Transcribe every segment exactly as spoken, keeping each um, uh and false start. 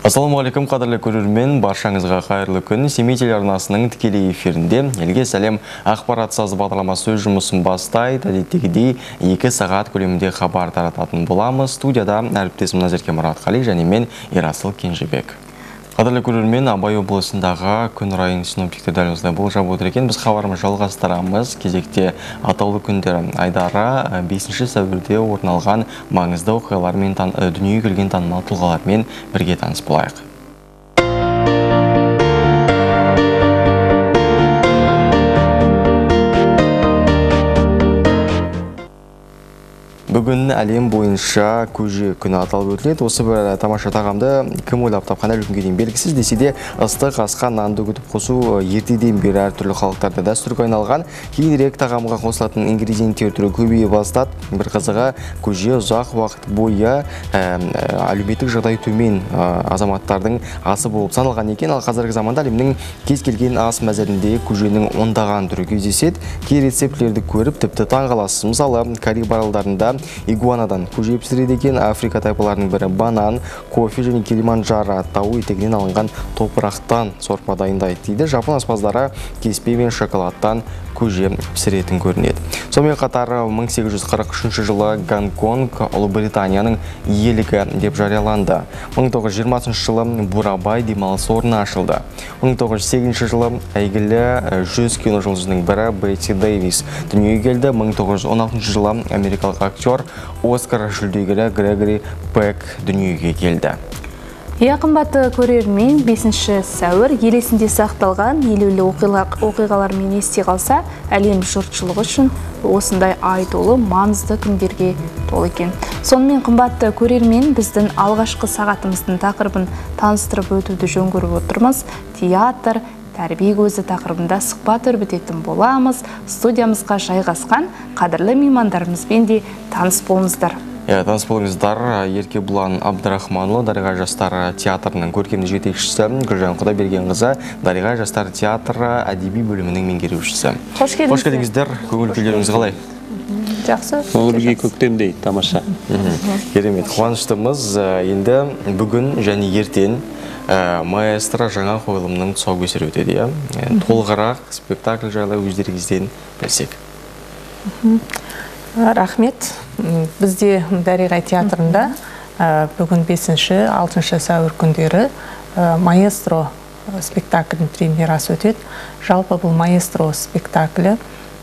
Ассалаумағалейкум, қадірлі көрермен, баршаңызға қайырлы күн. Семей телеарнасының тікелей эфирінде Елге сәлем ақпарат сазы бағдарламасы өз жұмысын бастайды. Әдеттегідей екі сағат көлемінде хабар тарататын боламыз. Студияда әріптесім Назерке Мұратқали және мен Ерасыл Кенжебек. Қадірлі көрермен, Абай облысындағы күн райын синоптиктер дәл осылай болжап отыр екен. Біз хабарымыз жалғастырамыз. Кезекте атаулы күндер айдары бесінші сәуірде орын алған маңызды оқиғалармен дүниеге келген танымал тұлғалармен бірге таныс болайық. Бүгін әлем бойынша көже күні аталып өтіледі. Осы бір тамаша тағамды кім ойлап тапқан әлі күнге дейін белгісіз, десе де ыстық асқа нанды күтіп қосу ертеден бері әртүрлі халықтарда дәстүрге айналған. Кейінірек тағамға қосылатын ингредиенттер түрі көбейе бастады. Бір қызығы, көже ұзақ уақыт бойы әлеуметтік жағдайы төмен азаматтардың асы болып саналған екен. Ал қазіргі заманда әлемнің кез келген ас мәзірінде көженің ондаған түрі кездеседі. Кей рецептілерді көріп тіпті таңғаласыз. Мысалы, Кариб аралдарында игуанадан көже пісіреді екен. Африка тайпаларының бірі банан, кофе және Килиманджаро тау етегінен алынған топырақтан сорпа дайындайды дейді. Жапон аспаздары кеспе мен шоколадтан көже пісіретін көрінеді. Сонымен қатар мың сегіз жүз қырық үшінші жылы Гонконг Ұлыбританияның иелігі деп жарияланды. мың тоғыз жүз жиырмасыншы жылы Бурабай демалыс орны ашылды. мың тоғыз жүз сегізінші жылы әйгілі жүз кино жұлдызының бірі Бетти Дэвис дүниеге келді. мың тоғыз жүз он алтыншы жылы америкалық актер Оскар жүлдегері Грегори Пек дүниеге келді. Иә, қымбатты көрермен, бесінші сәуір ел есінде сақталған елеулі оқиғалармен есте қалса, әлем жұртшылығы үшін осындай ай толы маңызды күндерге толы екен. Сонымен қымбатты көрермен, біздің алғашқы сағатымыздың тақырыбын таныстырып өтуді жөн көріп отырмыз. Театр, тәрбие көзі тақырыбында сұхбат өрбітетін боламыз. Студиямызға жайғасқан қадірлі меймандарымызбен де таныс болыңыздар. Таныс болыңыздар. Еркебұлан Абдрахманұлы, Дариға жастар театрының көркемдік жетекшісі, Гүлжан Құдайбергенқызы, Дариға жастар театры әдеби бөлімінің меңгерушісі. Қош келдіңіздер. Қош келдіңіздер. Көңіл күйлеріңіз қалай? Жақсы. Көңілге көктемдей, тамаша. Керемет. Қуаныштымыз. Енді бүгін және ертең маэстро жаңа қойылымның тұсаукесері өтеді. Толығырақ спектакль жайлы өздеріңізден білсек. Рахмет. Бізде Дариға театрында бүгін бесінші алтыншы сәуір күндері маэстро спектаклінің премьерасы өтеді. Жалпы бұл маэстро спектаклі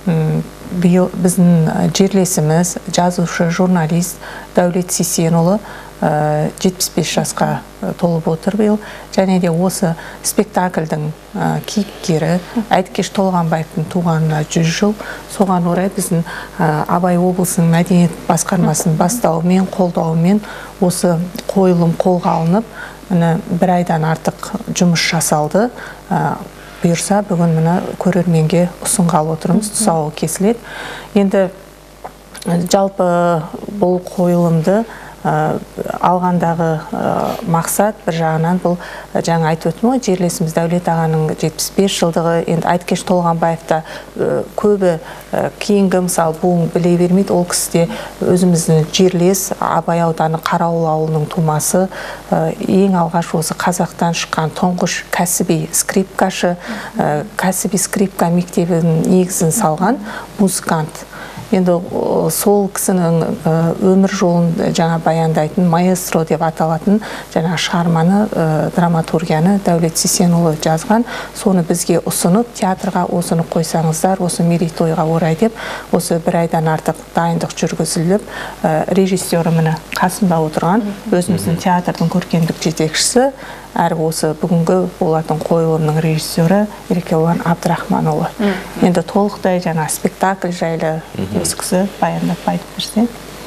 біздің жерлесіміз, жазушы, журналист Дәулет Сейсенұлы жетпіс бес жасқа толып отыр биыл. Және де осы спектакльдің кейіпкері Әйткеш Толғанбаевтың туғанына жүз жыл. Соған орай біздің Абай облысының мәдениет басқармасының бастауымен, қолдауымен осы қойылым қолға алынып, бір айдан артық жұмыс жасалды. Бұйырса, бүгін мұны көрерменге ұсынғалы отырмыз, тұсауы кесіледі. Енді жалпы бұл қойылымды алғандағы мақсат бір жағынан бұл жаңа айтып өттім ғой, жерлесіміз Дәулет ағаның жетпіс бес жылдығы. Енді Әйткеш Толғанбаевта көбі кейінгі мысалы буын біле бермейді. Ол кісіде өзіміздің жерлес Абай ауданы Қарауыл ауылының тумасы, ең алғаш осы қазақтан шыққан тұңғыш кәсіби скрипкашы, кәсіби скрипка мектебінің негізін салған музыкант. Енді сол кісінің өмір жолын жаңа баяндайтын маэстро деп аталатын жаңа шығарманы, драматургияны Дәулет Сейсенұлы жазған. Соны бізге ұсынып, театрға осыны қойсаңыздар, осы мерейтойға орай деп, осы бір айдан артық дайындық жүргізіліп, режиссері міне қасымда отырған, өзіміздің театрдың көркемдік жетекшісі, әрі осы бүгінгі болатын қойылымның режиссері Еркебұлан Абдрахманұлы. Енді толықтай жаңа спектакль жайлы осы кісі баяндап айтып берсе.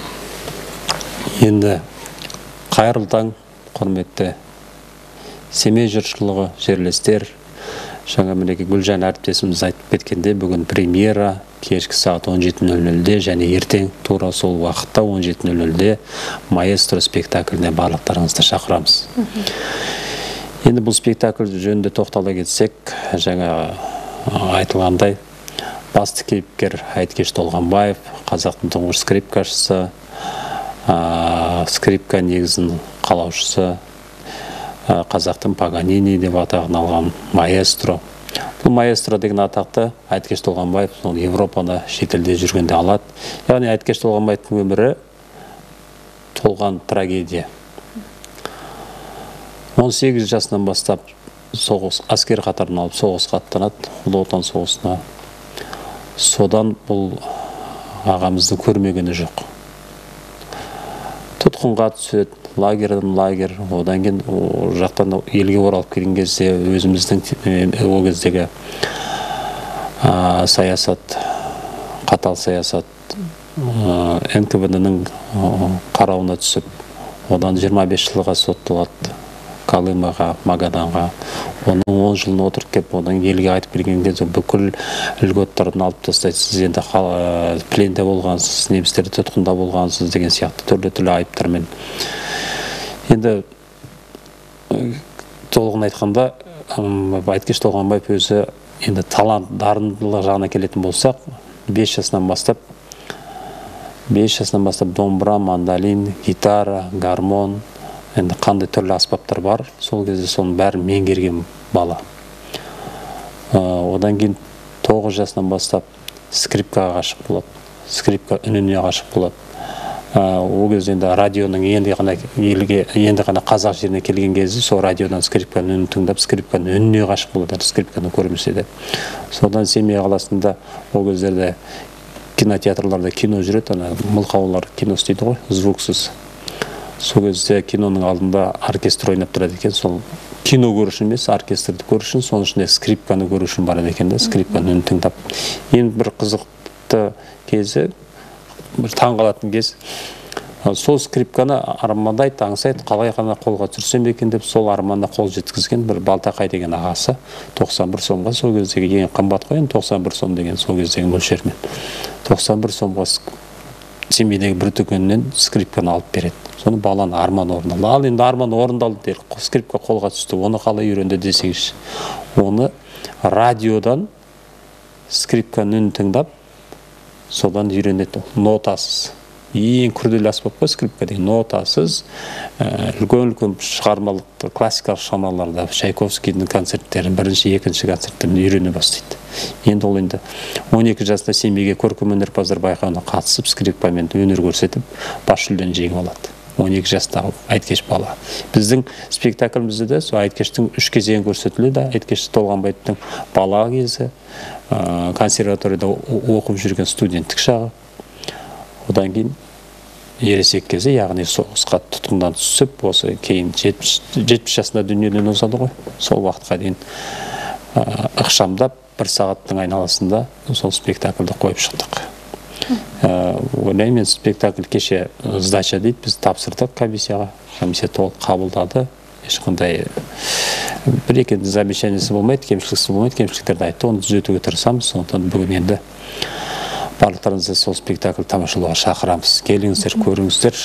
Енді қайырлы таң, құрметті Семей жұртшылығы, жерлестер. Жаңа мінеке Гүлжан әріптесіміз айтып кеткенде, бүгін премьера кешкі сағат он жеті нөл нөлде және ертең тура сол уақытта он жеті нөл нөлде маэстро спектакліне барлықтарыңызды шақырамыз. Енді бұл спектакль жөнінде тоқтала кетсек, жаңа айтылғандай, басты кейіпкер Әйткеш Толғанбаев, қазақтың тұңғыш скрипкашысы, скрипка негізін қалаушысы, қазақтың Паганини деп атағын алған маэстро. Бұл маэстро деген атақты Айткеш Толғанбаев сол Европада, шетелде жүргенде алады. Яғни Айткеш Толғанбаевтың өмірі толған трагедия. он сегіз жасынан бастап соғыс, әскер қатарына алып соғысқа аттанады, Ұлы Отан соғысына. Содан бұл ағамызды көрмегені жоқ. Тұтқынға түседі, лагерден лагер, одан кейін жақтан елге оралып келген кезде өзіміздің ол кездегі саясат, қатал саясат эн ка вэ дың қарауына түсіп, одан жиырма бес жылға сотталады. Калымаға, Магаданға. Оның он жылын отырып кеп, одан елге айтып келген кезде бүкіл льготтарын алып тастайды. Сіз енді пленде болғансыз, немістерді тұтқында болғансыз деген сияқты түрлі-түрлі айыптармен. Енді толығын айтқанда, Айткеш Толғанбаев өзі енді талант, дарындылық жағына келетін болсақ, бес жасынан бастап бес жасынан бастап домбыра, мандолин, гитара, гармон, енді қандай түрлі аспаптар бар, сол кезде соның бәрін меңгерген бала. Одан кейін тоғыз жасынан бастап скрипкаға ғашық болады. Скрипка үніне ғашық болады. Ол кезде енді радионың енді ғана елге, енді ғана қазақ жеріне келген кезде сол радиодан скрипканың үнін тыңдап, скрипканың үніне ғашық болады, скрипканы көрмесе де. Содан Семей қаласында ол кездерде кинотеатрларда кино жүреді, ана мылқаулар кино істейді ғой, звуксыз. Сол кезде киноның алдында оркестр ойнап тұрады екен, сол кино көруші емес, оркестрді көрушін, соның ішінде скрипканы көрушін барады екен де, скрипканы үнін тыңдап. Ең бір қызықты кезі, бір таңғалатын кез, сол скрипканы армандайды, аңсайды, қалай ғана қолға түсірсем екен деп, сол арманына қол жеткізген бір Балтақай деген ағасы, тоқсан бір сомға, сол кездегі ең қымбат қойын, тоқсан бір сом деген сол кездегі мөлшермен. тоқсан бір сомға Семейдегі бір дүкеннен скрипканы алып береді. Соны баланы арман орындалды. Ал енді арман орындалды дейді, скрипка қолға түсті. Оны қалай үйренді десеңізші. Оны радиодан скрипканың үнін тыңдап, содан үйренеді. Нотасыз. Ең күрделі аспап қой скрипка деген. Нотасыз, үлкен-үлкен шығармалық, классикалық шығармаларда Чайковскийдің концерттерін, бірінші, екінші концерттерін үйрене бастайды. Енді ол енді он екі жасында Семейге көркем өнерпаздар байқауына қатысып, скрипкамен өнер көрсетіп, бас жүлдені жеңіп алады. он екі жастағы Айткеш бала. Біздің спектаклімізде де сол Айткештің үш кезеңі көрсетіледі. Айткеш Толғанбаевтың бала кезі, консерваторияда оқып жүрген студенттік шағы. Одан кейін ересек кезі, яғни соғысқа тұтқындан түсіп, осы кейін жетпіс жасында дүниеден озады ғой. Сол уақытқа дейін ықшамдап бір сағаттың айналасында сол спектакльді қойып шықтық. Ойлаймын, спектакль кеше сдача дейді, біз тапсырдық комиссияға. Комиссия толық қабылдады. Ешқандай бір-екі замечаниесі болмайды, кемшіліксіз болмайды, кемшіліктерді айтты, оны түзетуге тырысамыз. Сондықтан бүгін енді барлықтарыңызды сол спектакль тамашалауға шақырамыз. Келіңіздер, көріңіздер.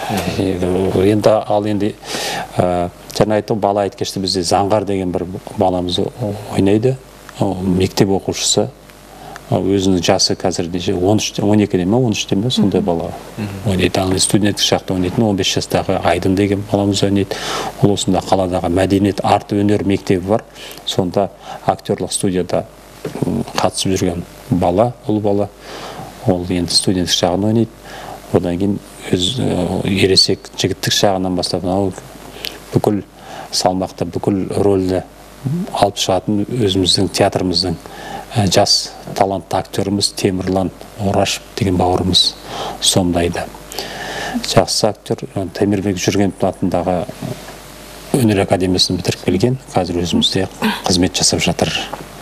Енді ал енді жаңа айттым, бала Айткешті бізде Заңғар деген бір баламыз ойнайды. Мектеп оқушысы. Өзінің жасы қазір он екіде ме, он үште ме, сондай бала ойнайды. Ал студенттік шақта ойнайтын он бес жастағы Айдын деген баламыз ойнайды. Ол осында қаладағы мәдениет арт өнер мектебі бар. Сонда актерлық студияда қатысып жүрген бала, ұл бала. Ол енді студенттік шағын ойнайды. Одан кейін өз ересек жігіттік шағынан бастап бүкіл салмақты, бүкіл рөлді алып шығатын өзіміздің театрымыздың жас талантты актеріміз Темірлан Орашев деген бауырымыз сомдайды. Жақсы актер Темірбек Жүргенов атындағы өнер академиясын бітіріп келген, қазір өзімізде қызмет жасап жатыр.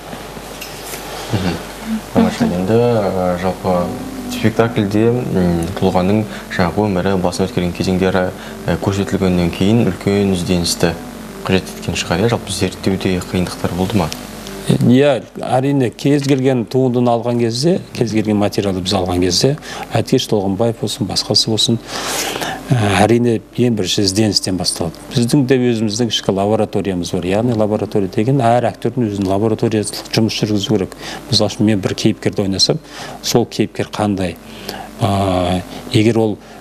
Енді жалпы спектакльде тұлғаның жаңағы өмірі, басын өткерген кезеңдері көрсетілгеннен кейін үлкен ізденісті қажет еткен шығар. Жалпы зерттеуде қиындықтар болды ма? Иә, әрине кез келген туындыны алған кезде, кез келген материалды біз алған кезде, Айткеш Толғанбаев болсын, басқасы болсын, әрине ең бірінші ізденістен басталады. Біздің де өзіміздің ішкі лабораториямыз бар. Яғни лаборатория деген әр актердің өзінің лабораториялық жұмыс жүргізу керек. Мысалы үшін мен бір кейіпкерді ойнасам, сол кейіпкер қандай? Егер ол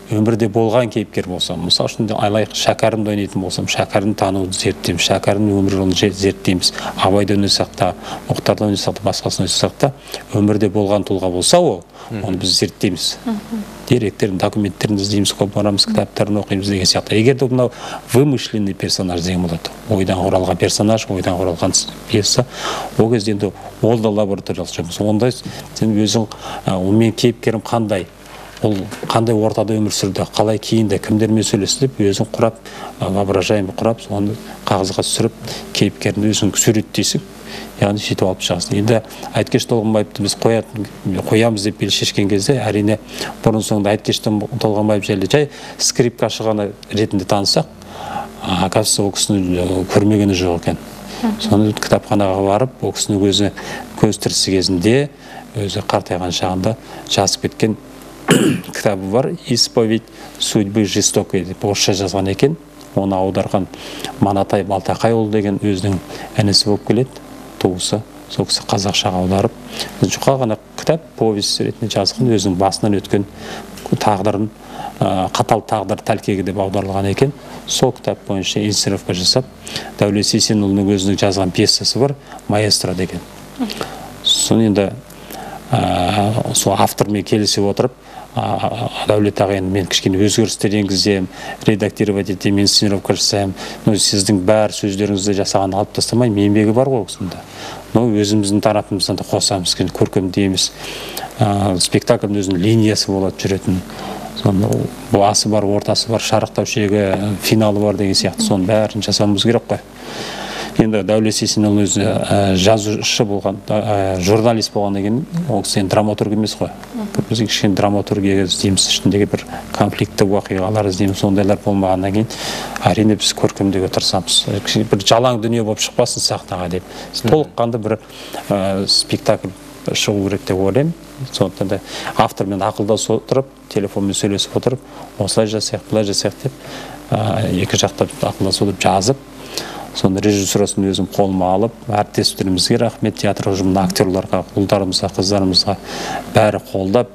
өмірде болған кейіпкер болсам, мысалы үшін алайық шәкәрімді ойнайтын болсам, шәкәрімді тануды зерттейміз, шәкәрімнің өмір жолын зерттейміз, абайды ойнасақ та, мұхтарды ойнасақ та, басқасын ойнасақ та, өмірде болған тұлға болса ол, оны біз зерттейміз. Деректерін, документтерін іздейміз, барамыз, кітаптарын оқимыз деген сияқты. Егер де мынау вымышленный персонаж деген болады, ойдан құралған персонаж, ойдан құралған пьеса, ол кезде енді ол да лабораториялық жұмыс. Онда сен өзің, мен кейіпкерім қандай, ол қандай ортада өмір сүрді, қалай киінді, кімдермен сөйлесті деп өзің құрап, воображаемый құрап, оны қағазға түсіріп, кейіпкерін өзің суреттейсің, яғни сөйтіп алып шығасың. Енді Айткеш Толғанбаевты біз қоямыз деп бел шешкен кезде, әрине бұрын соңында Айткеш Толғанбаев жайлы жай скрипкашы ғана ретінде танысақ, оказывается, ол кісіні көрмегені жоқ екен. Соны кітапханаға барып, ол кісінің өзі көз тірісі кезінде, өзі қартайған шағында жазып кеткен кітабы бар, «Исповедь судьбы жестокой» деп орысша жазған екен. Оны аударған Манатай Балтақайұлы деген өзінің інісі болып келеді, туысы. Сол кісі қазақшаға аударып, жұқа ғана кітап, повесть ретінде жазған, өзінің басынан өткен тағдырын, қатал тағдыр тәлкегі деп аударылған екен. Сол кітап бойынша инсценировка жасап, Дәулет Сейсенұлының өзінің жазған пьесасы бар, «Маэстро» деген. Соны енді сол автормен келісіп отырып, Дәулет ағайын мен кішкене өзгерістер енгізем, редактировать етем, инсценировка жасаймын. Сіздің бәр сөздеріңізді жасаған алып тастамайым, еңбегі бар ғой осында. Өзіміздің тарапымыздан да қосамыз, көркемдейміз. Спектакльдің өзінің линиясы болады жүретін. Басы бар, ортасы бар, шарықтау шегі, финалы бар деген сияқты. Соның бәрін жасауымыз керек қой. Енді Дәулет Сейсенұлы өзі жазушы болған, журналист болған деген, ол кісі драматург емес қой. Біз кішкене драматургия іздейміз, ішіндегі бір конфликті уақиғалар іздейміз, сондайлар болмағаннан кейін, әрине біз көркемдеуге тырысамыз. Бір жалаң дүние болып шықпасын сахнаға деп. Толыққанды бір спектакль шығу керек деп ойлаймын. Сондықтан да автормен ақылдасып отырып, телефонмен сөйлесіп отырып, осылай жасайық, бұлай жасайық деп, екі жақтап ақылдасып отырып жазып, сонда режиссурасын өзім қолыма алып, әріптестерімізге рахмет, театр ұжымына, актерларға, ұлдарымызға, қыздарымызға бәрі қолдап,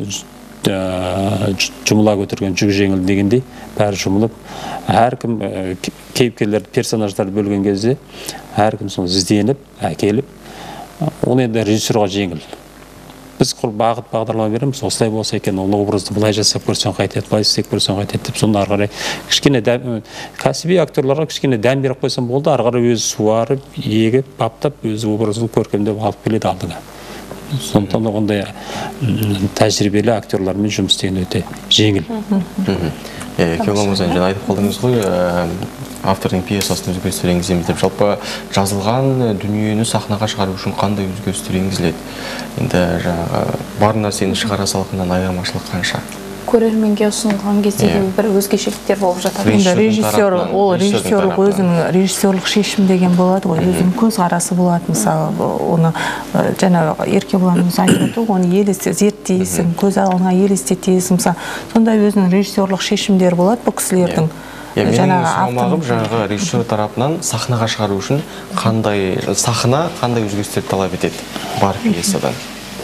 жұмыла көтерген жүк жеңіл дегендей, бәрі жұмылып, әркім кейіпкерлер, персонаждарды бөлген кезде, әркім соны ізденіп, әкеліп, оны енді режиссерға жеңіл. Біз құр бағыт бағдарлама береміз, осылай болса екен, ол образды былай жасап көрсең қайтеді, былай істеп көрсең қайтеді деп, сонда ары қарай кішкене кәсіби актерларға кішкене дәм беріп қойсам болды, ары қарай өзі суарып, егіп, баптап, өзі образын көркемдеп алып келеді алдыға. Сондықтан ондай тәжірибелі актерлармен жұмыс істеген өте жеңіл. Кеуламыздан жаңа айтып қалдыңыз ғой, автордың пьесасын өзгерістер енгіземіз деп, жалпы жазылған дүниені сахнаға шығару үшін қандай өзгерістер енгізіледі? Енді бар нәрсені шығара салқынан айырмашылық қанша? Көрерменге ұсынған кезде бір өзгешеліктер болып жатады. Режиссер, ол режиссерлік өзінің режиссерлік шешім деген болады ғой, өзінің көзқарасы болады. Мысалы, оны жаңағы Еркебұланымыз айтып отыр, оны елесте зерттейсің, көз алдыңа елестетесің. Сондай өзінің режиссерлік шешімдері болады бұл кісілердің. Менің сұрағым жаңағы режиссер тарапынан сахнаға шығару үшін қандай сахна қандай өзгерістер талап етеді бар пьесадан?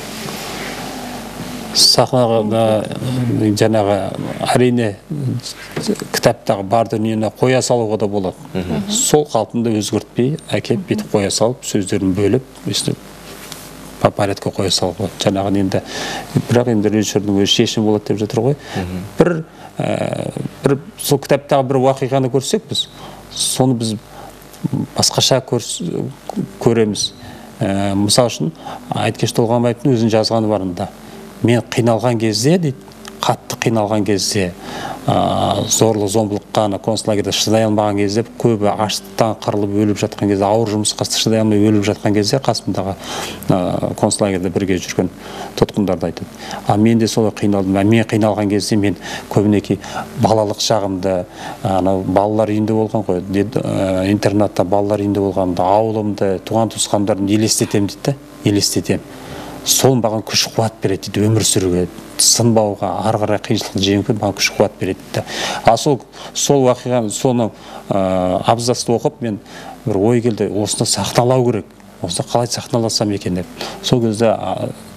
Сахнаға жаңағы әрине кітаптағы бар дүниені қоя салуға да болады. Сол қалпында өзгертпей, әкеп бетіп қоя салып, сөздерін бөліп, по порядку қоя салуға болады. Жаңағы енді бірақ енді режиссердің өз шешімі болады деп жатыр ғой. Бір бір сол кітаптағы бір уақиғаны көрсек біз, соны біз басқаша көреміз. Мысалы үшін Айткеш Толғанбаевтың өзін жазғаны барында. Мен қиналған кезде, дейді, қатты қиналған кезде, зорлық зомбылыққа, концлагерьде шыдай алмаған кезде, көбі аштықтан қырылып өліп жатқан кезде, ауыр жұмысқа шыдай алмай өліп жатқан кезде, қасымдағы концлагерьде бірге жүрген тұтқындарды айтады. А мен де солай қиналдым. Мен қиналған кезде мен көбінесе балалық шағымды, балалар үйінде болған ғой, интернатта балалар үйінде болғанымды, ауылымды, туған туысқандарын елестетем дейді, елестетем. Сол маған күш қуат береді дейді, өмір сүруге, сынбауға, ары қарай қиыншылықты жеңуге маған күш қуат береді дейді. А сол сол уақиғаны, соны абзацты оқып, мен бір ой келді, осыны сахналау керек. Осыны қалай сахналасам екен деп. Сол кезде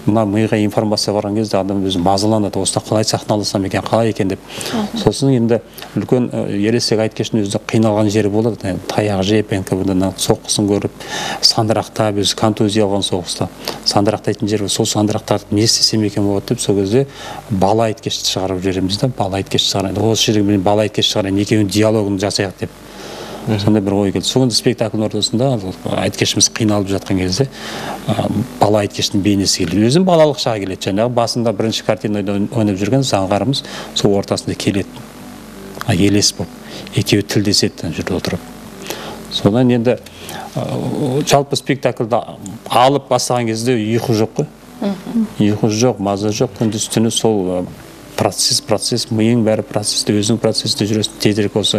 мына миға информация барған кезде адам өзі мазаланады, осыда қалай сахналасам екен, қалай екен деп. Сосын енді үлкен ересек айткештің өзі қиналған жері болады, таяқ жеп, эн ка вэ ден соққысын көріп, сандырақтап, өзі контузия алған соғыста сандырақтайтын жер, сол сандырақтарды не істесем екен болады деп, сол кезде бала айткешті шығарып жібереміз да, бала айткешті шығарайын, осы жерге мен бала айткешті шығарайын, екеуінің диалогын жасайық деп. Сондай бір ой келді. Соңында спектакль ортасында айткешіміз қиналып жатқан кезде бала айткештің бейнесі келді. Өзім балалық шағы келеді. Жаңағы басында бірінші картинада ойнап жүрген заңғарымыз сол ортасында келеді. Елес болып, екеуі тілдеседі жерде отырып. Содан енді жалпы спектакльді алып бастаған кезде ұйқы жоқ қой. Ұйқы жоқ, маза жоқ. Күндіз-түні сол процесс, процесс, миың бәрі процессте, өзің процессте жүресің, тезірек осы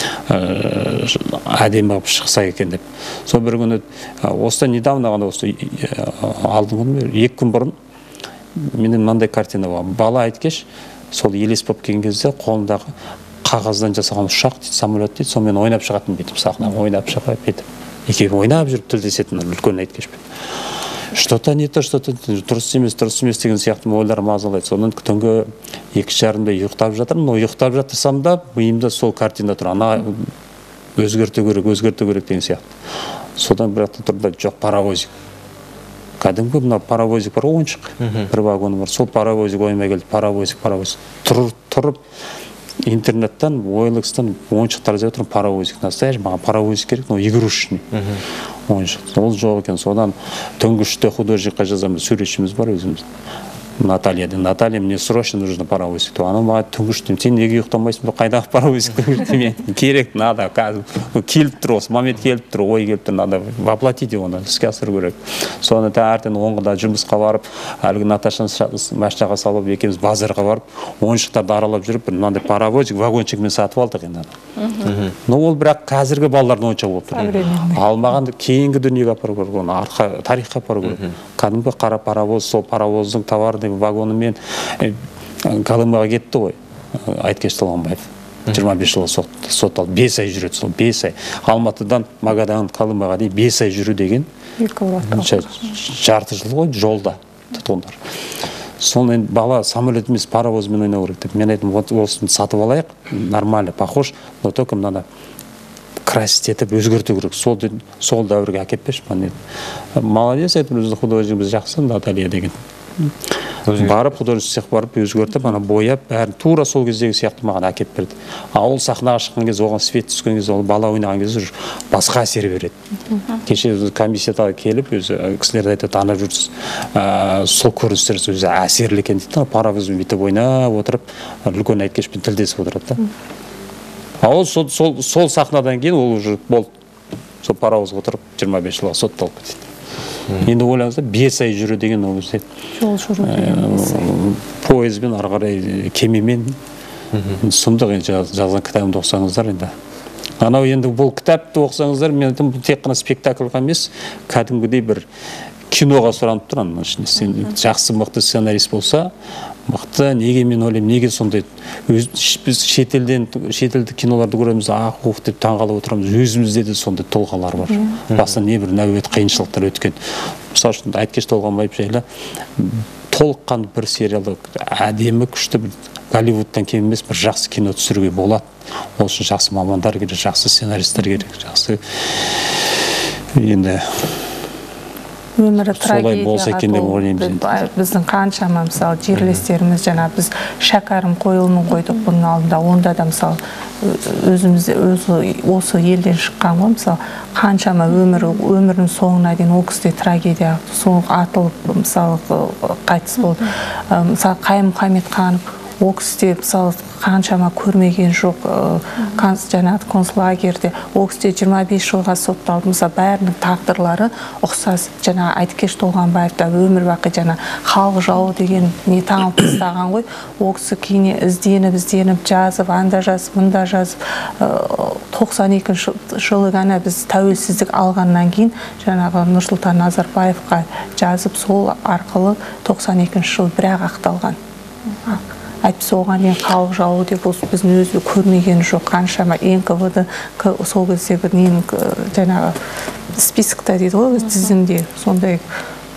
әдемі қылып шықса екен деп. Сол бір күні, осыдан недавно ғана осы алдың күні, екі күн бұрын менің мынандай картина бар. Бала айткеш, сол елес болып келген кезде қолындағы қағаздан жасаған ұшақ дейді, самолет дейді, сонымен ойнап шығатын бетіп, сахнаға ойнап шығып бетіп. Екеуі ойнап жүріп тілдесетін үлкен айткешпен. Что-то не то, что-то дұрыс емес, дұрыс емес деген сияқты ойлар мазалайды. Сонан түнгі екі жарымда ұйықтап жатырмын, но ұйықтап жатырсам да миымда сол картина тұр. Ана өзгерту керек, өзгерту керек деген сияқты. Содан бір жақта тұрды, жоқ, паровозик. Кәдімгі мына паровозик бар, ойыншық. Бір вагоны бар. Сол паровозик оймай келді, паровозик, паровозик. Тұрып, тұрып интернеттен, ойлықстан ойыншықтар іздеп тұрып, паровозик. Настоящий, маған паровозик керек, но игрушечный. Ойыншық. Ол жоқ екен. Содан түнгі үште художникқа жазамыз, суретшіміз бар өзіміз. Наталья, Наталья, мне срочно нужно паровозик. Ана маған түнгі үште, сен неге ұйықтамайсың, қайдағы паровозик? Керек, надо, келіп тұр, осы момент келіп тұр, ой келіп тұр, надо воплотить оны, іске асыру керек. Соны таңертең онға жұмысқа барып, әлгі Наташаны машинаға салып, екеуміз базарға барып, ойыншықтарды аралап жүріп, мынандай паровозик, вагончикмен сатып алдық енді. Но ол бірақ қазіргі балалардың ойыншығы болып тұр. Алмаған кейінгі дүниеге апару керек, оны артқа, тарихқа апару керек. Кәдімгі қара паровоз, сол паровоздың товарный вагонымен Колымбаға кетті ғой, Айткеш Толғанбаев. жиырма бес жылға сотталды, бес ай жүреді сол, бес ай. Алматыдан Магадан Колымбаға дейін бес ай жүру деген жарты жыл ғой жолда тұтқындар. Соны бала самолет емес паровозмен ойнау керек деп. Мен айтым, осыны сатып алайық, нормально, похож, но только мынаны красить етіп өзгерту керек. Сол сол дәуірге әкеп берші маған деді. Молодец, айтым, өзі художник жақсы, Наталья деген. Барып художник цех барып өзгертіп, ана бояп, бәрін тура сол кездегі сияқты маған әкеп берді. А ол сахнаға шыққан кезде, оған свет түскен кезде, ол бала ойнаған кезде басқа әсер береді. Кеше комиссияда келіп, өзі кісілерді айтып танып жүрсіз, сол көріністер өзі әсерлі екен дейді. Паровозбен бүйтіп ойнап отырып, үлкен айткешпен тілдесіп отырады. А ол сол сахнадан кейін ол уже болды. Сол паровоз отырып жиырма бес жылға сотталып кетеді. Енді ойлаңызда бес ай жүру деген ол кезде жол жүру деген поездбен ары қарай кемемен сұмдық жазған кітабымды оқысаңыздар енді. Анау енді бұл кітапты оқысаңыздар, мен айтам, тек қана спектакльға емес, кәдімгідей бір киноға сұранып тұр. Сен жақсы мықты сценарист болса, мықты, неге мен ойлаймын, неге сондай біз шетелден шетелдік киноларды көреміз, ақ ух деп таңғалып отырамыз, өзімізде де сондай тұлғалар бар. Басынан не бір нәубет қиыншылықтар өткен. Мысалы үшін Айткеш Толғанбаев жайлы толыққан бір сериалды әдемі, күшті бір Голливудтан кем емес бір жақсы кино түсіруге болады. Ол үшін жақсы мамандар керек, жақсы сценаристер керек, жақсы енді өмірі трагедияға біздің қаншама мысалы жерлестеріміз, жаңа біз шәкәрім қойылымын қойдық бұның алдында, онда да мысалы өзіміз осы елден шыққан ғой, мысалы қаншама өмір өмірінің соңына дейін ол кісіде трагедия соң атылып мысалы қайтыс болды. Мысалы Қайым Мұхамедханов ол кісіде мысалы қаншама көрмеген жоқ, жаңағы концлагерьде ол кісіде жиырма бес жылға сотталды. Мысалы бәрінің тағдырлары ұқсас. Жаңа Айткеш Толғанбаевта өмір бақи жаңа халық жауы деген не таңып тастаған ғой. Ол кісі кейіне ізденіп ізденіп жазып, анда жазып, мында жазып, тоқсан екінші жылы ғана біз тәуелсіздік алғаннан кейін жаңағы Нұрсұлтан Назарбаевқа жазып, сол арқылы тоқсан екінші жыл бірақ ақталған. Айтпаса оған мен халық жауы деп біздің өзі көрмеген жоқ, қаншама эн ка вэ ді сол кездегі ненің жаңағы списокта дейді ғой, тізімде сондай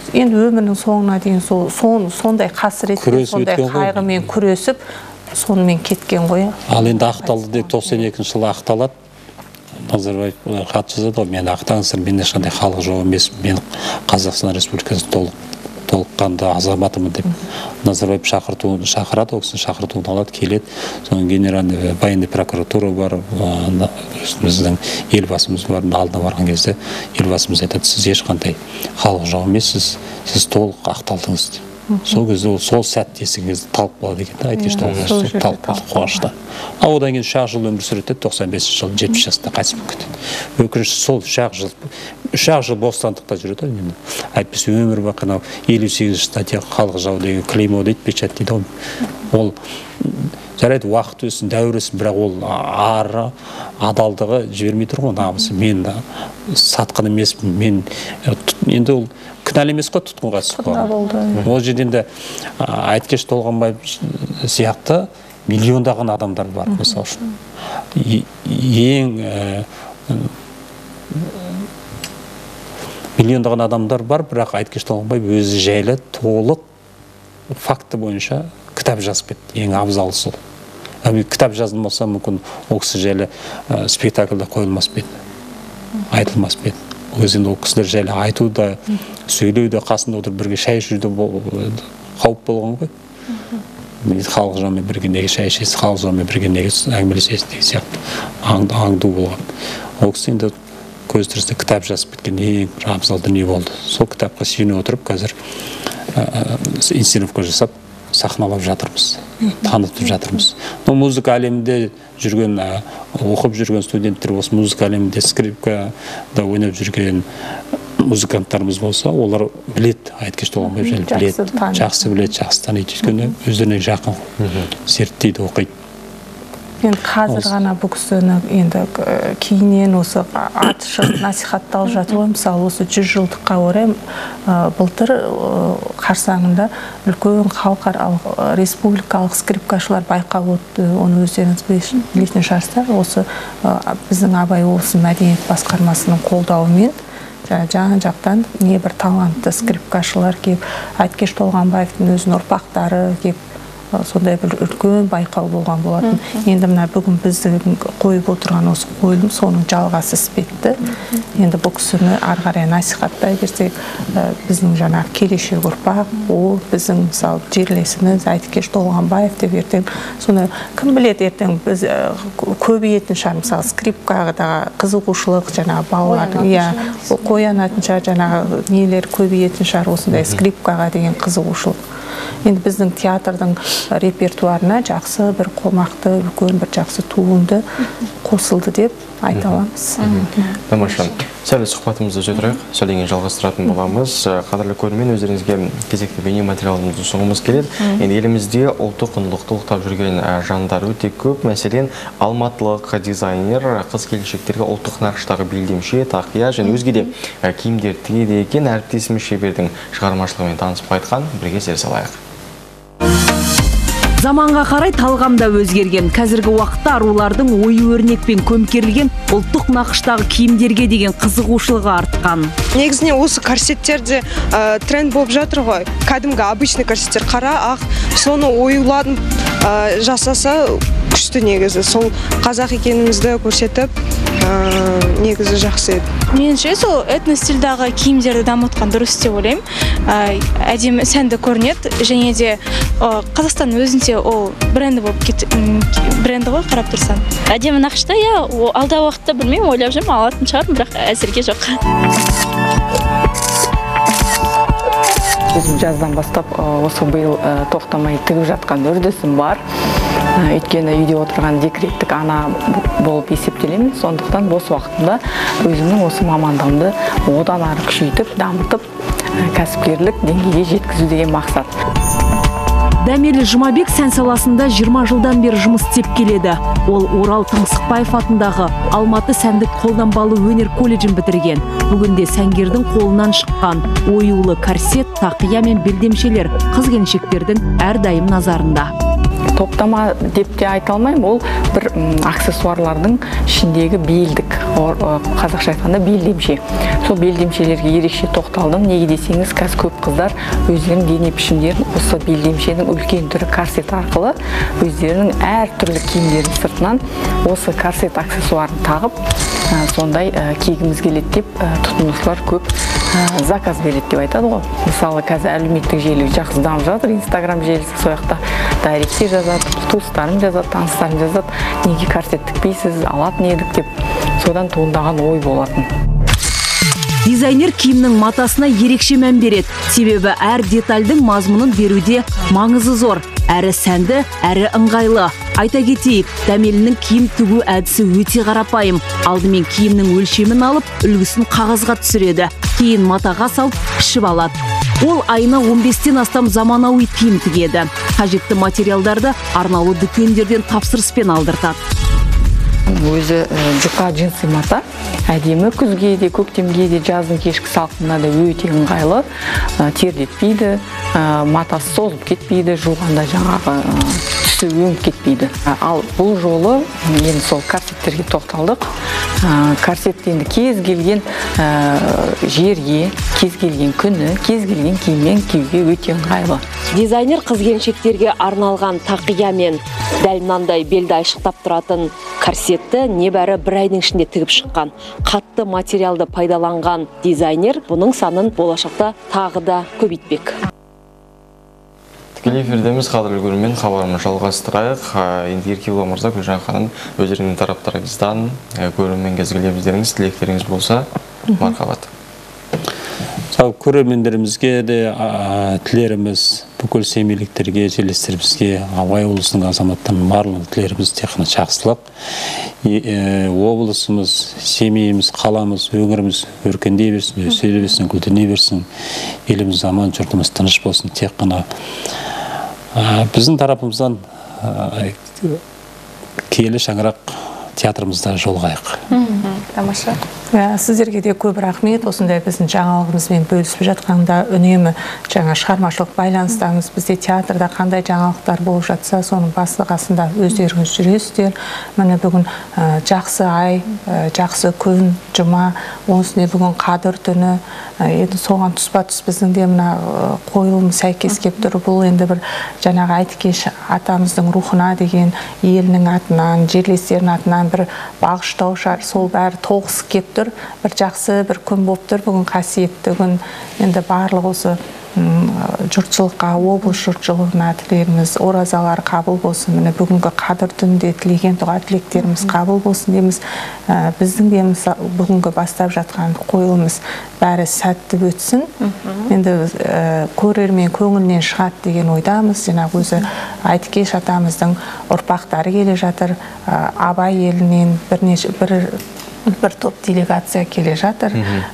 енді өмірінің соңына дейін сол сондай қасіретпен, сондай қайғымен күресіп, сонымен кеткен ғой. Ал енді ақталды деп тоқсан екінші жылы ақталады. Назарбаев хат жазады ғой, мен ақтаңыздар, мен ешқандай халық жоқ емес, мен Қазақстан Республикасының толық толыққанды азаматымын деп Назарбаев шақыртуын шақырады, ол кісіні шақыртуын алады, келеді. Соның генеральный военный прокуратура бар, біздің елбасымыз бар, алдына барған кезде елбасымыз айтады, сіз ешқандай халық жоқ емессіз, сіз толық ақталдыңыз деп. Сол кезде сол сәтте есіңізді талып қалады екен, айтты что талып қалды қуанышта. А одан кейін үш ақ жыл өмір сүреді, тоқсан бесінші жылы жетпіс жасында қайтыс болып кетеді. Өкінішті сол үш ақ жыл үш ақ жыл бостандықта жүреді. Әйтпесе өмір бақи анау елу сегізінші статья халық жау деген клеймо дейді, печать дейді. Ол жарайды, уақыт өсін, дәуір өсін, бірақ ол ары адалдығы жібермей тұр ғой, намысы. Мен сатқын емеспін, мен енді ол кінәлі емес қой, тұтқынға түсіп қалған. Ол жерден де Айткеш Толғанбаев сияқты миллиондаған адамдар бар, мысалы үшін. Ең миллиондаған адамдар бар, бірақ Айткеш Толғанбаев өзі жайлы толық факты бойынша кітап жазып кетті. Ең абзалы сол. Кітап жазылмаса, мүмкін ол кісі жайлы спектакльде қойылмас па еді, айтылмас па еді. Өзінде ол кісілер жайлы айту да, сөйлеу да, қасында отырып бірге шай ішу да қауіп болған ғой. Халық жаумен бірге неге шай ішесіз, халық жаумен бірге неге әңгімелесесіз деген сияқты аңду болған. Ол кісі енді көз тірісінде кітап жазып кеткен ең бір абзал дүние болды. Сол кітапқа сүйене отырып, қазір инсценовка жасап, сахналап жатырмыз, танытып жатырмыз. Но музыка әлемінде жүрген, оқып жүрген студенттер болса, музыка әлемінде скрипкада ойнап жүрген музыканттарымыз болса, олар білет, Айткеш Толғанбаев жайлы білет, жақсы білет, жақсы таниды, өйткені өздеріне жақын, зерттейді, оқиды. Енді қазір ғана бұл кісіні енді кейінен осы атышып насихатталып жатыр ғой. Мысалы осы жүз жылдыққа орай былтыр қарсаңында үлкен халықаралық республикалық скрипкашылар байқауы өтті. Оны өздеріңіз білетін шығарсыздар. Осы біздің Абай облысы мәдениет басқармасының қолдауымен жан жақтан небір талантты скрипкашылар келіп, Айткеш Толғанбаевтың өзінің ұрпақтары келіп, сондай бір үлкен байқау болған болатын. Енді мына бүгін біздің қойып отырған осы қойылым соның жалғасы іспетті. Енді бұл кісіні ары қарай насихаттай берсек, біздің жаңағы келешек ұрпақ, ол біздің мысалы жерлесіміз Айткеш Толғанбаев деп ертең, соны кім біледі ертең біз көбейетін шығар, мысалы скрипкаға қызығушылық жаңағы балалардың, иә, қоянатын шығар, жаңағы нелер көбейетін шығар, осындай скрипкаға деген қызығушылық. Енді біздің театрдың репертуарына жақсы бір қомақты, үлкен бір жақсы туынды қосылды деп айта аламыз. Тамаша. Сәл сұхбатымызды үзе сөйлеген жалғастыратын боламыз. Қадірлі көрермен, өздеріңізге кезекті бейне материалымызды ұсынғымыз келеді. Енді елімізде ұлттық құндылықты ұлықтап жүрген жандар өте көп. Мәселен, алматылық дизайнер қыз келіншектерге ұлттық нақыштағы белдемше, тақия және өзге де киімдер тігеді екен. Әріптесіміз шебердің шығармашылығымен танысып қайтқан, бірге зер салайық. Заманға қарай талғамда өзгерген, қазіргі уақытта арулардың ою өрнекпен көмкерілген ұлттық нақыштағы киімдерге деген қызығушылығы артқан. Негізінен осы корсеттерде тренд болып жатыр ғой. Кәдімгі обычный корсеттер қара, ақ, соны оюларын жасаса күшті негізі. Сол қазақ екенімізді көрсетіп, негізі жақсы еді. Меніңше сол этностильдағы киімдерді дамытқан дұрыс деп ойлаймын. Әдемі сәнді көрінеді, және де Қазақстан өзінде ол бренді болып бренді ғой, қарап тұрсан. Әдемі нақышта, иә, алда уақытта білмеймін, ойлап жүрмін, алатын шығармын, бірақ әзірге жоқ. Біз жаздан бастап осы биыл тоқтамай тігіп жатқан үрдісім бар. Өйткені үйде отырған декреттік ана болып есептелемін. Сондықтан бос уақытымда өзімнің осы мамандығымды одан ары күшейтіп, дамытып, кәсіпкерлік деңгейге жеткізу деген мақсат. Дәмелі Жұмабек сән саласында жиырма жылдан бері жұмыс істеп келеді. Ол Орал Таңсықбаев атындағы Алматы сәндік қолданбалы өнер колледжін бітірген. Бүгінде сәнгердің қолынан шыққан оюлы корсет, тақия мен белдемшелер қыз келіншектердің әрдайым назарында. топтама деп те айта алмаймын, ол бір аксессуарлардың ішіндегі белдік, қазақша айтқанда белдемше. Сол белдемшелерге ерекше тоқталдым. Неге десеңіз, қазір көп қыздар өздерінің дене пішімдерін осы белдемшенің үлкен түрі корсет арқылы өздерінің әр түрлі киімдерінің сыртынан осы корсет аксессуарын тағып, сондай кигіміз келеді деп тұтынушылар көп заказ береді деп айтады ғой. Мысалы, қазір әлеуметтік желі жақсы дамып жатыр, Инстаграм желісі, сол жақта дайректте жазады, туыстарым жазады, таныстарым жазады, неге корсет тікпейсіз, алатын едік деп, содан туындаған ой болатын. Дизайнер киімнің матасына ерекше мән береді. Себебі әр детальдің мазмұнын беруде маңызы зор. Әрі сәнді, әрі ыңғайлы. Айта кетейік, дәмелінің киім тігу әдісі өте қарапайым. Алдымен киімнің өлшемін алып, үлгісін қағазға түсіреді. Кейін матаға салып, пішіп алады. Ол айына он бестен астам заманауи киім тігеді. Қажетті материалдарды арнаулы дүкендерден тапсырыспен алдыртады. Өзі жұқа джинсы мата, әдемі күзге де, көктемге де, жаздың кешкі салқынына да өте ыңғайлы, терлетпейді, матасы созып кетпейді, жуғанда жаңағы түсі өңіп кетпейді. Ал бұл жолы енді сол корсеттерге тоқталдық. Корсет енді кез келген жерге, кез келген күні, кез келген киіммен киюге өте ыңғайлы. Дизайнер қыз-келіншектерге арналған тақия мен дәл мынандай белді айшықтап тұратын корсетті небәрі бір айдың ішінде тігіп шыққан. Қатты материалды пайдаланған дизайнер бұның санын болашақта тағы да көбейтпек. Тікелей эфирдеміз, қадірлі көрермен, хабарымызды жалғастырайық. Енді Еркебұлан мырза, Гүлжан ханым, өздеріңіздің тараптарыңыздан көрерменге тілектеріңіз, тілектеріңіз болса, мархабат. Сау көрермендерімізге де тілеріміз, бүкіл семейліктерге, жерлестерімізге, Абай облысының азаматтарының барлығы тілеріміз тек қана жақсылық. Облысымыз, семейіміз, қаламыз, өңіріміз өркендей берсін, өсе берсін, гүлдене берсін. Еліміз аман, жұртымыз тыныш болсын. Тек қана біздің тарапымыздан киелі шаңырақ театрымызда жолғайық. Тамаша. Сіздерге де көп рахмет. Осындай біздің жаңалығымызбен бөлісіп жатқанда үнемі жаңа шығармашылық байланыстарыңыз, бізде театрда қандай жаңалықтар болып жатса, соның басы қасында өздеріңіз жүресіздер. Міне бүгін жақсы ай, жақсы күн, жұма, онысына бүгін қадір түні. Енді соған тұспа-тұс біздің де мына қойылым сәйкес келіп тұр. Бұл енді бір жаңағы Айтекеш атамыздың рухына деген елінің атынан, жерлестердің атынан бір бағыштау шар, сол бәрі тоғысы келіп тұр. Бір жақсы бір күн болып тұр. Бүгін қасиетті күн. Енді барлық осы жұртшылыққа, облыс жұртшылығына тілеріміз, оразалар қабыл болсын. Міне бүгінгі қадір түнінде тілеген дұға тілектеріміз қабыл болсын дейміз. Біздің де бүгінгі бастап жатқан қойылымыз бәрі сәтті өтсін. Енді көрермен көңілінен шығады деген ойдамыз. Жаңағы өзі Айтекеш атамыздың ұрпақтары келе жатыр. Абай елінен бірнеше бір бір топ делегация келе жатыр.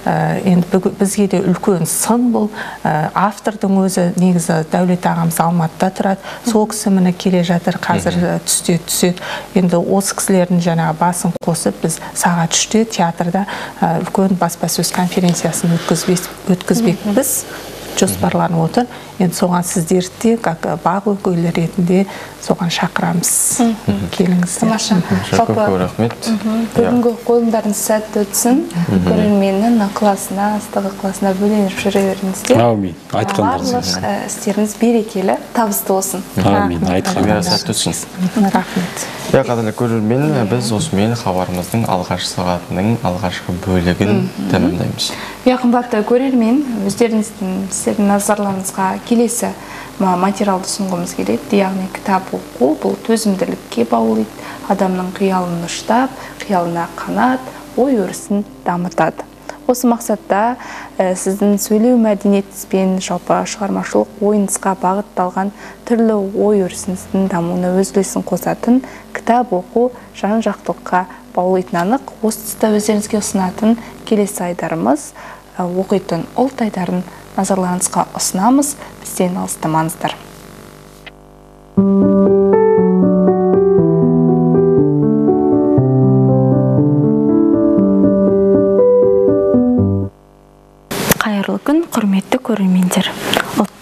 Енді бізге де үлкен сын бұл. Автордың өзі негізі Дәулет ағамыз Алматыда тұрады. Сол кісі міне келе жатыр, қазір түсте түседі. Енді осы кісілердің жаңағы басын қосып, біз сағат үште театрда үлкен баспасөз конференциясын өткізбекпіз. Жоспарланып отыр. Енді соған сіздерді как бақ өкілі ретінде соған шақырамыз. Келіңіздер. Тамаша. Көп рахмет. Бүгінгі қойылымдарыңыз сәтті өтсін. Көрерменнің ықыласына, ыстық ықыласына бөленіп жүре беріңіздер. Әумин. Айтқандарыңыз. Барлық істеріңіз берекелі, табысты болсын. Әумин. Айтқандарыңыз. Сәтті өтсін. Рахмет. Қадірлі көрермен, біз осымен хабарымыздың алғашқы сағатының алғашқы бөлігін тәмамдаймыз. Қымбатты көрермен, өздеріңіздің сіздердің назарларыңызға келесі материалды ұсынғымыз келеді. Яғни кітап оқу, бұл төзімділікке баулиды, адамның қиялын ұштап, қиялына қанат, ой өрісін дамытады. Осы мақсатта сіздің сөйлеу мәдениетіңізбен жалпы шығармашылық ойыңызға бағытталған түрлі ой өрісіңіздің дамуына өз үлесін қосатын кітап оқу жан-жақтылыққа баулитын анық. Осы тұста өздеріңізге ұсынатын келесі айдарымыз оқитын ұлт айдарын назарларыңызға ұсынамыз. Бізден алыстамаңыздар. Қайырлы күн, құрметті көрермендер. Ұлттық рухани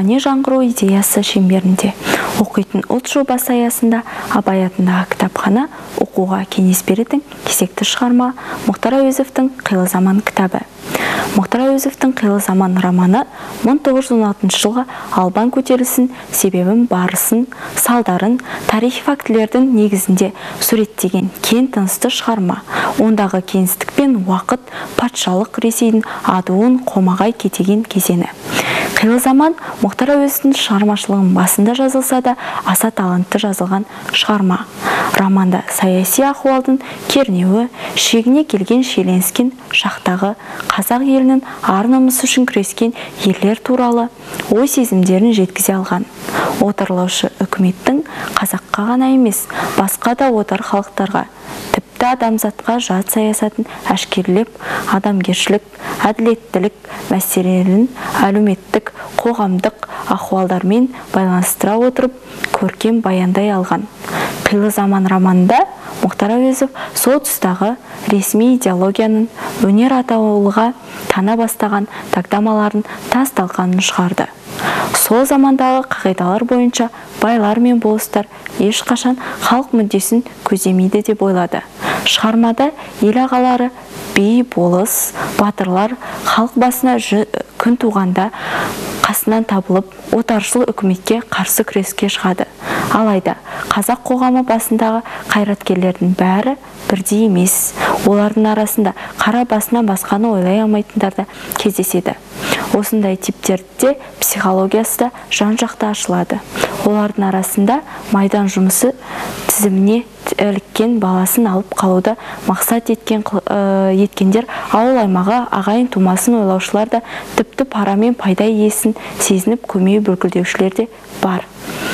рухани жаңғыру идеясы шеңберінде оқитын ұлт жобасы аясында Абай атындағы кітапхана оқуға кеңес беретін кезекті шығарма Мұхтар Әуезовтің «Қилы заман» кітабы. Мұхтар Әуезовтің «Қилы заман» романы мың тоғыз жүз он алтыншы жылғы Албан көтерілісін, себебін, барысын, салдарын, тарихи фактілердің негізінде суреттеген кең тынысты шығарма. Ондағы кеңістік пен уақыт патшалық Ресейдің адуын қомағай кетеген кезеңі. «Қилы заман» Мұхтар Әуезовтің шығармашылығының басында жазылса да, аса талантты жазылған шығарма. Романда саяси ахуалдың кернеуі, шегіне келген шиеленіскен шақтағы қазақ елінің ар-намысы үшін күрескен ерлер туралы ой сезімдерін жеткізе алған. Отарлаушы үкіметтің қазаққа ғана емес, басқа да отар халықтарға, тіпті адамзатқа жат саясатын әшкерлеп, адамгершілік, әділеттілік мәселелерін әлеуметтік, қоғамдық ахуалдармен байланыстыра отырып, көркем баяндай алған. «Қилы заман» романында Мұхтар Әуезов сол тұстағы ресми идеологияның өнер атаулыға тана бастаған тагдамаларын тас талқанын шығарды. Сол замандағы қағидалар бойынша байлар мен болыстар ешқашан халық мүддесін көземейді деп ойлады. Шығармада ел ағалары, би, болыс, батырлар халық басына күн туғанда қасынан табылып, отаршыл үкіметке қарсы күреске шығады. Алайда қазақ қоғамы басындағы қайраткерлердің бәрі бірдей емес. Олардың арасында қара басынан басқаны ойлай алмайтындар да кездеседі. Осындай типтерде психологиясы да жан-жақта ашылады. Олардың арасында майдан жұмысы тізіміне іліккен баласын алып қалуды мақсат еткен еткендер, ауыл аймағы ағайын тумасын ойлаушылар да, тіпті пара мен пайда иесін сезініп көмей бүлкілдеушілер де бар.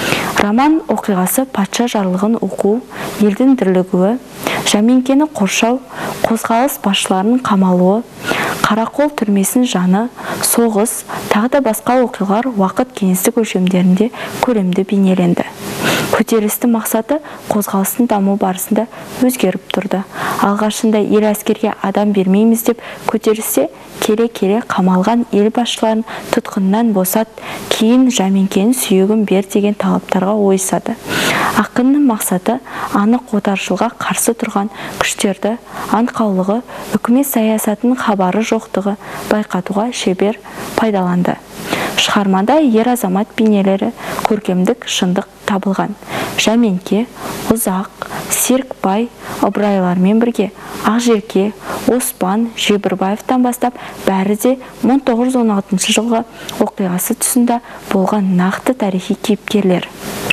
Роман оқиғасы патша жарлығын оқу, елдің дүрлігуі, Жәмеңкені қоршау, қозғалыс басшыларының қамалуы, Қарақол түрмесін жаны, соғыс, тағы да басқа оқиғалар уақыт кеңістік өлшемдерінде көлемді бейнеленді. Көтерілістің мақсаты қозғалыстың даму барысында өзгеріп тұрды. Алғашында ел әскерге адам бермейміз деп көтерілсе, келе-келе қамалған ел басшыларын тұтқыннан босат, кейін Жәмеңкенің сүйегін бер деген талаптарға ойысады. Ақынның мақсаты анық отаршылға қарсы тұрған күштерді аңқаулығы, үкімет саясатының хабары жоқтығы байқатуға шебер пайдаланды. Шығармада ер азамат бейнелері көркемдік шындық табылған. Жәмеңке, Ұзақ, Серікбай, Ыбырайлармен бірге Ақжерке, Оспан, Жебірбаевтан бастап бәрі де мың тоғыз жүз он алтыншы жылғы оқиғасы тұсында болған нақты тарихи кейіпкерлер.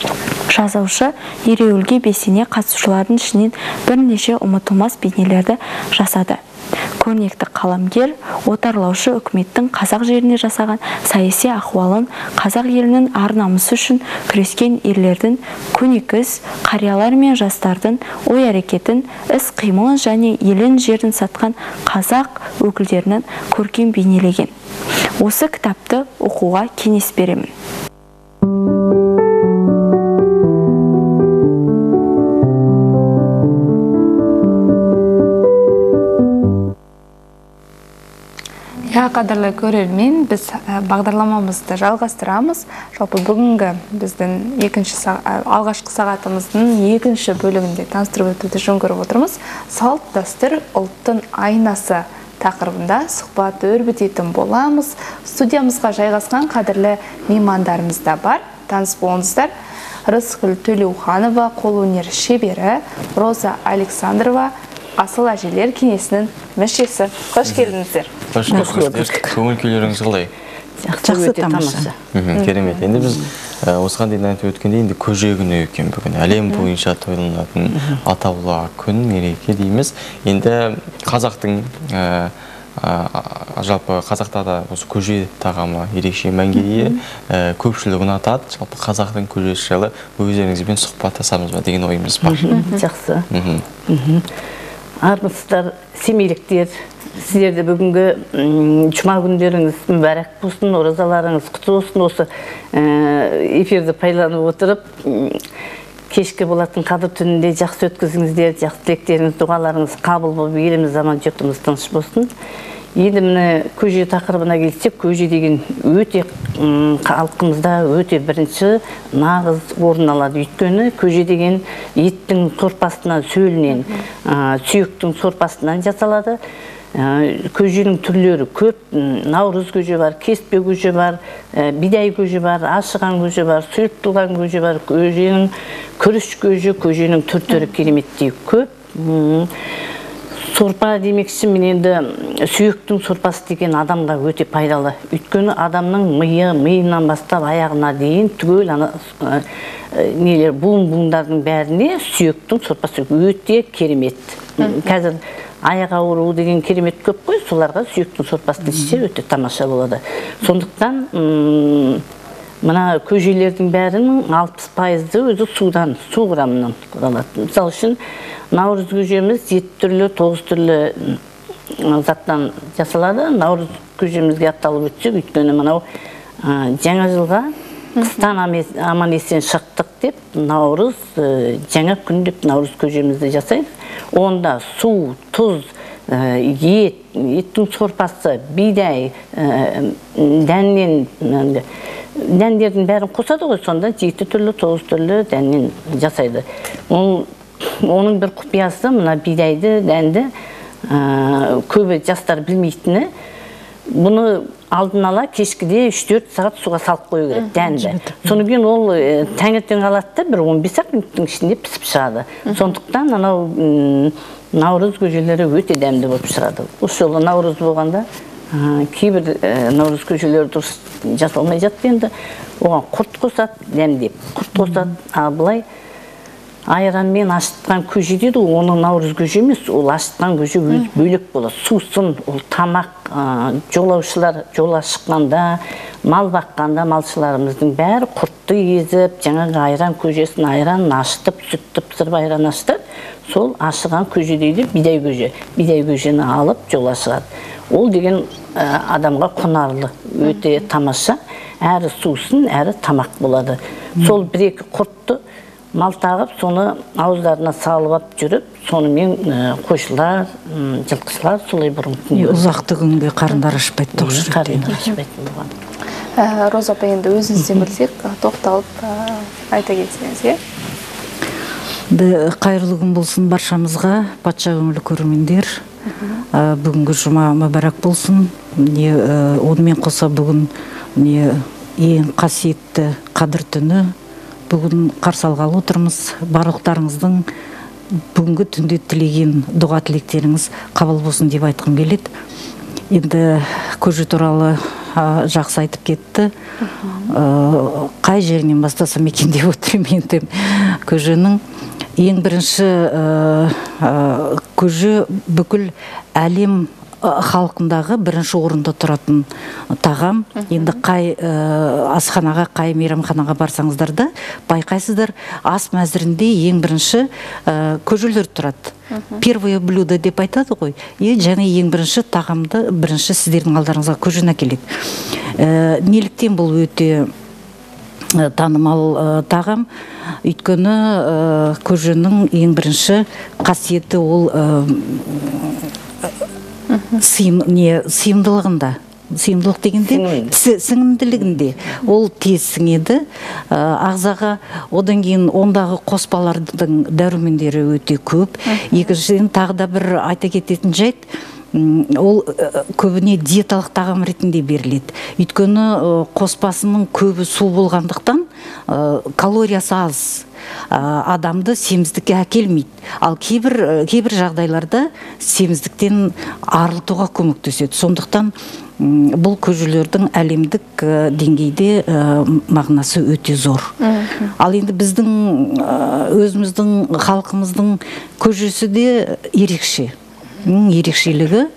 Жазушы ереуілге бесене қатысушылардың ішінен бірнеше ұмытылмас бейнелерді жасады. Көрнекті қаламгер отарлаушы үкіметтің қазақ жеріне жасаған саяси ахуалын, қазақ елінің ар-намысы үшін күрескен ерлердің көнекөз, қариялар мен жастардың ой әрекетін, іс-қимылын және елін жерін сатқан қазақ өкілдерінің көркем бейнелеген. Осы кітапты оқуға кеңес беремін. Қадірлі көрермен, біз бағдарламамызды жалғастырамыз. Жалпы бүгінгі біздің екінші алғашқы сағатымыздың екінші бөлігінде таныстырып өтуді жөн көріп отырмыз. Салт дәстүр ұлттың айнасы тақырыбында сұхбат өрбітетін боламыз. Студиямызға жайғасқан қадірлі меймандарымыз да бар. Таныс болыңыздар. Рысқұл Төлеуханова, қолөнер шебері, Роза Александрова, Асыл әжелер кеңесінің мүшесі. Қош келдіңіздер. Қош көрдік. Көңіл күйлеріңіз қалай? Жақсы, тамаша. Керемет. Енді біз осыған дейін айтып өткенде енді көже күні екен бүгін. Әлем бойынша тойланатын атаулы күн, мереке дейміз. Енді қазақтың жалпы қазақта да осы көже тағамы ерекше мәнге ие, көпшілік ұнатады. Жалпы қазақтың көжесі жайлы өздеріңізбен сұхбаттасамыз ба деген ойымыз бар. Жақсы. Армысыздар, семейліктер, сіздерді бүгінгі жұма күндеріңіз мүбәрәк болсын, оразаларыңыз құтты болсын. Осы эфирді пайдаланып отырып, кешкі болатын қадір түнінде жақсы өткізіңіздер, жақсы тілектеріңіз, дұғаларыңыз қабыл болып, еліміз, заман, жұртымыз тыныш болсын. Енді міне көже тақырыбына келсек, көже деген өте халқымызда өте бірінші нағыз орын алады. Өйткені көже деген еттің сорпасынан, сөлінен, сүйектің сорпасынан жасалады. Көженің түрлері көп. Наурыз көже бар, кеспе көже бар, бидай көже бар, ашыған көже бар, сұйытылған көже бар. Көженің күріш көже, көженің түр-түрі кереметтей көп. Сорпа демекші, мен енді сүйектің сорпасы деген адамға өте пайдалы. Өйткені адамның миы, миынан бастап аяғына дейін түгел нелер буын-буындардың бәріне сүйектің сорпасы өте керемет. Қазір аяқ ауруы деген керемет көп қой, соларға сүйектің сорпасы ішсе өте тамаша болады. Сондықтан мына көжелердің бәрінің алпыс пайызы өзі судан, су құрамынан құралады. Мысалы үшін наурыз көжеміз жеті түрлі, тоғыз түрлі заттан жасалады. Наурыз көжемізге атталып өтсек, өйткені мынау жаңа жылға қыстан аман есен шықтық деп, наурыз жаңа күн деп наурыз көжемізді жасаймыз. Онда су, тұз, ет, еттің сорпасы, бидай, дәннен, дәндердің бәрін қосады ғой, сонда жеті түрлі, тоғыз түрлі дәннен жасайды. Оның бір құпиясы, мына бидайды, дәнді көбі жастар білмейтіні, бұны алдын ала кешкіде үш төрт сағат суға салып қою керек, дәнді. Соны кейін ол таңертең алады да, бір он бес минуттың ішінде пісіп шығады. Сондықтан анау наурыз көжелері өте дәмді болып шығады. Осы жолы наурыз болғанда кейбір наурыз көжелері дұрыс жасалмай жатты, енді оған құрт қосады, дәмдеп құрт қосады. Ал былай айранмен ашытқан көже дейді, оның наурыз көже емес, ол ашытқан көже бөлек болады. Сусын, ол тамақ, жолаушылар жола шыққанда, мал баққанда малшыларымыздың бәрі құртты езіп, жаңағы айран көжесін айран ашытып, сүтті пісіріп айран ашытып, сол ашыған көже дейді, бидай көже. Бидай көжені алып жола шығады. Ол деген адамға құнарлы, өте тамаша, әрі сусын, әрі тамақ болады. Сол бір-екі құртты мал тағып, соны ауыздарына салып ап жүріп, сонымен қойшылар, жылқышылар солай бұрын. Ұзақты күнге қарындар ашпайды, тоқ жүреді. Қарындар ашпайды болған. Роза апай, енді өзіңізден білсек, тоқталып айта кетсеңіз, е? Қайырлы күн болсын баршамызға, патша көңілі көрермендер. Бүгінгі жұма мүбәрәк болсын. Онымен қоса бүгін ең қасиетті қадір түні бүгін қарсы алғалы отырмыз. Барлықтарыңыздың бүгінгі түнде тілеген дұға тілектеріңіз қабыл болсын деп айтқым келеді. Енді көже туралы жақсы айтып кетті. Қай жерінен бастасам екен деп отырмын енді. Көженің ең бірінші көже бүкіл әлем халқындағы бірінші орында тұратын тағам. Енді қай асханаға, қай мейрамханаға барсаңыздар да байқайсыздар, ас мәзірінде ең бірінші көжелер тұрады. Первое блюдо деп айтады ғой. Және ең бірінші тағамды бірінші сіздердің алдарыңызға көжені әкеледі. Неліктен бұл өте танымал тағам? Өйткені көженің ең бірінші қасиеті ол сыйымдылығында. Сыйымдылық дегенде сіңімділігінде. Ол тез сіңеді ағзаға. Одан кейін ондағы қоспалардың дәрумендері өте көп. Екіншіден тағы да бір айта кететін жайт, ол көбіне диеталық тағам ретінде беріледі. Өйткені қоспасының көбі су болғандықтан калориясы аз, адамды семіздікке әкелмейді. Ал кейбір жағдайларда семіздіктен арылтуға көмектеседі. Сондықтан бұл көжелердің әлемдік деңгейде мағынасы өте зор. Ал енді біздің өзіміздің халқымыздың көжесі де ерекше. Ерекшелігі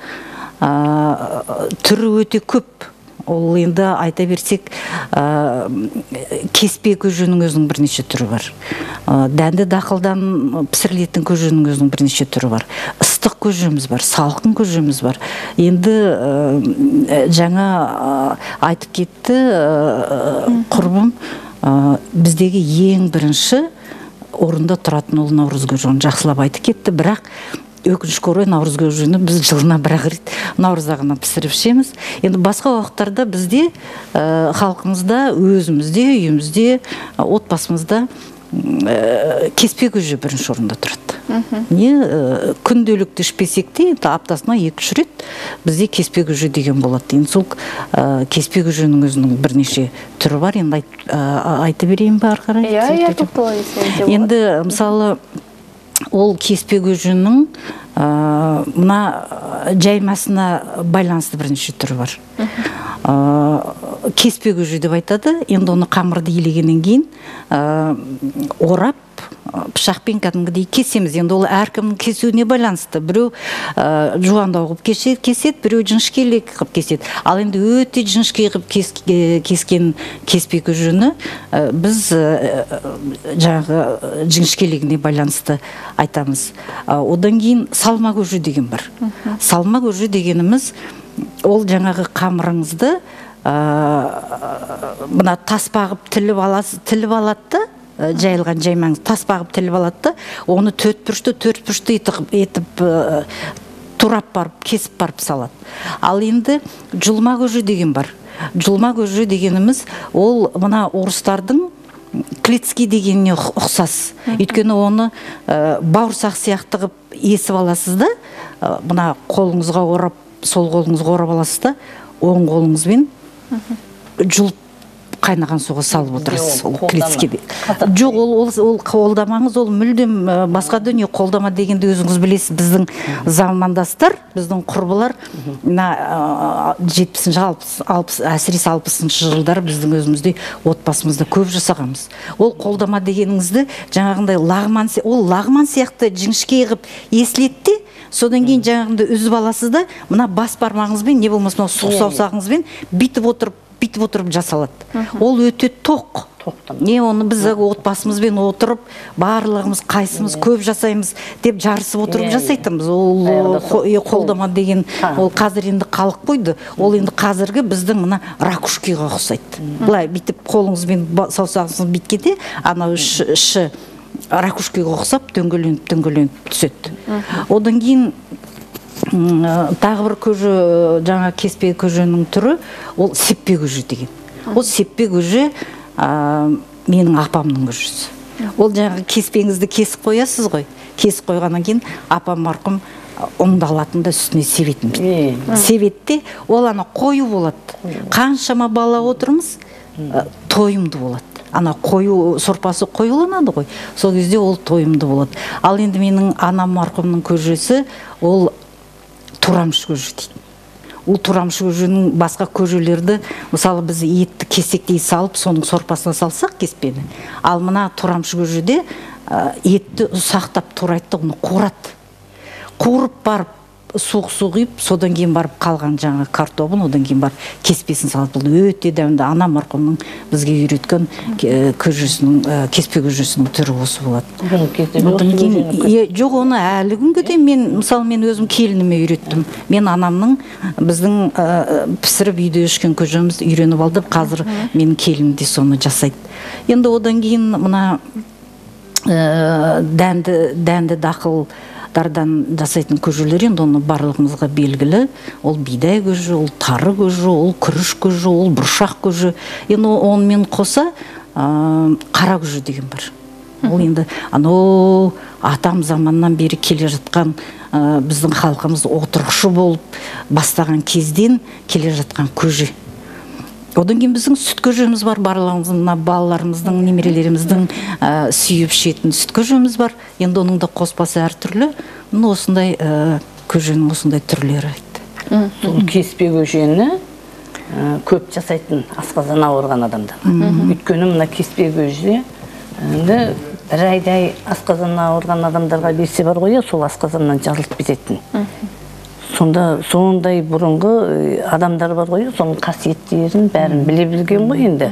түрі өте көп. Ол енді айта берсек, кеспе көженің өзінің бірнеше түрі бар. Дәнді дақылдан пісірілетін көженің өзінің бірнеше түрі бар. Ыстық көжеміз бар, салқын көжеміз бар. Енді жаңа айтып кетті құрбым, біздегі ең бірінші орында тұратын ол наурыз көже. Жақсылап айтып кетті, бірақ өкінішке орай наурыз көжені біз жылына бір-ақ рет наурызда ғана пісіріп ішеміз. Енді басқа уақыттарда бізде халқымызда, өзімізде, үйімізде, отбасымызда кеспе көже бірінші орында тұрады. Не күнделікті ішпесек те, аптасына екі-үш рет бізде кеспе көже деген болады. Енді сол кеспе көженің өзінің бірнеше түрі бар. Енді айтып берейін бе ары қарай? Иә, тоқталайсыз. Енді мысалы ол кеспе көженің мына жаймасына байланысты бірнеше түрі бар. Кеспе көже деп айтады. Енді оны қамырды илегеннен кейін орап пышақпен кәдімгідей кесеміз. Енді ол әркімнің кесуіне байланысты. Біреу жуандау қылып кеседі, біреу жіңішкелік қылып кеседі. Ал енді өте жіңішке қылып кескен кеспе көжені біз жаңағы жіңішкелігіне байланысты айтамыз. Одан кейін салма көже деген бар. Салма көже дегеніміз ол жаңағы қамырыңызды мына таспағып тіліп алады, жайылған жаймаңыз таспағып тіліп алады, оны төрт бұрышты төрт бұрышты етіп турап барып, кесіп барып салады. Ал енді жұлма көже деген бар. Жұлма көже дегеніміз ол мына орыстардың клецки дегеніне ұқсас. Өйткені оны бауырсақ сияқты қылып есіп аласыз да, мына қолыңызға орап, сол қолыңызға орап аласыз да, оң қолыңызбен жұлып қайнаған суға салып отырасыз. Жоқ, ол қолдамаңыз, ол мүлдем басқа дүние. Қолдама дегенде өзіңіз білесіз, біздің замандастар, біздің құрбылар жетпісінші, әсіресе алпысыншы жылдар біздің өзімізде отбасымызда көп жасағанбыз. Ол қолдама дегеніңізді жаңағындай лағман, ол лағман сияқты жіңішке қылып есілетті, содан кейін жаңағындай үзіп аласыз да, мына бас бармағыңызбен, не болмаса сұқ саусағыңызбен бүйтіп отырып бүйтіп отырып жасалады. Ол өте тоқ. Не, оны біз отбасымызбен отырып, барлығымыз қайсымыз көп жасаймыз деп жарысып отырып жасайтынбыз. Ол қолдама деген, ол қазір енді қалып қойды. Ол енді қазіргі біздің мына ракушкиға ұқсайды. Былай бүйтіп қолыңызбен саусағыңыз бүйткенде, анау іші ракушкиға ұқсап дөңгеленіп дөңгеленіп түседі. Одан кейін тағы бір көже, жаңа кеспе көженің түрі, ол сеппе көже деген. Ол сеппе көже менің апамның көжесі. Ол жаңа кеспеңізді кесіп қоясыз ғой. Кесіп қойғаннан кейін апам марқұм ұнды алатында үстіне себетін бейді. Себетте ол ана қою болады. Қаншама бала отырмыз, тойымды болады. Ана қою сорпасы қоюланады ғой. Сол кезде ол тойымды болады. Ал енді менің анам марқұмның көжесі, ол турамыш көже дейді. Ол турамыш көженің басқа көжелерді, мысалы біз етті кесектей салып, соның сорпасына салсақ кеспені. Ал мына турамыш көжеде етті ұсақтап турайды, оны қуырады. Қуырып барып, суық-су құйып, содан кейін барып қалған жаңа картобын, одан кейін барып кеспесін салады. Бұл өте дәмді. Ана марқұмның бізге үйреткен көжесінің, кеспе көжесінің түрі осы болады. Жоқ, оны әлі күнге де мен, мысалы мен өзім келініме үйреттім. Мен анамның біздің пісіріп үйде ішкен көжеміз үйреніп алды. Қазір менің келінім де соны жасайды. Енді одан кейін мына дәнді дақыл дардан жасайтын көжелер, енді оны барлығымызға белгілі. Ол бидай көже, ол тары көже, ол күріш көже, ол бұршақ көже. Енді онымен қоса қара көже деген бар. Ол енді анау атам заманнан бері келе жатқан біздің халқымыз отырықшы болып бастаған кезден келе жатқан көже. Одан кейін біздің сүт көжеміз бар, барлығымыздың балаларымыздың, немерелеріміздің сүйіп ішетін сүт көжеміз бар. Енді оның да қоспасы әртүрлі. Осындай көженің осындай түрлері айтты. Сол кеспе көжені көп жасайтын асқазан ауырған адамдар. Өйткені мына кеспе көже бір айдай асқазан ауырған адамдарға берсе бар ғой, сол асқазаннан жазылып кететін. Сонда сондай бұрынғы адамдар бар ғой, соның қасиеттерін бәрін біле білген ғой енді.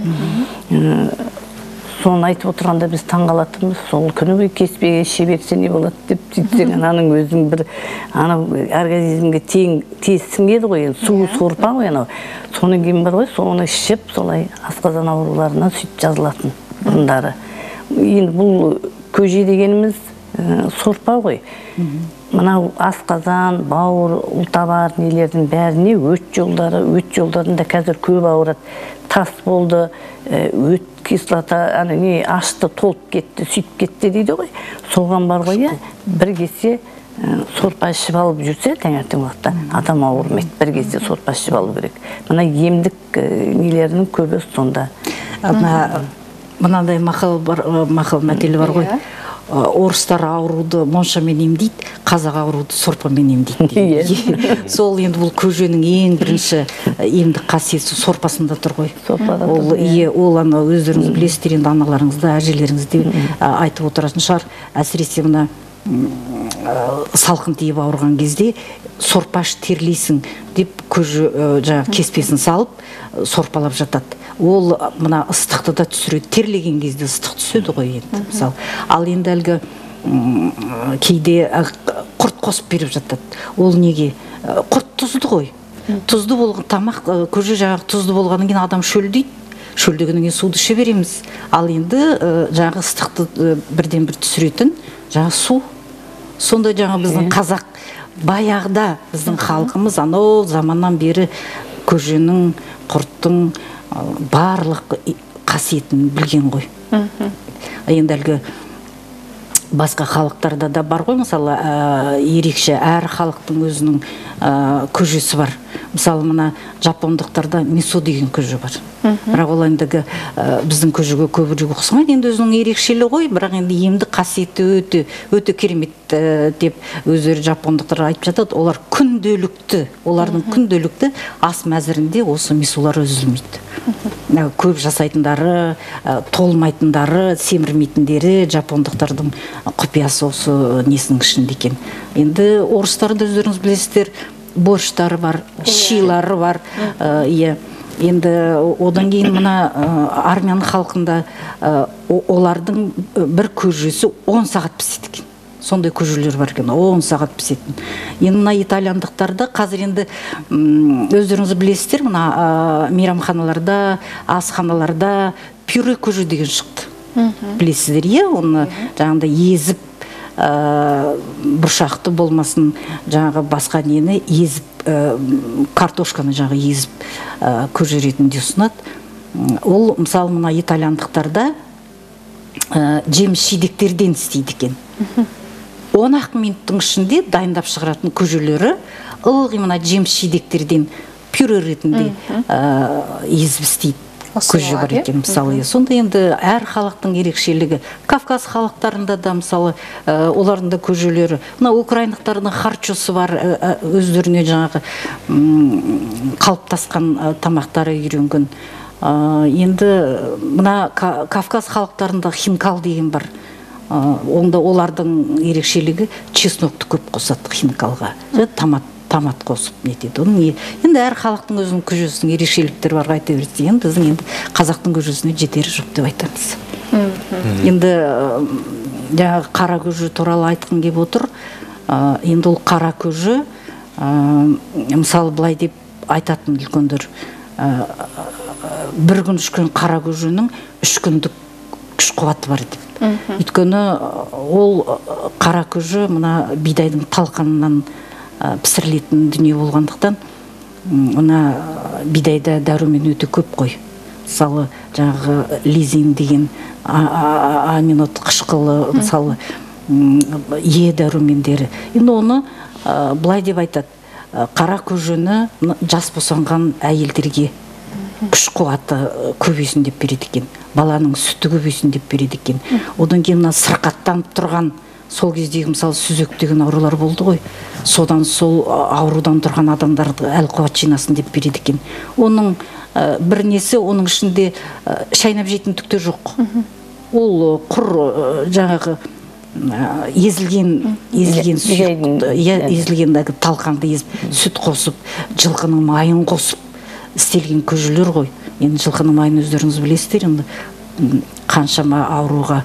Соны айтып отырғанда біз таңғалатынбыз. Сол күні бойы кеспеге шеберсе не болады деп сөйтсең, ананың өзің бір анау организмге тез сіңеді ғой, суы сорпа ғой анау. Соның кейін бар ғой, соны ішіп, солай асқазан ауруларына сөйтіп жазылатын бұрындары. Енді бұл көже дегеніміз сорпа ғой. мынау асқазан, бауыр, ұлтабар нелердің бәріне өт жолдары, өт жолдарында қазір көп ауырады. Тас болды, өт кислота, аны не ашты, толып кетті, сөйтіп кетті дейді ғой. Соған бар ғой, бір кесе сорпа ішіп алып жүрсе, таңертең уақытта адам ауырмайды. Бір кесе сорпа ішіп алу керек. Мына емдік нелерінің көбі сонда. Мынандай мақал мәтелі бар ғой. Орыстар ауруды моншамен емдейді, қазақ ауруды сорпамен емдейді. Сол енді бұл көженің ең бірінші емдік қасиеті сорпасында тұр ғой. Ол ана өздеріңіз білесіздер, енді аналарыңызда, әжелеріңізде айтып отыратын шығар. Әсіресе мына салқын тиіп ауырған кезде сорпаш терлейсің деп көже жаңағы кеспесін салып сорпалап жатады. Ол мына ыстықты да түсіреді, терлеген кезде ыстық түседі ғой енді, мысалы. Ал енді әлгі кейде құрт қосып беріп жатады. Ол неге? Құрт тұзды ғой. Тұзды болған тамақ, көже жаңағы тұзды болғаннан кейін адам шөлдейді. Шөлдегеннен кейін суды іше береміз. Ал енді жаңағы ыстықты бірден бір түсіретін жаңағы су. Сонда жаңа біздің қазақ баяғыда біздің халқымыз анау заманнан бері көженің, құрттың барлық қасиетін білген ғой. Енді әлгі басқа халықтарда да бар ғой, мысалы, ерекше әр халықтың өзінің көжесі бар. Мысалы, мына жапондықтарда мисо деген көже бар. Бірақ ол ендігі біздің көжеге көбірек ұқсамайды, енді өзінің ерекшелі ғой, бірақ енді емдік қасиеті өте өте керемет деп өздері жапондықтар айтып жатады. Олар күнделікті, олардың күнделікті ас мәзірінде осы мисолар үзілмейді. Көп жасайтындары, толмайтындары, семірмейтіндері жапондықтардың құпиясы осы несінің ішінде екен. Енді орыстарды өздеріңіз білесіздер, борщтары бар, шилары бар. Енді одан кейін мына армян халқында олардың бір көжесі он сағат піседі екен. Сондай көжелер бар екен, он сағат пісетін. Енді мына итальяндықтарда қазір енді өздеріңіз білесіздер, мына мейрамханаларда, асханаларда пюре көже деген шықты. Білесіздер, е, оны жаңағында езіп, бұршақты болмасын, жаңағы басқа нені езіп, картошканы жаңағы езіп көже ретінде ұсынады. Ол, мысалы, мына итальяндықтарда жеміс жидектерден істейді екен. он ақ минуттың ішінде дайындап шығаратын көжелері ылғи мына жеміс жидектерден пюре ретінде езіп істейді. Көже бар екен, мысалы. Сонда енді әр халықтың ерекшелігі. Кавказ халықтарында да, мысалы, олардың да көжелері. Мына украиндықтардың харчосы бар, өздеріне жаңағы қалыптасқан тамақтары үйренген. Енді мына Кавказ халықтарында хинкал деген бар. Онда олардың ерекшелігі чеснокты көп қосады хинкалға. Томат томат қосып нетеді. Енді әр халықтың өзінің көжесінің ерекшеліктері бар, айта берсе, енді біздің енді қазақтың көжесіне жетері жоқ деп айтамыз. Енді жаңағы қара көже туралы айтқым келіп отыр. Енді ол қара көже, мысалы былай деп айтатын үлкендер, бір күн ішкен қара көженің үш күндік күш қуаты бар деп. Өйткені ол қара көже мына бидайдың талқанынан пісірілетін дүние болғандықтан, мына бидайда дәрумен өте көп қой. Мысалы, жаңағы лизин деген аминот қышқылы, мысалы, е дәрумендері. Енді оны былай деп айтады, қара көжені жас босанған әйелдерге күш қуаты көбейсін деп береді екен. Баланың сүті көбейсін деп береді екен. Одан кейін мына сырқаттанып тұрған сол кездегі, мысалы, сүзек деген аурулар болды ғой. Содан сол аурудан тұрған адамдарды әл-қуат жинасын деп береді екен. Оның бір несі, оның ішінде шайнап жейтін түкте жоқ. Ол құр жаңағы езілген езілген сүт, езілген талқанды езіп, сүт қосып, жылқының майын қосып істелген көжелер ғой. Енді жылқының майын өздеріңіз білесіздер, енді қаншама ауруға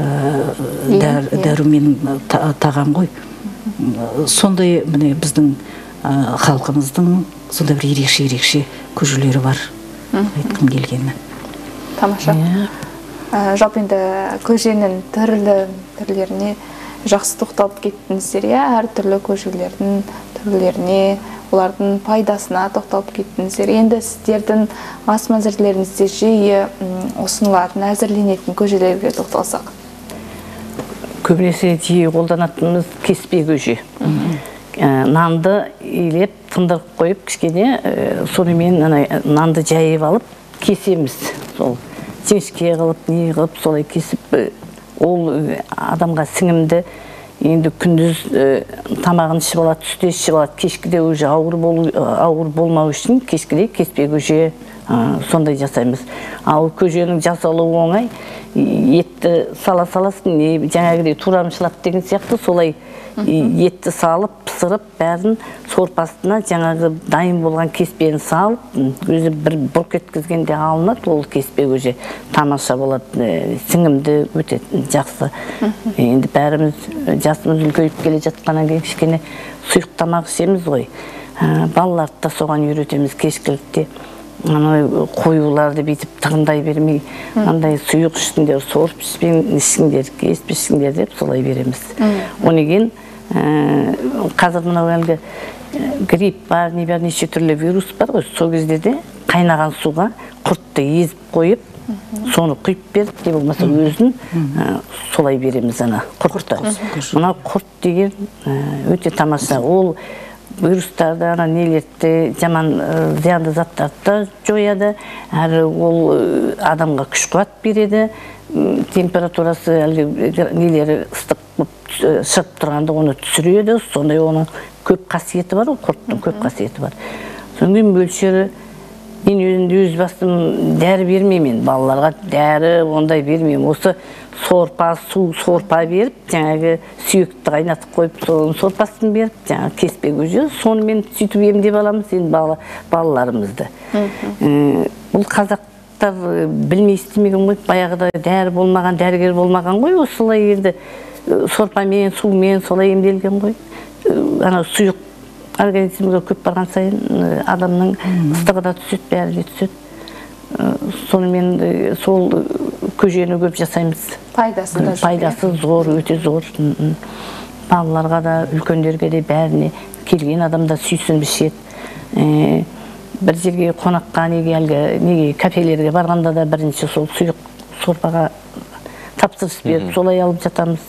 дәрумен тағам ғой. Сондай міне біздің халқымыздың сонда бір ерекше-ерекше көжелері бар, айтқым келгені. Тамаша. Жалпы енді көженің түрлі түрлеріне жақсы тоқталып кеттіңіздер, иә, әртүрлі көжелердің түрлеріне, олардың пайдасына тоқталып кеттіңіздер. Енді сіздердің ас мәзірлеріңізде жиі ұсынылатын, әзірленетін көжелерге тоқталсақ. Көбінесе жиі қолданатынымыз кеспе көже. Нанды илеп, тындырып қойып, кішкене сонымен нанды жайып алып, кесеміз. Сол жіңішке қылып, не қылып, солай кесіп, ол адамға сіңімді, енді күндіз тамағын ішіп алады, түсте ішіп алады, кешкіде уже ауыр болмау үшін кешкіде кеспе көже сондай жасаймыз. Ал көженің жасалуы оңай, етті сала саласын, жаңағыдай турамшылап деген сияқты, солай етті салып, пысырып, бәрін сорпасына жаңағы дайын болған кеспені салып, өзі бір бұрқ еткізгенде алынады, ол кеспе көже тамаша болады, сіңімді өте жақсы. Енді бәріміз жасымыз үлкейіп келе жатқаннан кейін кішкене сұйық тамақ ішеміз ғой. Балаларды да соған үйретеміз кешкілікте. Қоюларды бейтіп тығындай бермей, андай сұйық ішкіндер, сорып ішкіндер, кеспе ішкіндер деп солай береміз. Онеген қазір мынау әлгі грипп бар, не бар, неше түрлі вирус бар ғой, сол кезде де қайнаған суға құртты езіп қойып, соны құйып беріп, не болмаса өзін солай береміз ана құртты. Мынау құрт деген өте тамаша. Ол вирустарды, ана нелерді, жаман зиянды заттарды жояды, әрі ол адамға күш қуат береді, температурасы нелері ыстық шығып тұрғанда оны түсіреді, сондай оның көп қасиеті бар, ол құрттың көп қасиеті бар. Сонымен мөлшері, мен өзімді өз басым дәрі бермеймін, балаларға дәрі ондай бермеймін. Осы сорпа, су сорпа беріп, жаңағы сүйекті қайнатып қойып, соның сорпасын беріп, жаңағы кеспе көже, сонымен сөйтіп емдеп аламыз енді балаларымызды. Бұл қазақтар білмей істемеген ғой, баяғыда дәрі болмаған, дәрігер болмаған ғой, осылай енді сорпамен, сумен солай емделген ғой. Ана сұйық организмге көп барған сайын адамның ыстығы да түседі, бәрі де түседі. Сонымен сол көжені көп жасаймыз. Пайдасы да Пайдасы зор, өте зор. Балаларға да, үлкендерге де бәріне келген адамда сүйсін бішеді. Бір жерге қонаққа, неге кафелерге барғанда да бірінші сол сұйық сорпаға тапсырыс беріп, солай алып жатамыз.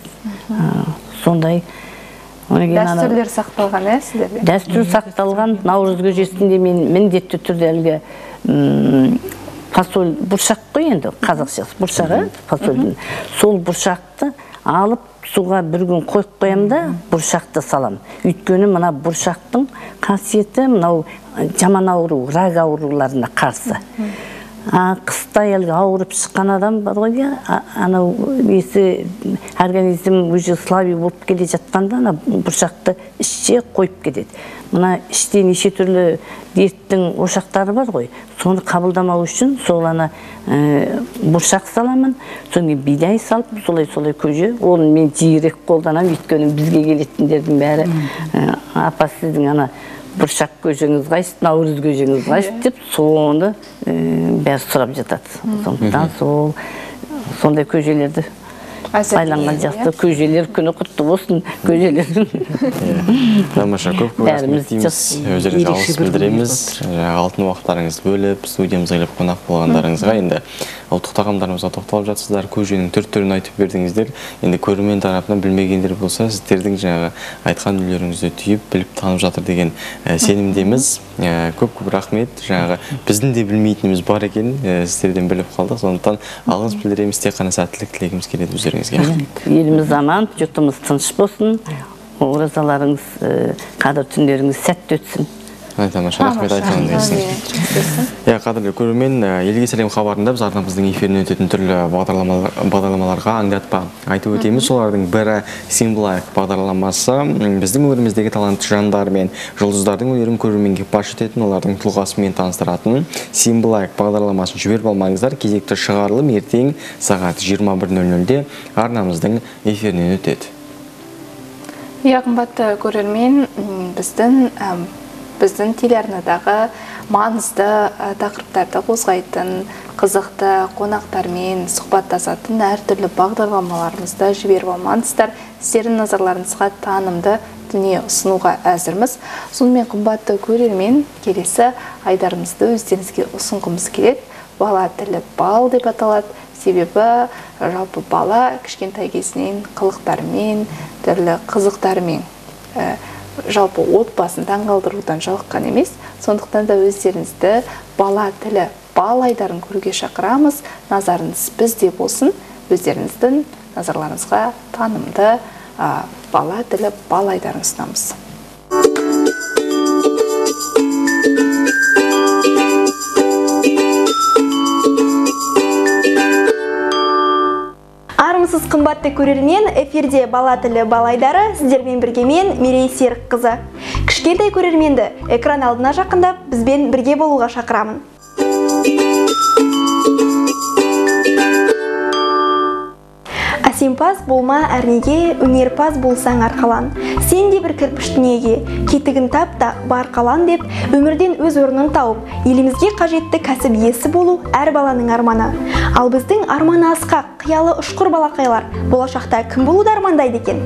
Сондай. Дәстүрлер сақталған, ә, сіздерде? Дәстүр сақталған. Наурыз көжесінде мен міндетті түрде әлгі фасоль бұршақ қой енді, қазақшасы бұршағы, фасольдің. Сол бұршақты алып, суға бір күн қойып қоям да, бұршақты салам. Өйткені мына бұршақтың қасиеті мынау жаман ауру, рак ауруларына қарсы. Қыста әлгі ауырып шыққан адам бар ғой, анау несі организм уже слабый болып келе жатқанда бұршақты ішше қойып кетеді. Мына іште неше түрлі дерттің ошақтары бар ғой, соны қабылдамау үшін сол ана бұршақ саламын, сонымен бидай салып, солай-солай көже, оны мен жиірек қолданам, өйткені бізге келетіндердің бәрі апа сіздің ана бұршақ көжеңіз қайсы, наурыз көжеңіз қайсы деп, соны бәрі сұрап жатады. Сондықтан сол сондай көжелерді байланған жақсы, көжелер күні құтты болсын, көжелердің. Тамаша, көп көп рахмет дейміз, өздеріңізге алғыс білдіреміз. Алтын уақыттарыңызды бөліп, студиямызға келіп қонақ болғандарыңызға енді ұлттық тағамдарымызға тоқталып жатсыздар, көженің түр-түрін айтып бердіңіздер. Енді көрермен тарапынан білмегендер болса, сіздердің жаңағы айтқан дүниелеріңізді түйіп, біліп танып жатыр деген сенімдеміз. Көп-көп рахмет. Жаңағы біздің де білмейтініміз бар екен, сіздерден біліп қалдық. Сондықтан алғыс білдіреміз, тек қана сәттілік тілегіміз келеді өздеріңізге. Еліміз аман, жұртымыз тыныш болсын. Оразаларыңыз, қадір түндеріңіз сәтті өтсін. Тамаша, рахмет айтқаныңыз келсін. Қадірлі көрермен, Елге сәлем хабарында біз арнамыздың эфирінен өтетін түрлі бағдарламаларға аңдатпа айтып өтеміз. Солардың бірі Симбылайық бағдарламасы. Біздің өңіріміздегі талантты жандар мен жұлдыздардың өнерін көрерменге паш ететін, олардың тұлғасымен таныстыратын Симбылайық бағдарламасын жіберіп алмаңыздар. Кезекті шығарылым ертең сағат жиырма бір нөл нөлде арнамыздың эфирінен өтеді. Қымбатты көрермен, біздің біздің телеарнадағы маңызды тақырыптарды қозғайтын, қызықты қонақтармен сұхбаттасатын әртүрлі бағдарламаларымызды жіберіп алмаңыздар. Сіздердің назарларыңызға танымды дүние ұсынуға әзірміз. Сонымен қымбатты көрермен, келесі айдарымызды өздеріңізге ұсынғымыз келеді. Бала тілі бал деп аталады. Себебі жалпы бала кішкентай кезінен қылықтармен, түрлі қызықтармен жалпы отбасын таңғалдырудан жалыққан емес. Сондықтан да өздеріңізді бала тілі бал айдарын көруге шақырамыз. Назарыңыз бізде болсын. Өздеріңіздің назарларыңызға танымды бала тілі бал айдарын ұсынамыз. Армысыз қымбатты көрермен, эфирде бала тілі бал айдары, сіздермен бірге мен Мерей Серікқызы. Кішкентай көрерменді экран алдына жақындап, бізбен бірге болуға шақырамын. Әсемпаз болма әрнеге, өнерпаз болсаң арқалан. Сен де бір кірпіш дүниеге, кетігін тап та бар қалан деп, өмірден өз орнын тауып, елімізге қажетті кәсіп иесі болу әр баланың арманы. Ал біздің арманы асқақ, қиялы ұшқыр балақайлар болашақта кім болуды армандайды екен?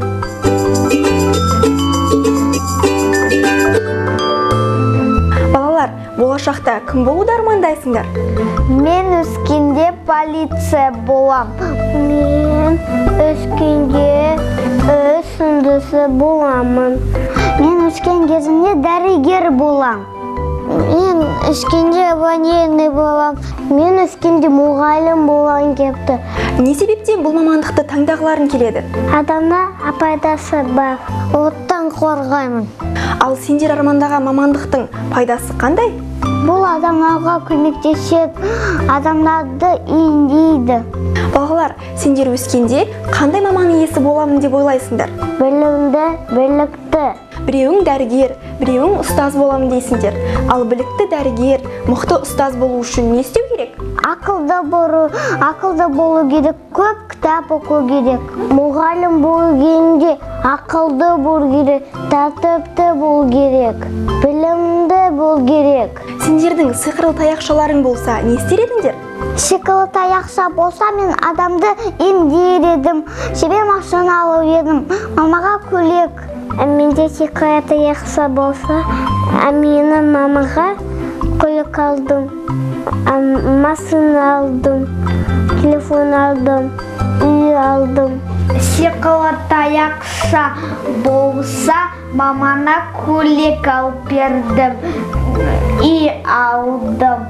Балалар, болашақта кім болуды армандайсыңдар? Мен өскенде полиция болам. Мен өскенде өсіндісі боламын. Мен өскен кезімде дәрігер болам. Мен өскенде военный болам. Мен өскенде мұғалім болам кепті. Не себептен бұл мамандықты таңдағыларың келеді? Адамда пайдасы бар. Оттан қорғаймын. Ал сендер армандаған мамандықтың пайдасы қандай? Бұл адамдарға көмектеседі, адамдарды емдейді. Балалар, сендер өскенде қандай маман иесі боламын деп ойлайсыңдар? Білімді, білікті. Біреуің дәрігер, біреуің ұстаз боламын дейсіңдер. Ал білікті дәрігер, мықты ұстаз болу үшін не істеу керек? Ақылды болу, ақылды болу керек, көп кітап оқу керек. Мұғалім болу керекте ақылды болу керек, тәртіпті болу керек, білімді болу керек. Сендердің сиқырлы таяқшаларың болса, не істер едіңдер? Сиқырлы таяқша болса, мен адамды емдер едім, себе машина алып едім, мамаға көйлек. Менде сиқырлы таяқша болса, мені мамаға көйлек алдым, машина алдым, телефон алдым, үй алдым. Сиқырлы таяқша болса, мамана көйлек алып бердім, үй алдым.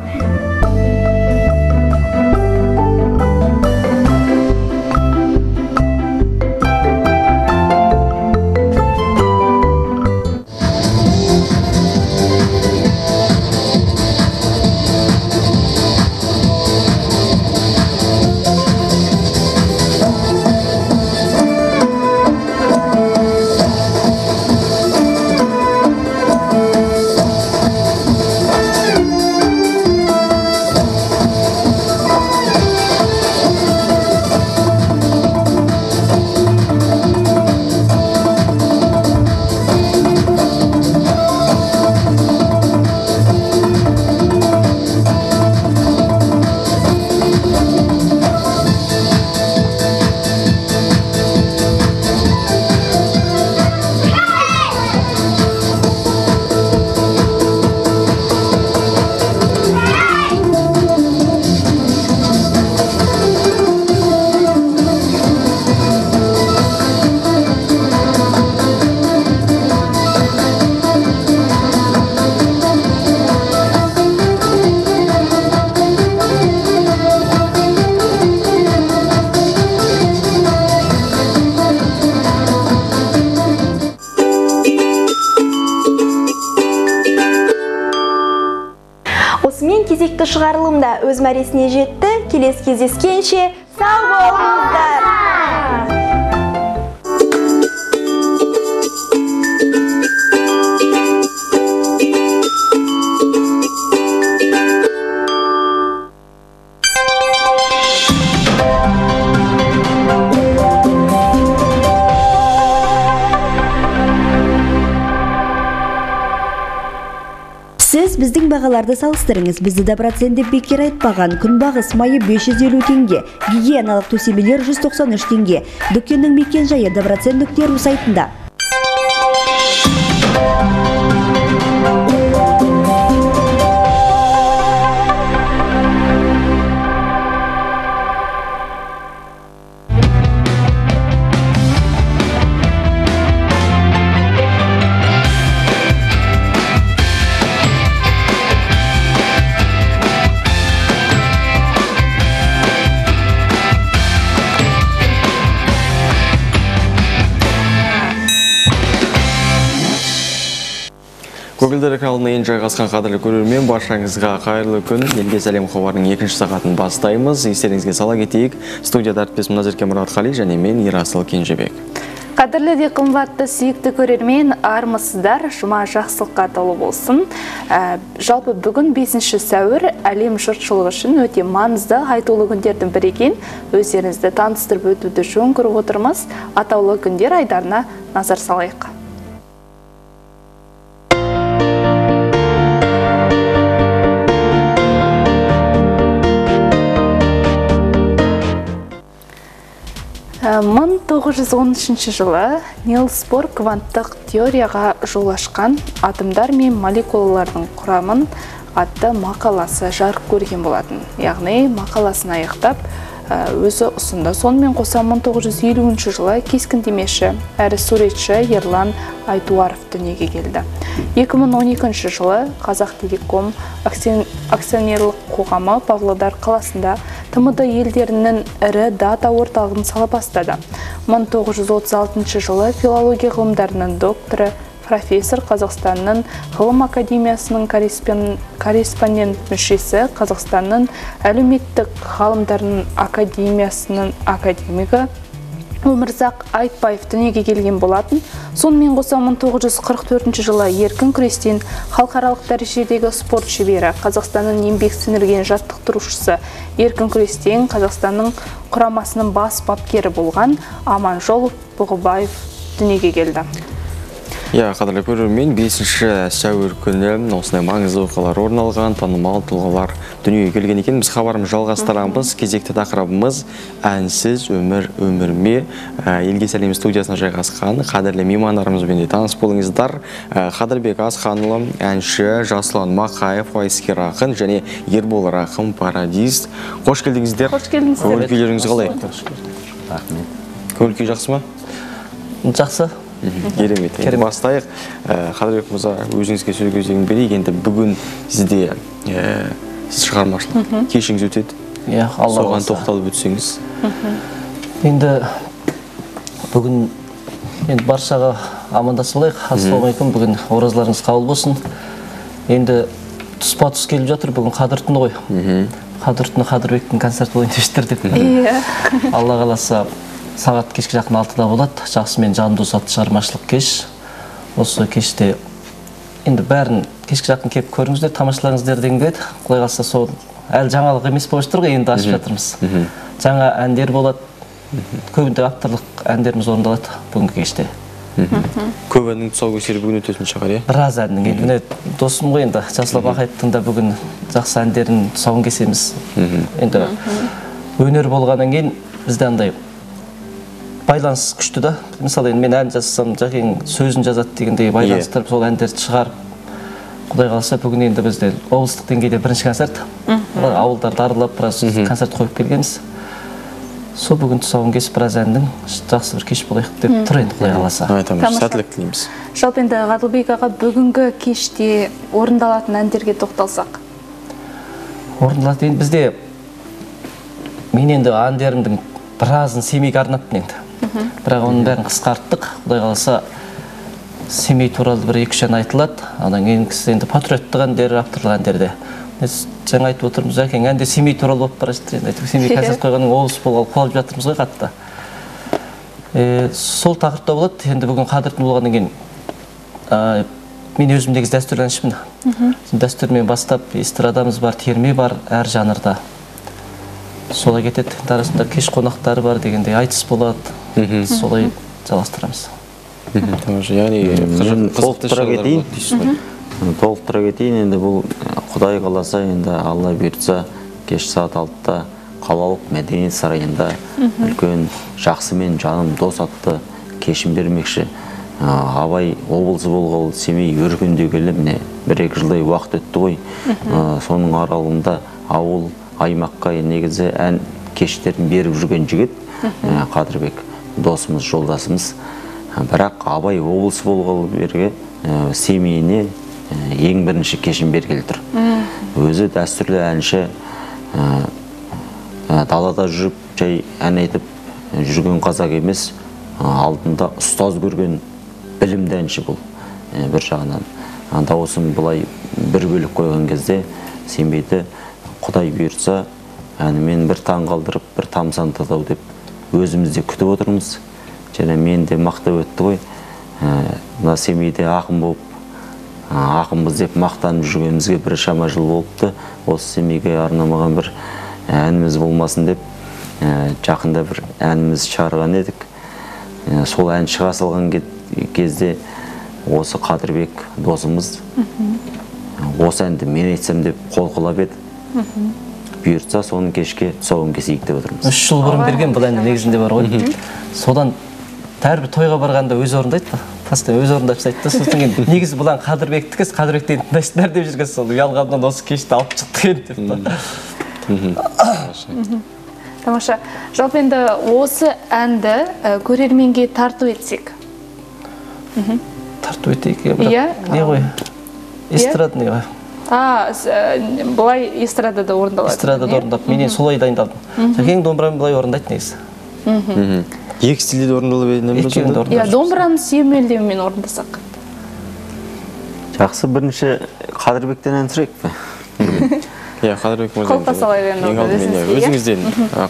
Кезекті шығарылымда өз мәресіне жетті. Келесі кездескенше сау болыңыздар. біздің бағаларды салыстырыңыз. Бізді да процент деп бекер айтпаған. Күнбағыс майы бес жүз елу теңге, гигиеналық төсемелер жүз тоқсан үш теңге. Дүкеннің мекен жайы да процент нүкте ру сайтында. Көгілдір экранына ең жайғасқан қадірлі көрермен, баршаңызға қайырлы күн. Елге сәлем хабарының екінші сағатын бастаймыз. Естеріңізге сала кетейік. Студияда әріптесім Назерке Мұратқали және мен Ерасыл Кенжебек. Қадірлі де қымбатты сүйікті көрермен, армысыздар, жұма жақсылыққа толы болсын. Ә, жалпы бүгін бесінші сәуір әлем жұртшылығы үшін өте маңызды айтулы күндердің бірі екен. Өздеріңізді таныстырып өтуді жөн көріп отырмыз. Атаулы күндер айдарына назар салайық. мың тоғыз жүз он үшінші жылы Нильс Бор кванттық теорияға жол ашқан атомдар мен молекулалардың құрамын атты мақаласы жарық көрген болатын. Яғни мақаласын аяқтап өзі ұсынды. Сонымен қоса мың тоғыз жүз елуінші жылы кескіндемеші әрі суретші Ерлан Айтуаров дүниеге келді. екі мың он екінші жылы Қазақтелеком акционерлік қоғамы Павлодар қаласында Т М Д елдерінің ірі дата орталығын сала бастады. мың тоғыз жүз отыз алтыншы жылы филология ғылымдарының докторы, профессор, Қазақстанның ғылым академиясының корреспондент мүшесі, Қазақстанның әлеуметтік ғалымдарының академиясының академигі Өмірзақ Айтбаев дүниеге келген болатын. Сонымен қоса мың тоғыз жүз қырық төртінші жылы еркін күрестен халықаралық дәрежедегі спорт шебері, Қазақстанның еңбек сіңірген жаттықтырушысы, еркін күрестен Қазақстанның құрамасының бас бапкері болған Аманжол Бұғыбаев дүниеге келді. Я, қадірлі көрермен, бесінші сәуір күні осындай маңызды оқиғалар орын алған, танымал тұлғалар дүниеге келген екен. Біз хабарымыз жалғастырамыз. Кезекті тақырыбымыз әнсіз өмір өмірме. Елге сәлем студиясына жайғасқан қадірлі меймандарымызбен де таныс болыңыздар. Қадырбек Асқанұлы, әнші, Жасұлан Мақаев, Айскер ақын және Ербол Рақым пародист. Қош келдіңіздер. Қош келдіңіздер. Көңіл күйлеріңіз қалай? Көңіл күй жақсы ма? Жақсы. Керемет. Бастайық. Қадырбек мырза, өзіңізге сөз кезегін берейік. Енді бүгін сізде сіз шығармашылық кешіңіз өтеді. Соған тоқталып өтсеңіз. Енді бүгін енді баршаға амандасып алайық. Ассалаумағалейкум. Бүгін оразаларыңыз қабыл болсын. Енді тұспа тұс келіп жатыр. Бүгін Қадыр түні ғой. Қадыр түні Қадырбектің концерті ойын дештір деп. Алла қаласа сағат кешке жақын алтыда болады. Жақсы мен жанды ұсатты шығармашылық кеш. Осы кеште енді бәрін кешке жақын келіп көріңіздер, тамашалаңыздар деген келеді. Құдай қаласа сол әлі жаңалық емес болып тұр ғой, енді ашып жатырмыз. Жаңа әндер болады. Көбінде авторлық әндеріміз орындалады бүгінгі кеште. Көп әннің тұсаукесері бүгін өтетін шығар, иә? Біраз әннің. Енді міне досым ғой енді Жасұлан Мақаевтың да бүгін жақсы әндерін тұсауын кесеміз. Енді өнер болғаннан кейін бізде андай байланыс күшті да. Мысалы, мен ән жазсам, жақен сөзін жазады дегендей байланыстырып, сол әндерді шығарып, Құдай қаласа бүгін енді бізде облыстық деңгейде бірінші концерт. Ауылдарды аралап, біраз концерт қойып келгенбіз. Сол бүгін тұсауын кесіп, біраз әннің жақсы бір кеш болайық деп тұр енді, Құдай қаласа. Айтамыз, сәттілік тілейміз. Жалпы енді Ғадылбек аға, бүгінгі кеште орындалатын әндерге тоқталсақ? Орындалатын енді бізде мен енді әндерімдің біразын Семейге арнаппын енді. Бірақ оның бәрін қысқарттық. Құдай қаласа Семей туралы бір екі-үш ән айтылады. Одан кейін енді патриоттық әндер, авторлық әндерде. Жаңа айтып отырмыз, әкең әнде Семей туралы болып бара жатыр. Семей концерт қойғанның облыс болғалы қуалып жатырмыз ғой қатты. Сол тақырыпта болады. Енді бүгін Қадыр түні болғаннан кейін мен өзім негізі дәстүрлі әншімін. Дәстүрмен бастап эстрадамыз бар, терме бар әр жанрда. Солай кетеді. Арасында кеш қонақтары бар дегенде айтыс болады. Солай жалғастырамыз. Яғни қызықты шаралар болады дейсіз ғой. толықтыра кетейін, енді бұл Құдай қаласа, енді Алла бұйыртса, кеш сағат алтыда қалалық мәдениет сарайында үлкен жақсы мен жаным дос атты кешім бермекші. Абай облысы болғалы Семей өркендегелі міне бір-екі жылдай уақыт өтті ғой. Соның аралығында ауыл аймаққа негізі ән кештерін беріп жүрген жігіт Қадырбек досымыз, жолдасымыз. Бірақ Абай облысы болғалы берге Семейіне ең бірінші кешім бергелі тұр. Өзі дәстүрлі әнші, далада жүріп, жай ән айтып жүрген қазақ емес, алдында ұстаз көрген білімді әнші бұл. Бір жағынан дауысын бұлай бір бөлік қойған кезде Семейді Құдай бұйыртса әнімен бір таң қалдырып, бір тамсантады-ау деп өзімізде күтіп отырмыз. Және мен де мақтап өтті ғой. Мына Семейде ақын болып, ақынбыз деп мақтанып жүргенімізге бір шама жыл болыпты. Осы Семейге арнамаған бір әніміз болмасын деп жақында бір әніміз шығарған едік. Сол ән шыға салған кезде осы Қадырбек досымыз осы әнді мен айтсам деп қолқылап еді. Бұйыртса соның кешке тұсауын кесейік деп отырмыз. Үш жыл бұрын берген бұл әнді негізінде бар ғой. Содан әрбір тойға барғанда өз орындайды. Таста өз орындап айтты. Сосын енді негізі бұлан Қадырбектікіз, Қадырбектен тыңдайсыңдар деп жүрген сол ұялғаннан осы кешті алып шықты деп. Тамаша. Жалпы енді осы әнді көрерменге тарту етсек. Тарту етейік. Не ғой? Эстрадный ғой. Бұлай эстрадада орындалады. Эстрадада орындап, менен солай дайындалдым. Жәкең домбыраны бұлай орындайды негізі. Екі стилде орындалып едінен бе? Иә, домбыраны сүйемелдеумен орындасақ. Жақсы, бірінші Қадырбектен ән сұрайық па? Иә, Қадырбек мырза. Қолқа салайын енді өзіңізден.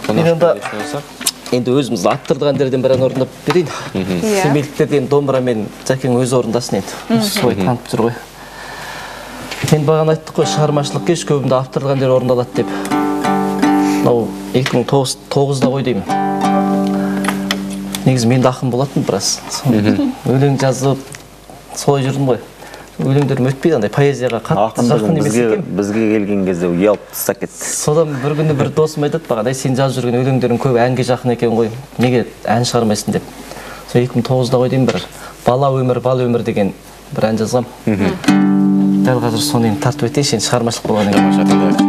Енді өзіміз аттырдыған дерден бір ән орындап берейін. Семейліктерден домбырамен Жәкең өзі орындасын енді. Солай танып тұр ғой. Енді баған айттық қой, шығармашылық кеш көбінде авторлыған дер орындалады деп. Мынау екі мың тоғызда ғой деймін. Негізі мен де ақын болатын біраз. Өлең жазып, солай жүрдім ғой. Өлеңдерім өтпейді, андай поэзияға қатты жақын емес екен. Бізге келген кезде ұялып тастап кетті. Содан бір күні бір досым айтады маған, ай сен жазып жүрген өлеңдерің көп әнге жақын екен ғой. Неге ән шығармайсың деп. Сол екі мың тоғызда ғой деймін бір бала өмір, бал өмір деген бір ән жазғам. Дәл қазір соны енді тартып өтейінші, енді шығармашылық болған екен.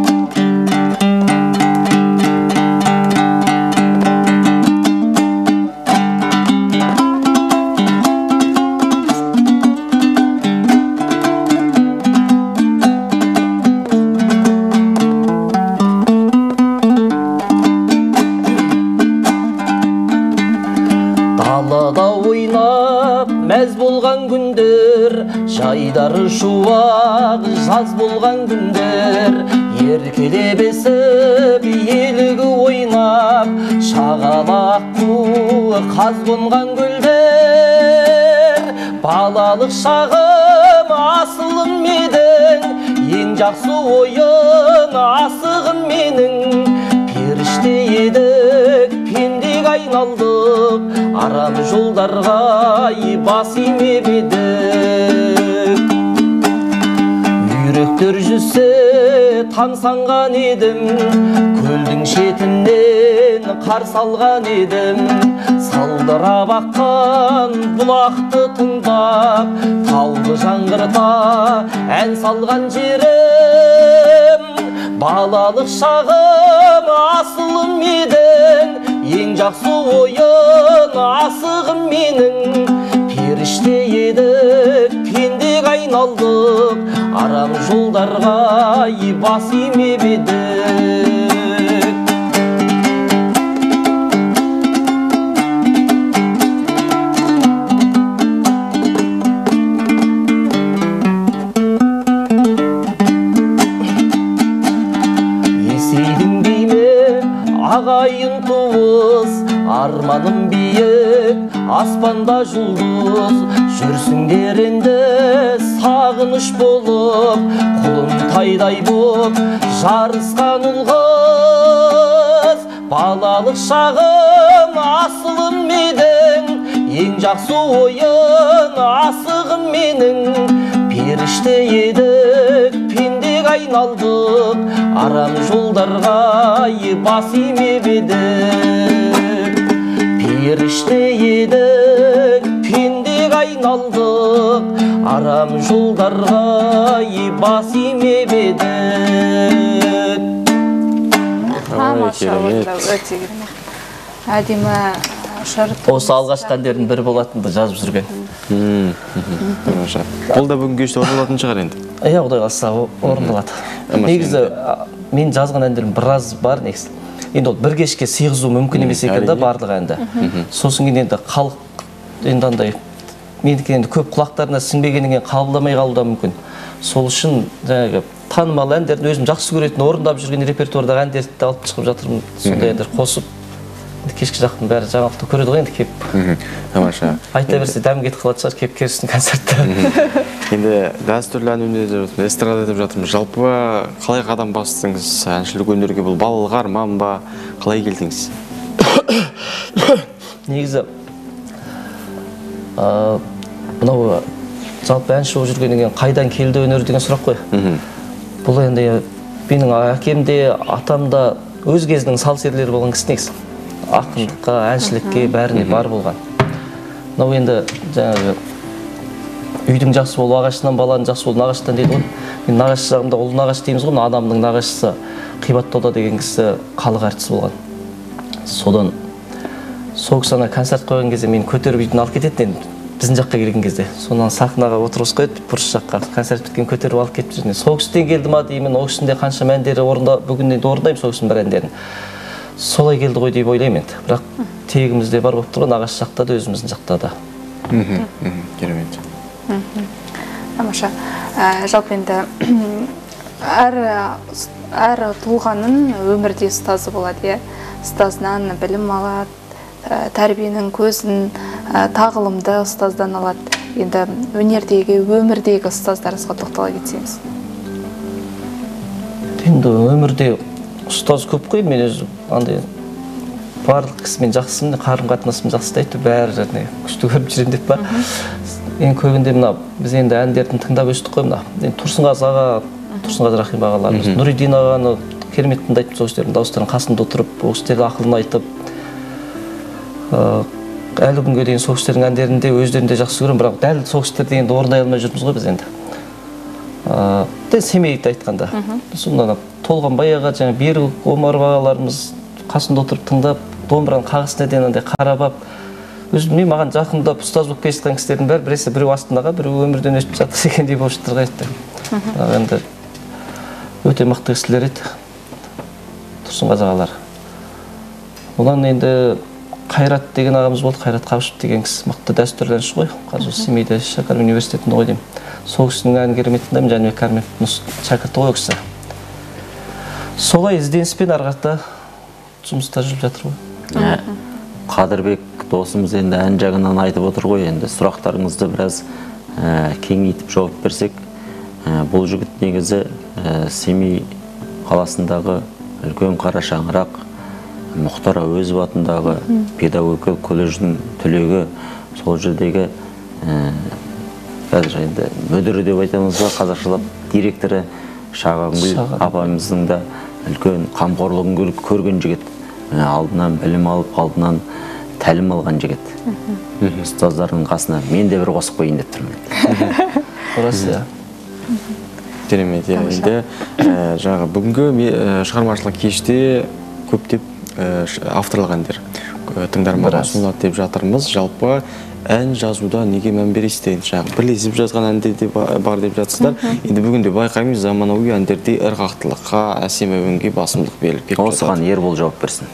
Далада ойнап, мәз болған күндер, жайдары шуақ, жаз болған күндер, еркелеп есіп, елігі ойнап, шағалақ қу, қаз қонған гүлдер. Балалық шағым, асылым менің, ең жақсы ойын, асығым менің. Періште едік, пендек айналдық, арам жолдарға бас имеп едік. Үйректер жүзсе тамсанған едім, көлдің шетінен қарсы алған едім. Салдырап аққан бұлақты тыңдап, тауды жаңғырта ән салған жерім. Балалық шағым, асылым едің, ең жақсы ойын, асығым менің. Періште едік, пендек айналдық, арам жолдарға бас имеп едік. Ағайын туыс, арманым биік, аспанда жұлдыз. Жүрсіңдер енді сағыныш болып, құлын тайдай боп, жарысқан ұл қыз. Балалық шағым, асылым едің, ең жақсы ойын, асығым менің. періште едік пендек айналдық арам жолдарға бас имеп едік періште едік пендек айналдық арам жолдарға бас имеп едік. Өте керемет. Әдемі шарт. Осы алғашқы әндердің бірі болатынды жазып жүрген. Бұл да бүгін кеште орындалатын шығар енді. Иә, Құдай қаласа орындалады. Негізі мен жазған әндерім біраз бар негізі. Енді ол бір кешке сыйғызу мүмкін емес екен да барлық әнді. Сосын кейін енді халық енді андай менікі енді көп құлақтарына сіңбегеннен кейін қабылдамай қалуы да мүмкін. Сол үшін жаңағы танымал әндерді өзім жақсы көретін орындап жүрген репертуардағы әндерді алып шығып жатырмын. Сондай әндер қосып кешкі жақтың бәрі жаңалықты көреді ғой енді кеп. Тамаша. Айта берсе дәм кетіп қалатын шығар кеп керістің концертті. Енді дәстүрлі ән өнерді эстрада деп жатырмыз. Жалпы қалай қадам бастыңыз? Әншілік өнерге бұл балалық арман ба? Қалай келдіңіз? Негізі мынау жалпы әнші болып жүргеннен кейін қайдан келді өнер деген сұрақ қой. Бұл енді менің әкем де атам да өз кезінің сал серілері болған кісі негізі. Ақындыққа, әншілікке бәріне бар болған. Мынау енді жаңағы үйдің жақсы болу ағашынан, баланың жақсы болу нағашыдан дейді ғой. Мен нағашы жағымда ұлы нағашы дейміз ғой, анамның нағашысы Қибатолла деген кісі халық әртісі болған. Содан сол кісі ана концерт қойған кезде мен көтеріп үйден алып кететін енді біздің жаққа келген кезде. Сонан сахнаға отырғызып қойды, бұрыш жаққа концерт біткен көтеріп алып кетіп жүрген. Сол кісіден келді ма деймін, ол кісінің де қанша әндері орында, бүгін енді орындаймын сол кісінің бір әндерін. Солай келді ғой деп ойлаймын енді. Бірақ тегімізде бар болып тұрған нағашы жақта да өзіміздің жақта да. Керемет. Тамаша. Жалпы енді әр тұлғаның өмірде ұстазы болады, ұстазынан білім алады, тәрбиенің көзін, тағылымды ұстаздан алады. Енді өнердегі, өмірдегі ұстаздарыңызға тоқтала кетсеңіз. Енді өмірде ұстаз көп қой, мен өзім андай барлық кісімен жақсымын, қарым-қатынасым жақсы дейді, бәрі және күшті көріп жүрем деп па. Ең көбінде мына біз енді әндерін тыңдап өстік қой мына. Тұрсынғазы аға, Тұрсынғазы Рахим ағаларымыз, Нұридин ағаны керемет тыңдайтын сол кісілердің дауыстарын қасында отырып, ол кісілерге ақылын айтып, әлі күнге дейін сол кісілердің әндерін де өздерін де жақсы көремін, бірақ дәл сол кісілерді енді орындай алмай жүрміз ғой біз енді. Семейді айтқанда. Сонда Толғанбай аға, жаңа Берік Омаров ағаларымыз қасында отырып тыңдап, домбыраның қағысына дейін андай қарап ап, өзім мен маған жақындап ұстаз болып келе жатқан кісілердің бәрі біресе біреу астындағы, біреу өмірден өтіп жатыр дегендей болып жатыр айтты. Енді өте мықты кісілер еді. Тұрсынғазы ағалар. Одан енді Қайрат деген ағамыз болды, Қайрат Қабышев деген кісі мықты дәстүрлі әнші ғой. Қазір Семейде Шәкәрім университетінде ғой деймін. Сол кісінің әнін керемет тыңдаймын, Жәнібек Кәрімовтың шәкірті ғой кісі. Солай ізденіспен ары қарата жұмыста жүріп жатыр ғой. Қадырбек досымыз енді ән жағынан айтып отыр ғой, енді сұрақтарыңызды біраз кеңейтіп жауап берсек, бұл жігіт негізі Семей қаласындағы үлкен қара шаңырақ Мұхтар Әуезов атындағы педагогикалық колледждің түлегі, сол жердегі қазір енді мүдірі деп айтамыз ба, қазақшалап директоры Шағангүл апамыздың да үлкен қамқорлығын көрген жігіт. Алдынан білім алып, алдынан тәлім алған жігіт. Ұстаздардың қасына мен де бір қосып қойын деп тұрмын. Орасы. Керемет. Енді жаңағы бүгінгі шығармашылық кеште көптеп авторлық әндер тыңдарманға ұсынылады деп жатырмыз. Жалпы ән жазуда неге мән бересіздер? Жаңағы бірлесіп жазған әндер де бар деп жатсыздар. Енді бүгінде байқаймыз, заманауи әндерде ырғақтылыққа, әсем әуенге басымдылық беріліп кетіп жатыр. Осыған Ербол жауап берсін.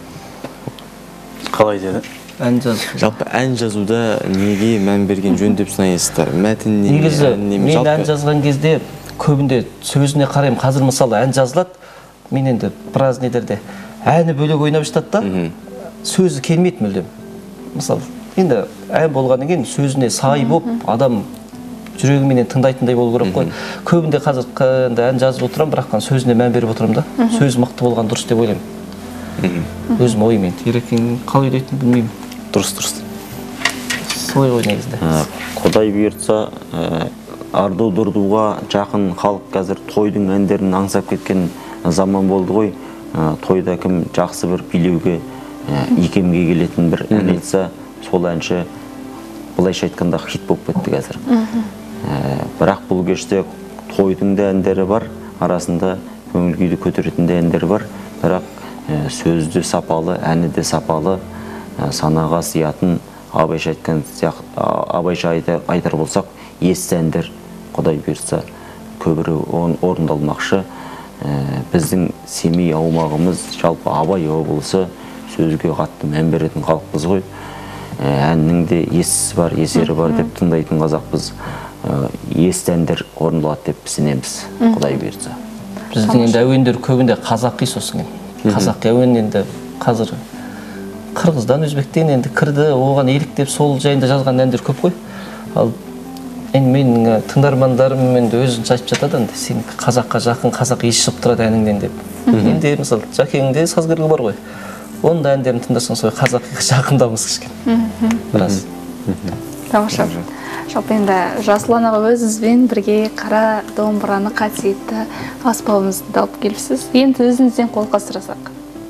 Қалай деді? Ән жазу. Жалпы ән жазуда неге мән берген жөн деп санайсыздар? Мәтініне, негізі мен ән жазған кезде көбінде сөзіне қараймын. Қазір мысалы ән жазылады, мен енді біраз недерде әні бөлек ойнап жатады да, сөзі келмейді мүлдем. Мысалы, енді ән болғаннан кейін сөзіне сай болып, адам жүрегіменен тыңдайтындай болу керек қой. Көбінде қазір ән жазып отырамын, бірақ сөзіне мән беріп отырамын да. Сөз мықты болған дұрыс деп ойлаймын. Өзім ойым енді. Ерекең қалай дейтін білмеймін. Дұрыс, дұрыс. Солай ғой негізінде. Құдай бұйыртса, ардуу дурдууга жақын халық қазір тойдың әндерін аңсап кеткен заман болды ғой. Тойда кім жақсы бір билеуге, икемге келетін бір ән айтса, сол әнші былайша айтқанда хит болып кетті қазір. Бірақ бұл кеште тойдың да әндері бар, арасында көңіл күйді көтеретін де әндері бар. Бірақ сөзді сапалы, әні де сапалы, санаға сиятын, абайша айтқан абайша айтар болсақ, есті әндер Құдай берсе көбірі орындалмақшы. Біздің Семей аумағымыз жалпы Абай облысы сөзге қатты мән беретін халықпыз ғой. Әннің де есі бар, есері бар деп тыңдайтын қазақпыз. Есті әндер орындалады деп сенеміз, Құдай берсе. Біздің енді әуендер көбінде қазақи сосын. Қазақи әуен енді қазір қырғыздан, өзбектен енді кірді, оған еліктеп сол жайында жазған әндер көп қой. Ал енді менің тыңдармандарым енді өзін айтып жатады, енді сен қазаққа жақын, қазақ ес шығып тұрады әніңден деп. Енді мысалы Жәкеңде сазгерлігі бар ғой. Оның да әндерін тыңдасаң сол қазаққа жақындауымыз кішкене. Біраз. Тамаша. Жалпы енді Жасұлан аға өзіңізбен бірге қара домбыраны қасиетті аспабымызды алып келіпсіз. Енді өзіңізден қолқа сұрасақ.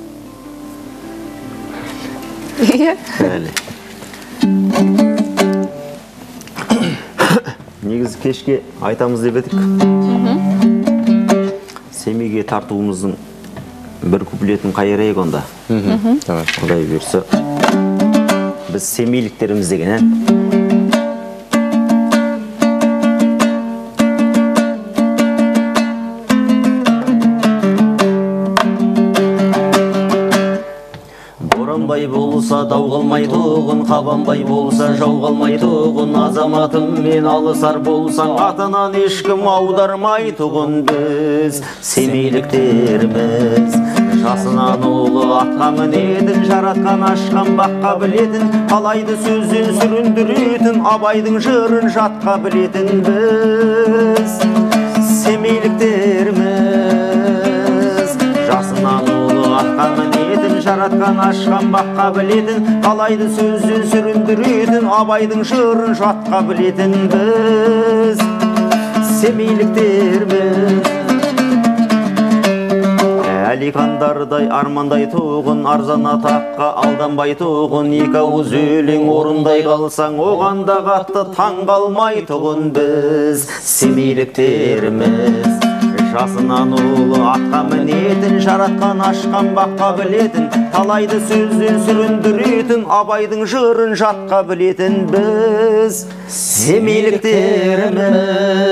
Негізі кешке айтамыз деп едік. Семейге тартуымыздың бір куплетін қайырайық онда. Құдай берсе. Біз семейліктеріміз деген ән. Боранбай болса дау қалмайтұғын, қабанбай болса жау қалмайтұғын, азаматым мен алысар болсаң атынан ешкім аудармайтұғын. Біз семейліктеріміз жасынан ұлы атқа мінетін, жаратқан ашқан баққа білетін, талайды сөзден сүріндіретін, Абайдың жырын жатқа білетін. Біз семейліктеріміз жасынан ұлы атқа мінетін, жаратқан ашқан баққа білетін, талайды сөзден сүріндіретін, Абайдың жырын жатқа білетін. Біз семейліктеріміз әлиқандардай армандай тұғын, арзан атаққа алданбай тұғын, екі ауыз өлең орындай қалсаң оған да қатты таң қалмай тұғын. Біз семейліктеріміз жасынан ұлы атқа мінетін, жаратқан ашқан баққа білетін, талайды сөзден сүріндіретін, Абайдың жырын жатқа білетін. Біз семейліктеріміз.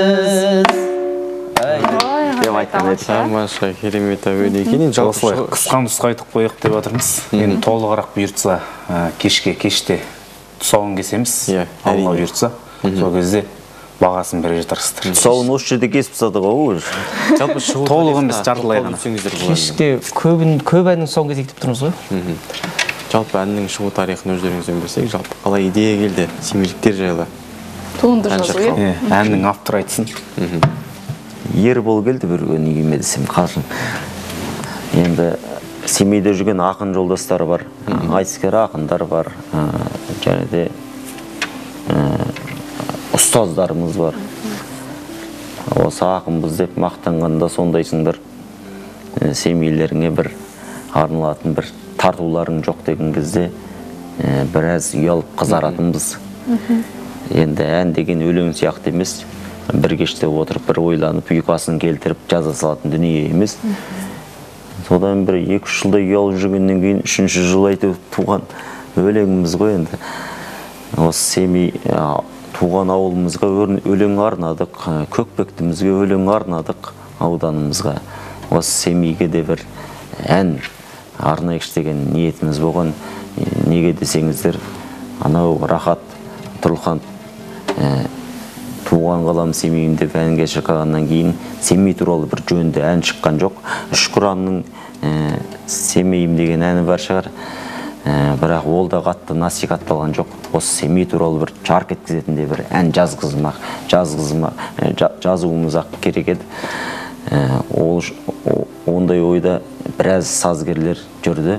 Тамаша, керемет әуен екен. Осылай қысқа нұсқа айтып қояйық деп жатырмыз. Енді толығырақ бұйыртса кешке кеште тұсауын кесеміз. Алла бұйыртса, сол кезде бағасын бере жатарсыздар. Тұсауын осы жерде кесіп тастады ғой. Толық емес, жартылай ғана. Кеште көп әннің тұсауын кесейік деп тұрмыз ғой. Жалпы әннің шығу тарихын өздеріңізден білсек, жалпы қалай идея келді семейліктер жайлы? Туынды жазу, е? Әннің авторы айтсын. Ербол келді бір күні үйіме десем қалжың. Енді Семейде жүрген ақын жолдастары бар, айтыскер ақындар бар, және де ұстаздарымыз бар. Осы ақынбыз деп мақтанғанда сондайсыңдар, семейлеріңе бір арналатын бір тартуларың жоқ деген кезде біраз ұялып қызаратынбыз. Енді ән деген өлең сияқты емес, бір кеште отырып, бір ойланып, ұйқасын келтіріп жаза салатын дүние емес. Содан бір екі-үш жылда ұялып жүргеннен кейін үшінші жыл айтып туған өлеңіміз ғой енді. Осы Семей туған ауылымызға өлең арнадық, Көкпектімізге өлең арнадық, ауданымызға. Осы Семейге де бір ән арнайықшы деген ниетіміз болған. Неге десеңіздер, анау Рахат Тұрлыхан туған қалам Семейім деп әнге шырқағаннан кейін Семей туралы бір жөнді ән шыққан жоқ. Шүкіранның Семейім деген әні бар шығар, бірақ ол да қатты насихатталған жоқ. Осы Семей туралы бір жарқ еткізетіндей бір ән жазғызмақ, жазуымыз ақ керек еді. Ондай ойда біраз сазгерлер жүрді.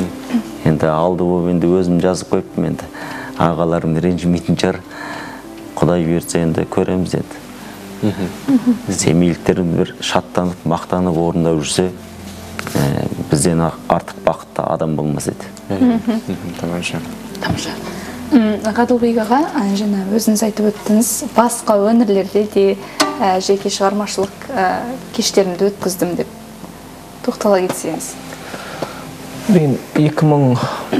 Енді алды болып енді өзім жазып қойыппын, енді ағаларым ренжімейтін шығар. Құдай берсе енді көреміз енді. Семейліктердің бір шаттанып, мақтанып орындап жүрсе, бізден артық бақытты адам болмас еді. Тамаша. Тамаша. Ғадылбек аға, жаңа өзіңіз айтып өттіңіз, басқа өңірлерде де жеке шығармашылық кештерімді өткіздім деп тоқтала кетсеңіз. Мен екі мың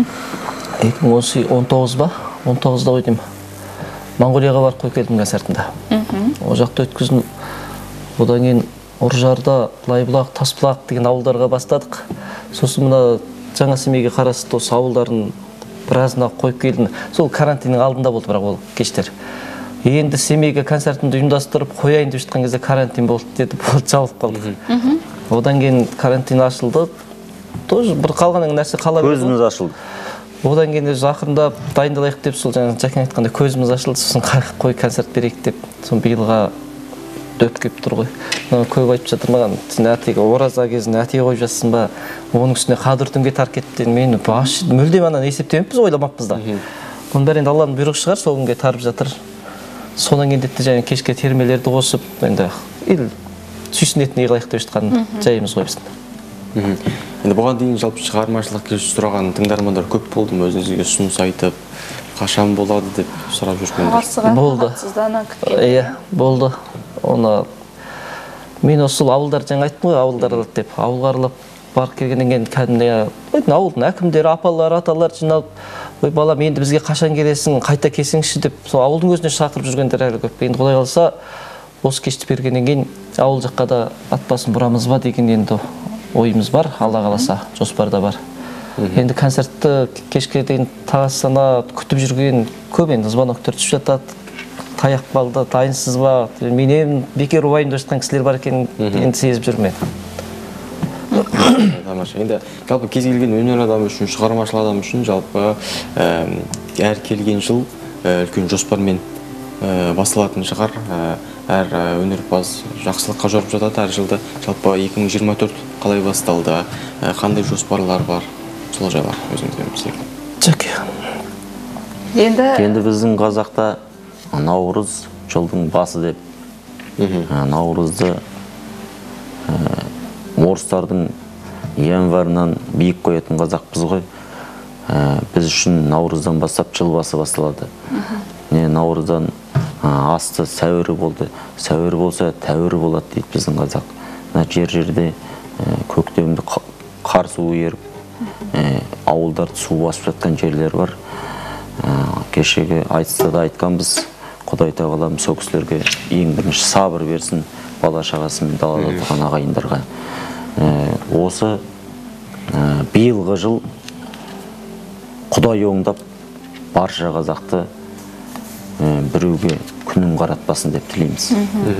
он тоғыз ба, он тоғызда ойдым. Монғолияға барып қой келдім концертінде. Ол жақта өткіздім. Одан кейін Ұржарда, Лайбұлақ, Тасбұлақ деген ауылдарға бастадық. Сосын мына жаңа Семейге қарасты осы ауылдарын біразына қойып келдім. Сол карантиннің алдында болды бірақ ол кештер. Енді Семейге концертімді ұйымдастырып қояйын деп жатқан кезде карантин болды деді, болды жауып қалдық. Одан кейін карантин ашылды. Тоже бір қалған нәрсе қала берді. Көзіміз ашылды. Одан кейін жақында дайындалайық деп сол жаңа Жәкен айтқандай көзіміз ашылды. Сосын қой концерт берейік деп соны биылға өткіп тұр ғой. Көп айтып жатыр маған, сен әтеге ораза кезінде әтеге қойып жатсың ба, оның үстіне қадір түнге тарқ етті. Мен мүлдем ананы есептемеппіз, ойламаппыз да. Оның бәрі енді Алланың бұйрығы шығар, сол күнге тарып жатыр. Содан кейін де және кешке термелерді қосып, енді ел сүйсінетін еғылайық деп жатқан жайымыз ғой біздің. Енді бұған дейін жалпы шығармашылық кеш сұраған тыңдармандар көп болды ма? Өзіңізге ұсыныс айтып, қашан болады деп сұрап жүргендер. Болды. Иә, болды. Оны мен осы ауылдар жаңа айттым ғой, ауылдар деп ауылға аралап барып келгеннен кейін кәдімгі ауылдың әкімдері, апалар, аталар жиналып, ой балам енді бізге қашан келесің, қайта келсеңші деп сол ауылдың өзіне шақырып жүргендер әлі көп. Енді Құдай қаласа осы кешті бергеннен кейін ауыл жаққа да ат басын бұрамыз ба деген енді ойымыз бар, Алла қаласа жоспарда бар. Енді концертті кешке дейін тағасына күтіп жүрген көп енді звоноктар түсіп жатады. Таяқ балды, дайынсыз ба, менен бекер уайымда жатқан кісілер бар екен, енді сезіп жүрмін. Тамаша. Енді жалпы кез келген өнер адамы үшін, шығармашыл адам үшін жалпы әр келген жыл үлкен жоспармен басталатын шығар. Әр өнерпаз жақсылыққа жорып жатады әр жылды. Жалпы екі мың жиырма төрт қалай басталды, қандай жоспарлар бар, сол жайлар өзіңізден білсек. Жеке. Енді біздің қазақта Наурыз жылдың басы деп. Наурызды орыстардың январынан биік қоятын қазақпыз ғой. Біз үшін Наурыздан бастап жыл басы басталады. Наурыздан асты сәуірі болды. Сәуірі болса тәуірі болады дейді біздің қазақ. Жер-жерде көктемді қар суы еріп, ауылдарды су басып жатқан жерлер бар. Кешегі айтыста да айтқанбыз, Құдай тағалам сол кісілерге ең бірінші сабыр берсін, бала шағасымен далада тұрған ағайындарға. Осы биылғы жыл Құдай оңдап барша қазақты біреуге күнін қаратпасын деп тілейміз.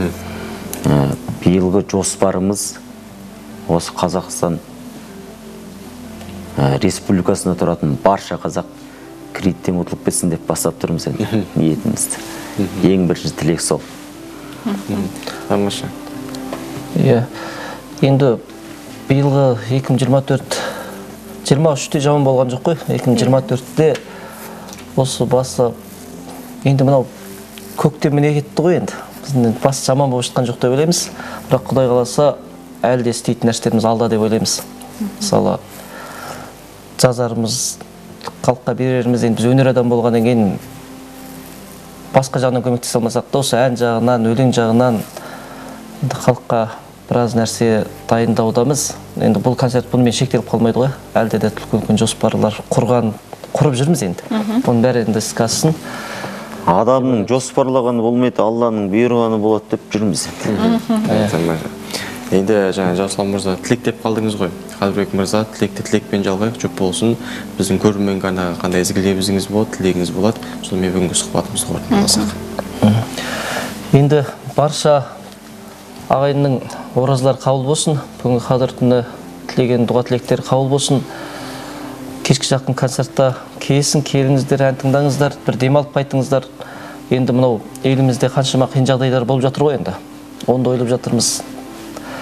Биылғы жоспарымыз осы Қазақстан республикасында тұратын барша қазақ кредиттен ұтылып кетсін деп бастап тұрмыз енді ниетімізді. Ең бірінші тілек сол. Тамаша. Иә, енді биылғы екі мың жиырма төрт жиырма үште жаман болған жоқ қой. екі мың жиырма төртте осы басы енді мынау көктем міне кетті ғой енді. Біздің басы жаман болып жатқан жоқ деп ойлаймыз. Бірақ Құдай қаласа әлі де істейтін нәрселеріміз алда деп ойлаймыз. Мысалы жазарымыз, халыққа береріміз, енді біз өнер адам болғаннан кейін басқа жағынан көмектесе алмасақ та, осы ән жағынан, өлең жағынан халыққа біраз нәрсе дайындаудамыз. Енді бұл концерт бұнымен шектеліп қалмайды ғой. Әлде де үлкен жоспарлар құрған, құрып жүрміз енді. Бұның бәрі енді іске ассын. Адамның жоспарлағаны болмайды, Алланың бұйырғаны болады деп жүрміз енді. Енді жаңа Жасұлан мырза тілек деп қалдыңыз ғой. Қадырбек мырза, тілекті тілекпен жалғайық, жүк болсын. Біздің көрерменге қандай ізгі лебізіңіз болады, тілегіңіз болады. Сонымен бүгінгі сұхбатымызды қорытындыласақ. Енді барша ағайынның оразалар қабыл болсын. Бүгінгі қадір түні тілеген дұға тілектер қабыл болсын. Кешкі жақын концертта келсін, келіңіздер, ән тыңдаңыздар, бір демалып қайтыңыздар. Енді мынау елімізде қаншама қиын жағдайлар болып жатыр ғой енді. Оны ойлап жатырмыз.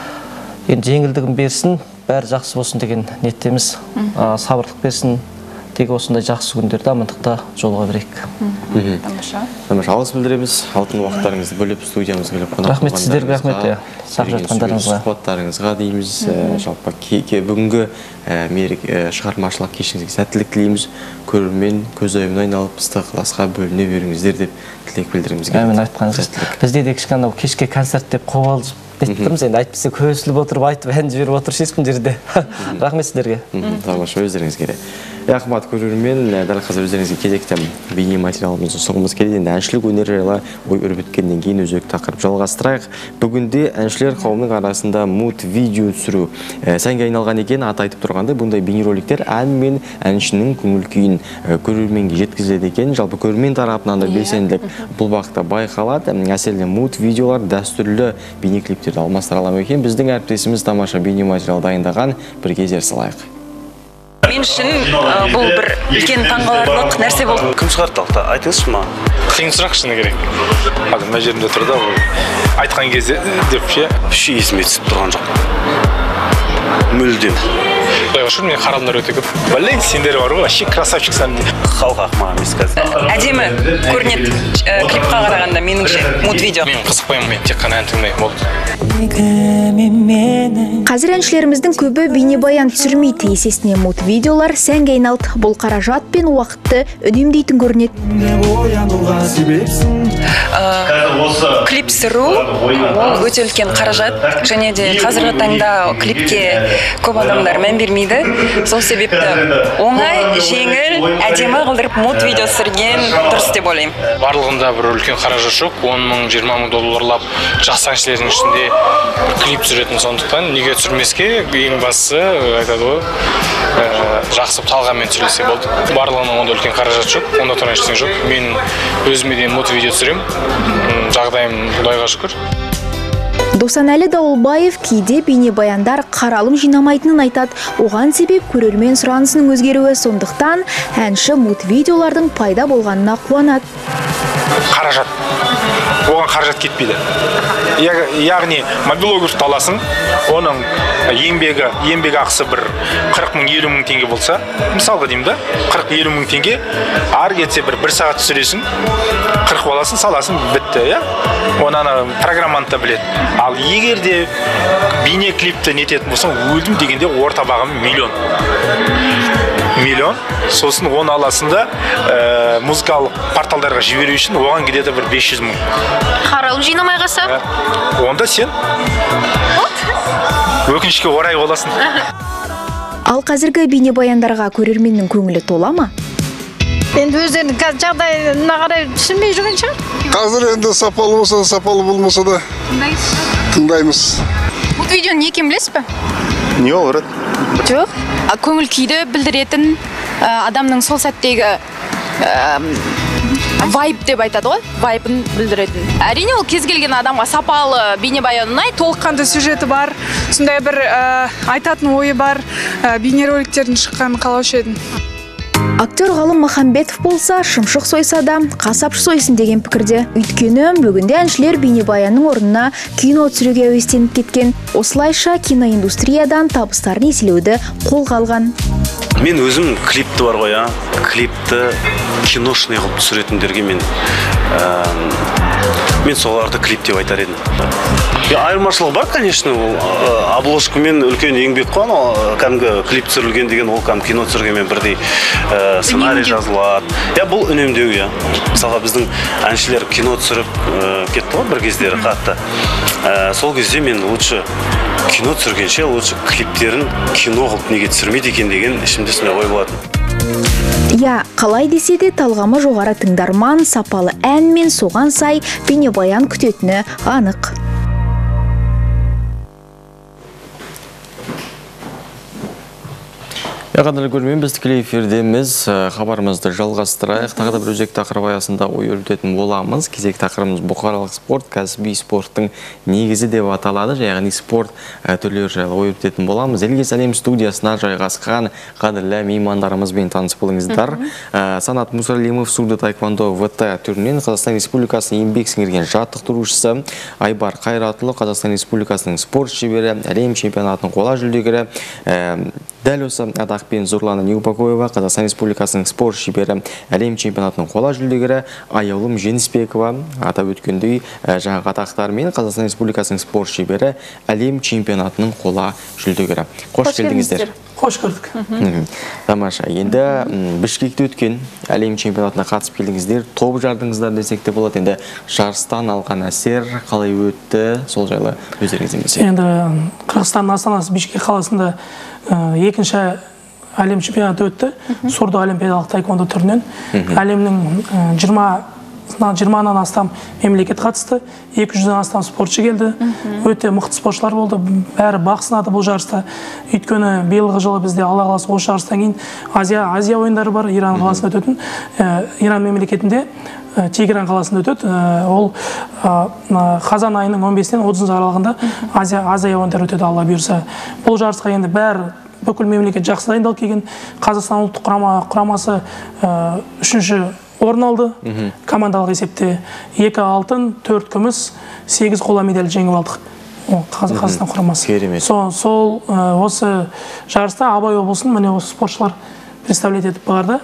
Енді жеңілдігін берсін, бәрі жақсы болсын деген ниеттеміз. Сабырлық берсін, тек осындай жақсы күндерде амандықта жолыға берейік. Тамаша. Тамаша, алғыс білдіреміз. Алтын уақыттарыңызды бөліп студиямызға келіп қонақ рахмет сіздерге, рахмет иә. Сақ жатқандарыңызға. Сұхбаттарыңызға дейміз. Жалпы бүгінгі шығармашылық кешіңізге сәттілік тілейміз. Көрермен көз ойымын айналып ыстық ықыласқа бөліне беріңіздер деп тілек білдіреміз. Әмін айтқаныңыз. Бізде де кішкене кешке концерт деп қобалжып Беттіміз, енді айтпесе көсіліп отырып, айтып, ән жіберіп отыр ешкім жерде. Рахмет сіздерге. Тамаша, өздеріңіз келе. Қымбат көрермен, дәл қазір өздеріңізге кезекті бейне материалымызды ұсынғымыз келеді. Енді әншілік өнер жайлы ой өрбіткеннен кейін өзекті тақырып жалғастырайық. Бүгінде әншілер қауымның арасында мут видео түсіру сәнге айналған екен. Аты айтып тұрғандай, бұндай бейнероликтер ән мен әншінің көңіл күйін көрерменге жеткізіледі екен. Жалпы көрермен тарапынан да белсенділік бұл бағытта байқалады. Мәселен, мут видеолар дәстүрлі бейнеклиптерді алмастыра ала ма екен? Біздің әріптесіміз тамаша бейне материал дайындаған, бір кездер салайық. Мен үшін бұл бір үлкен таңғаларлық нәрсе болды. Кім шығарды алта? Айтыңызшы ма? Қиын сұрақ шыны керек. Қазір мына жерімде тұр да, айтқан кезде деп ше, үші есіме түсіп тұрған жоқ. Мүлдем. Құдайға шүр, мен қаралымдар өте көп. Блин, сендер бар ғой, вообще красавчиксың деп. Халық ақымақ емес қазір. Әдемі көрінеді клипқа қарағанда меніңше мут видео. Мен қызықпаймын, мен тек қана ән тыңдаймын, болды. Қазір әншілеріміздің көбі бейнебаян түсірмейді, есесіне мут видеолар сәнге айналды. Бұл қаражат пен уақытты үнемдейтін көрінеді. Клип түсіру ол өте үлкен қаражат, және де қазіргі таңда клипке көп адамдар мән бермейді. Сол себепті оңай, жеңіл, әдемі қылдырып мут видео түсірген дұрыс деп ойлаймын. Барлығында бір үлкен қаражат жоқ, он мың жиырма мың долларлап жас әншілердің ішінде клип түсіретін, сондықтан неге түсірмеске, ең бастысы айтады ғой, жақсы талғаммен түсірілсе болды. Барлығының онда үлкен қаражат жоқ, онда тұрған ештеңе жоқ. Мен өзіме де мут видео түсіремін, жағдайым Құдайға шүкір. Досанәлі Дауылбаев кейде бейнебаяндар қаралым жинамайтынын айтады. Оған себеп көрермен сұранысының өзгеруі, сондықтан әнші мут видеолардың пайда болғанына қуанады. Қаражат. Оған қаражат кетпейді. Яғни мобилографты аласың, оның еңбегі, еңбек ақысы бір қырық мың елу мың теңге болса, мысалға деймін да, қырық елу мың теңге, ар кетсе бір бір сағат түсіресің, қырық баласын саласың, бітті, иә? Онаны программаны да біледі. Ал егер де бейне клипті нететін болсаң, өлдім дегенде орта бағым миллион. Миллион. Сосын оны аласында музыкалық порталдарға жіберу үшін оған кетеді бір бес жүз мың. Қаралым жинамай қалса? Онда сен өкінішке орай боласың. Ал қазіргі бейнебаяндарға көрерменнің көңілі тола ма? Енді өздерінің жағдайына қарай түсінбей жүрген шығар? Қазір енді сапалы болса да, сапалы болмаса да тыңдаймыз. Бұл видеоны не екенін білесіз бе? Не олар? Жоқ. Көңіл күйді білдіретін адамның сол сәттегі вайб деп айтады ғой, вайбын білдіретін. Әрине ол кез келген адамға сапалы бейнебаян ұнайды. Толыққанды сюжеті бар, сондай бір айтатын ойы бар бейнероликтердің шыққанын қалаушы едім. Актер Ғалым Махамбетов болса, шымшық сойса да, қасапшы сойсын деген пікірде. Өйткені бүгінде әншілер бейнебаянның орнына кино түсіруге әуестеніп кеткен. Осылайша киноиндустриядан табыстарын еселеуді қолға алған. Мен өзім клипті бар ғой, клипті киношный қылып түсіретіндерге мен мен соларды клип деп айтар едім. Айырмашылық бар, конечно, обложкамен үлкен еңбек қой, кәдімгі клип түсірілген деген ол кәдімгі кино түсіргенмен бірдей сценарий жазылады. Я бұл үнемдеу, я. Мысалға біздің әншілер кино түсіріп кетті ғой бір кездері қатты. Сол кезде мен лучше кино түсіргенше, лучше клиптерін кино қылып неге түсірмейді екен деген ішімде сондай ой болатын. Я, қалай десе де талғамы жоғары тыңдарман сапалы ән мен соған сай бейнебаян күтетіні анық. Қадірлі көрермен, біз тікелей эфирдеміз, хабарымызды жалғастырайық. Тағы да бір өзекті тақырып аясында ой өрбітетін боламыз. Кезекті тақырыбымыз бұқаралық спорт, кәсіби спорттың негізі деп аталады. Яғни спорт түрлері жайлы ой өрбітетін боламыз. Елге сәлем студиясына жайғасқан қадірлі меймандарымызбен таныс болыңыздар. Санат Мусалимов суды таеквондо ВТ түрінен Қазақстан Республикасының еңбек сіңірген жаттықтырушысы, Айбар Қайратұлы Қазақстан Республикасының спорт шебері, әлем чемпионатының қола жүлдегері, Дәл осы атақпен Зурлана Неупокоева, Қазақстан Республикасының спорт шебері, әлем чемпионатының қола жүлдегері Аяулым Женісбекова атап өткендей жаңағы атақтармен Қазақстан Республикасының спорт шебері, әлем чемпионатының қола жүлдегері. Қош келдіңіздер. Қош көрдік. Тамаша. Енді Бішкекте өткен әлем чемпионатына қатысып келдіңіздер, топ жардыңыздар десек те болады. Енді жарыстан алған әсер қалай өтті, сол жайлы өздеріңізден білсек. Енді Қырғызстанның астанасы Бішкек қаласында екінші әлем чемпионаты өтті. Сурдо олимпиадалық таеквондо түрінен. Әлемнің жиырмадан астам мемлекет қатысты, екі жүзден астам спортшы келді. Өте мықты спортшылар болды. Бәрі бақ сынады бұл жарыста. Өйткені биылғы жылы бізде Алла қаласы осы жарыстан кейін Азия Азия ойындары бар, Иран қаласында өтетін. Иран мемлекетінде Тегеран қаласында өтеді. Ол қазан айының он бесінен отызыншы аралығында Азия Азия ойындары өтеді, Алла бұйырса. Бұл жарысқа енді бәрі бүкіл мемлекет жақсы дайындалып келген. Қазақстан ұлттық құрамасы үшінші орын алды. Командалық есепте екі алтын, төрт күміс, сегіз қола медаль жеңіп алдық. Қазақстан құрамасы. Сол осы жарыста Абай облысын міне осы спортшылар представлять етіп барды.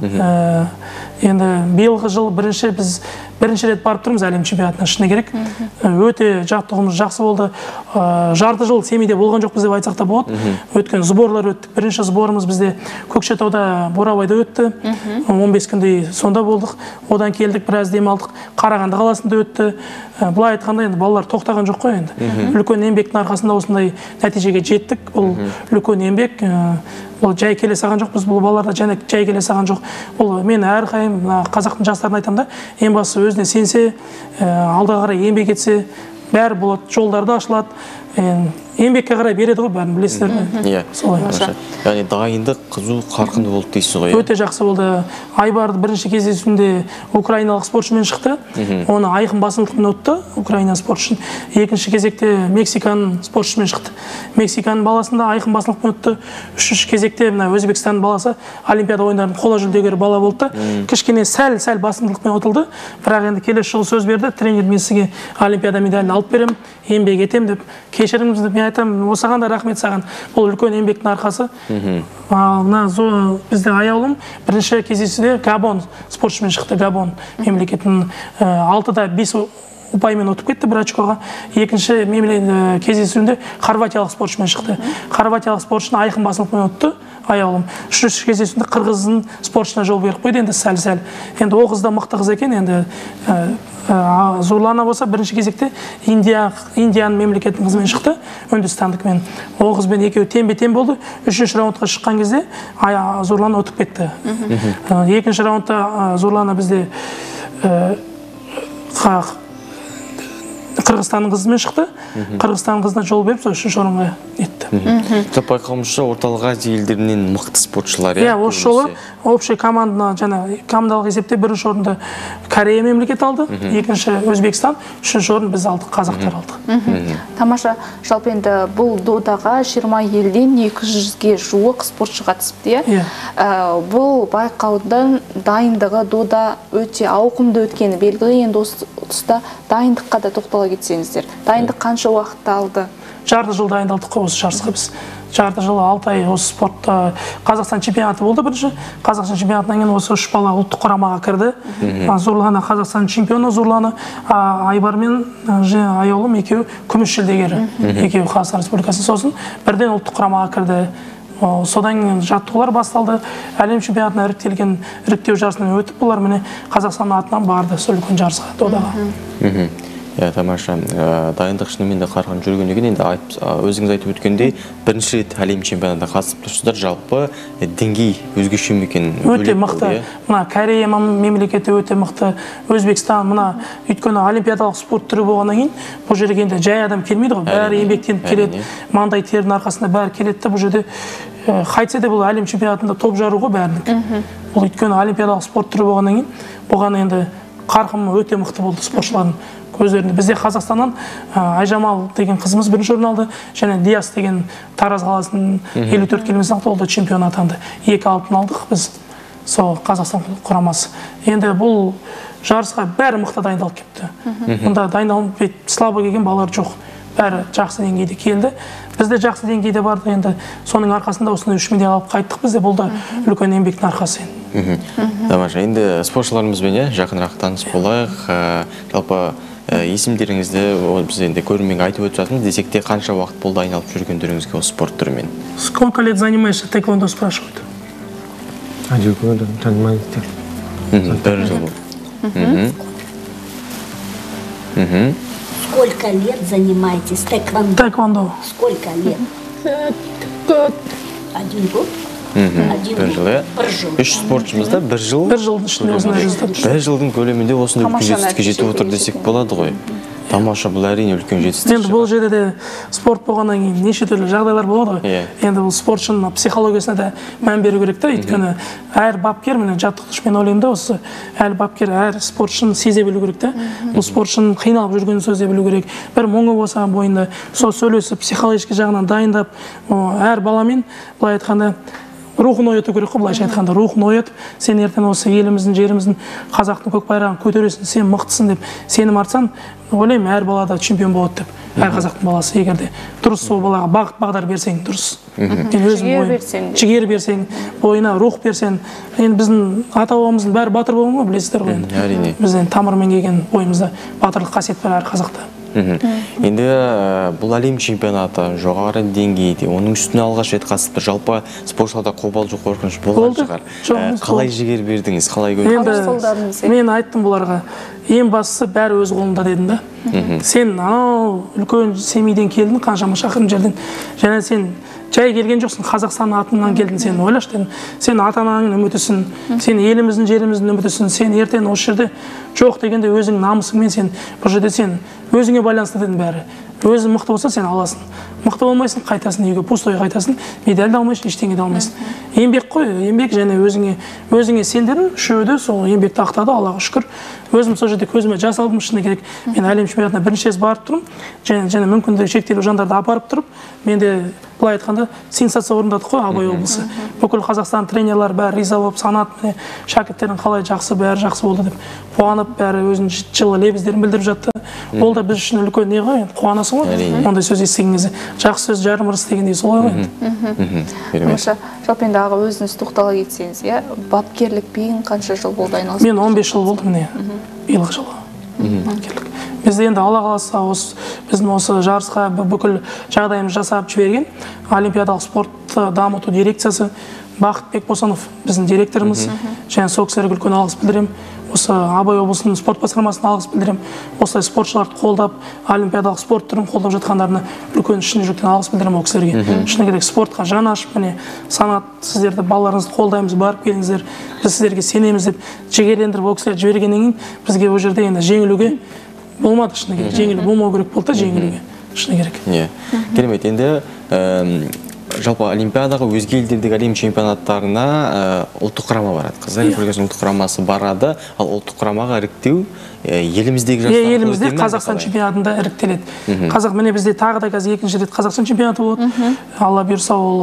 Енді биылғы жыл бірінші біз бірінші рет барып тұрмыз әлем чемпионатына, шыны керек. Өте жаттығуымыз жақсы болды. Жарты жыл Семейде болған жоқпыз деп айтсақ та болады. Өткен сборлар өттік. Бірінші сборымыз бізде Көкшетауда, Бурабайда өтті. он бес күндей сонда болдық. Одан келдік, біраз демалдық. Қарағанды қаласында өтті. Бұлай айтқанда енді балалар тоқтаған жоқ қой енді. Үлкен еңбектің арқасында осындай нәтижеге жеттік. Бұл үлкен еңбек. Бұл жай келе саған жоқ, біз бұл балаларда жай келе саған жоқ. Бұл мен әрқайым қазақтың жастарына айтамын да, ең бастысы өзіне сенсе, алға қарай еңбек етсе, бәрі болады, жолдарды ашылады. Еңбекке қарай береді ғой, бәрін білесіздер ме? Солай. Яғни дайындық қызу, қарқынды болды дейсіз ғой? Өте жақсы болды. Айбарды бірінші кездесуінде украиналық спортшымен шықты. Оны айқын басымдықпен өтті, Украина спортшын. Екінші кезекте Мексиканың спортшымен шықты. Мексиканың баласында айқын басымдықпен өтті. Үшінші кезекте Өзбекстанның баласы Олимпиада ойындарының қола жүлдегері бала болды. Кішкене сәл-сәл басымдықпен өтілді. Бірақ енді келесі жылы сөз берді, тренер мен сізге Олимпиада медалін алып беремін, еңбек етемін деп. Кешіріңіз деп мен айтамын, осыған да рахмет саған. Бұл үлкен еңбектің арқасы. Мына бізде Аяулым бірінші кездесуде Габон спортшымен шықты. Габон мемлекетінің алтыда бес ұпаймен өтіп кетті бір очкоға. Екінші кездесуінде хорватиялық спортшымен шықты. Хорватиялық спортшыны айқын басымдықпен өтті Аяулым. Үшінші кездесуінде қырғыздың спортшына жол беріп қойды, енді сәл-сәл. Енді о қыз да мықты қыз екен, енді Зурлана болса бірінші кезекте Индияның мемлекетінің қызымен шықты, үндістандықмен. О қызбен екеуі теңбе-тең болды. Үшінші раундқа шыққан кезде Зурлана өтіп кетті. Екінші раундта Зурлана бізде Қырғызстанның қызымен шықты. Қырғызстанның қызына жол беріп, сол үшінші орынға етті. Тап байқауымызша орталық Азия елдерінен мықты спортшылар. Иә, осы жолы общий команданы, жаңа командалық есепте бірінші орынды Корея мемлекет алды, екінші Өзбекстан, үшінші орын біз алдық, қазақтар алдық. Тамаша, жалпы енді бұл додаға жиырма елден екі жүзге жуық спортшы қатысыпты. Бұл байқаудың дайындығы дода өте ауқымды өткені белгілі. Енді осы тұста дайындыққа да тоқтала кетсеңіздер. Дайындық қанша уақытта алды? Жарты жыл дайындалдық қой осы жарысқа біз. Жарты жылы алты ай осы спортта Қазақстан чемпионаты болды бірінші. Қазақстан чемпионатынан кейін осы үш бала ұлттық құрамаға кірді. Зурлана Қазақстан чемпионы, Зурлана Айбар мен Аяулым екеуі күміс жүлдегері. Екеуі Қазақстан Республикасы, сосын бірден ұлттық құрамаға кірді. Содан кейін жаттығулар басталды. Әлем чемпионатына іріктелген іріктеу жарысынан өтіп, бұлар міне Қазақстанның атынан барды сол үлкен жарысқа, додаға. Иә, тамаша. Дайындық шынымен де қарқын жүрген екен. Енді өзіңіз айтып өткендей, бірінші рет әлем чемпионатына қатысып тұрсыздар. Жалпы деңгей өзгеше ме екен? Өте мықты. Мына Корея мемлекеті өте мықты. Өзбекстан, мына өйткені олимпиадалық спорт түрі болғаннан кейін, бұл жерге енді жай адам келмейді ғой. Бәрі еңбектеніп келеді. Маңдай тердің арқасында бәрі келеді. Бұл жерде қайтсе де бұл әлем чемпионатында топ жару ғой бәрінің. Бұл өйткені олимпиадалық спорт түрі болғаннан кейін, бұған енді қарқын өте мықты болды спортшылардың көздерінде. Бізде Қазақстаннан Айжамал деген қызымыз бірінші орын алды, және Диас деген Тараз қаласының елу төрт келімізден алды, чемпион атанды. Екі алтын алдық біз, сол Қазақстан құрамасы. Енді бұл жарысқа бәрі мықты дайындалып кетті. Мұнда дайындалып слабы келген балалар жоқ. бәрі жақсы деңгейде келді. Бізде жақсы деңгейде барды, енді соның арқасында осындай үш медаль алып қайттық бізде. Бұл да үлкен еңбектің арқасы. Тамаша, енді спортшыларымызбен жақынырақ таныс болайық. Жалпы есімдеріңізді біз енді көрерменге айтып өтіп жатырмыз, десек те қанша уақыт болды айналып жүргендеріңізге осы спорт түрімен? Сколько лет занимаешься тэквондо, спрашивают? Один год занимаюсь. Бір жыл. Сколько лет занимаетесь тэквондо? Тэквондо. Сколько лет? Один год? Бір жыл, е? Үш спортшымызда бір жыл? Бір жылдың ішінде осындай жетістік. Бір жылдың көлемінде осындай үлкен жетістікке жетіп отыр десек болады ғой. Тамаша, бұл әрине үлкен жетістік. Енді бұл жерде де спорт болғаннан кейін неше түрлі жағдайлар болады ғой. Енді бұл спортшының психологиясына да мән беру керек та, өйткені әр бапкер, міне жаттықтырушы, мен ойлаймын да, осы әр бапкер әр спортшыны сезе білу керек та. Бұл спортшының қиналып жүргенін сөзе білу керек. Бір мұңы болса бойында, сол сөйлесіп, психологический жағынан дайындап, әр баламен былай айтқанда рухын ояту керек қой, былайша айтқанда рухын оятып, сен ертең осы еліміздің, жеріміздің, қазақтың көк байрағын көтересің, сен мықтысың деп сенім артсаң, ойлаймын, әр балада чемпион болады деп. Әр қазақтың баласы, егер де дұрыс сол балаға бағыт бағдар берсең, дұрыс. Жігер берсең, бойына рух берсең, енді біздің ата-бабамыздың бәрі батыр болған ғой, білесіздер ғой енді. Әрине. Бізден тамырмен келген бойымызда батырлық қасиет бар әр қазақта. Енді бұл әлем чемпионаты жоғары деңгейде, оның үстіне алғаш рет қатысып, жалпы спортшыларда қобалжу қорқыныш болған шығар. Қалай жігер бердіңіз, қалай көрдіңіз? Мен айттым бұларға, ең бастысы бәрі өз қолында дедім да. Сен анау үлкен семейден келдің, қаншама шақырым жерден, және сен жай келген жоқсың, Қазақстан атынан келдің, сен ойлаш дедім. Сен ата-анаңның үмітісің, сен еліміздің, жеріміздің үмітісің, сен ертең осы жерде жоқ дегенде өзің намысыңмен сен бұл жерде сен өзіңе байланысты дедім бәрі. Өзің мықты болса сен аласың. Мықты болмайсың, қайтасың үйге, пустой қайтасың, медаль да алмайсың, ештеңе де алмайсың. Еңбек қой, еңбек және өзіңе өзіңе сендірдің, үшеуі де сол еңбекті ақтады, Аллаға шүкір. Өзім сол жерде көзіме жас алдым, шыны керек. Мен әлем чемпионатына бірінші рет барып тұрмын, және және мүмкіндігі шектеулі жандарды апарып тұрып, мен де былай айтқанда сенсация орындадық қой Абай облысы. Бүкіл Қазақстан тренерлер бәрі риза болып, санат, міне шәкірттердің қалай жақсы, бәрі жақсы болды деп қуанып, бәрі өзінің жылы лебіздерін білдіріп жатты. Ол да біз үшін үлкен не ғой, қуанасың ғой. Ондай сөз естіген кезде жақсы сөз жарым ырыс дегендей солай ғой енді. Жалпы енді аға өзіңіз тоқтала кетсеңіз, иә, бапкерлікпен қанша жыл болды айналысып? Мен он бес жыл болды міне, биылғы жылы. Бізде енді Алла қаласа, біздің осы жарысқа бүкіл жағдайымыз жасап жіберген Олимпиадалық спортты дамыту дирекциясы Бақытбек Босанов біздің директорымыз, және сол кісілерге үлкен алғыс білдіремін. Осы Абай облысының спорт басқармасына алғыс білдіремін. Осылай спортшыларды қолдап, олимпиадалық спорт түрін қолдап жатқандарына үлкен шын жүректен алғыс білдіремін ол кісілерге. Шыны керек, спортқа жан ашып, міне санат, сіздерді балаларыңызды қолдаймыз, барып келіңіздер, біз сіздерге сенеміз деп жігерлендіріп ол кісілер жібергеннен кейін бізге ол жерде енді жеңілуге болмады, шыны керек. Жеңілу болмау керек болды да, жеңілуге. Шыны керек. Иә. Керемет. Енді жалпы олимпиадаға, өзге елдердегі әлем чемпионаттарына ұлттық құрама барады. Қазақстан Республикасының ұлттық құрамасы барады, ал ұлттық құрамаға іріктеу еліміздегі жастар. Елімізде Қазақстан чемпионатында іріктеледі. Қазақ, міне бізде тағы да қазір екінші рет Қазақстан чемпионаты болады. Алла бұйырса, ол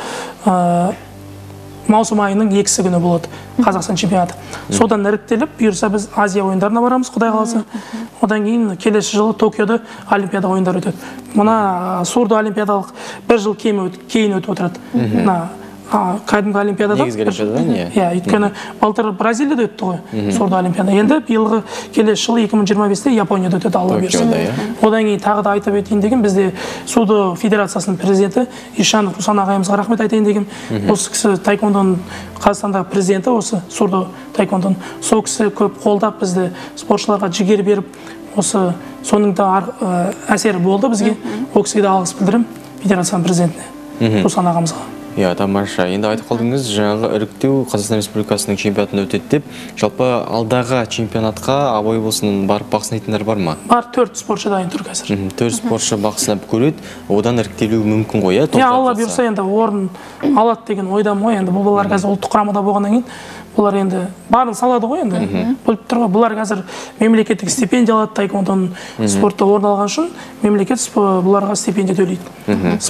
мына маусым айының екісі күні болады Қазақстан чемпионаты. Содан іріктеліп, бұйырса біз Азия ойындарына барамыз, Құдай қаласа. Одан кейін келесі жылы Токиода олимпиада ойындары өтеді. Мына сурдо олимпиадалық бір жыл кейін өтіп отырады. Мына кәдімгі олимпиадада. Негізгі олимпиададан, иә. Иә, өйткені былтыр Бразилияда өтті ғой, сурдо олимпиада. Енді биылғы келесі жылы екі мың жиырма бесте Японияда өтеді, Алла бұйырса. Одан кейін тағы да айтып өтейін деген, бізде судо федерациясының президенті Ишанов Руслан ағайымызға рахмет айтайын деген. Осы кісі таеквондоның Қазақстандағы президенті, осы сурдо таеквондоның. Сол кісі көп қолдап бізді спортшыларға жігер беріп, осы соның да әсері болды бізге. Ол кісіге де алғыс білдірем, федерацияның президентіне, Руслан ағамызға. Иә, тамаша. Енді айтып қалдыңыз, жаңағы іріктеу Қазақстан Республикасының чемпионатына өтеді деп. Жалпы алдағы чемпионатқа Абай облысының барып бақ сынайтындар бар ма? Бар, төрт спортшы дайын тұр қазір. Төрт спортшы бақ сынап көреді, одан іріктелуі мүмкін ғой, иә? Иә, Алла бұйырса енді орын алады деген ойдам ғой. Енді бұл балалар қазір ұлттық құрамада болғаннан кейін бұлар енді барын салады ғой енді. Біліп тұр ғой, бұлар қазір мемлекеттік стипендия алады, таеквондоның спортта орын алған үшін мемлекет бұларға стипендия төлейді. Спорт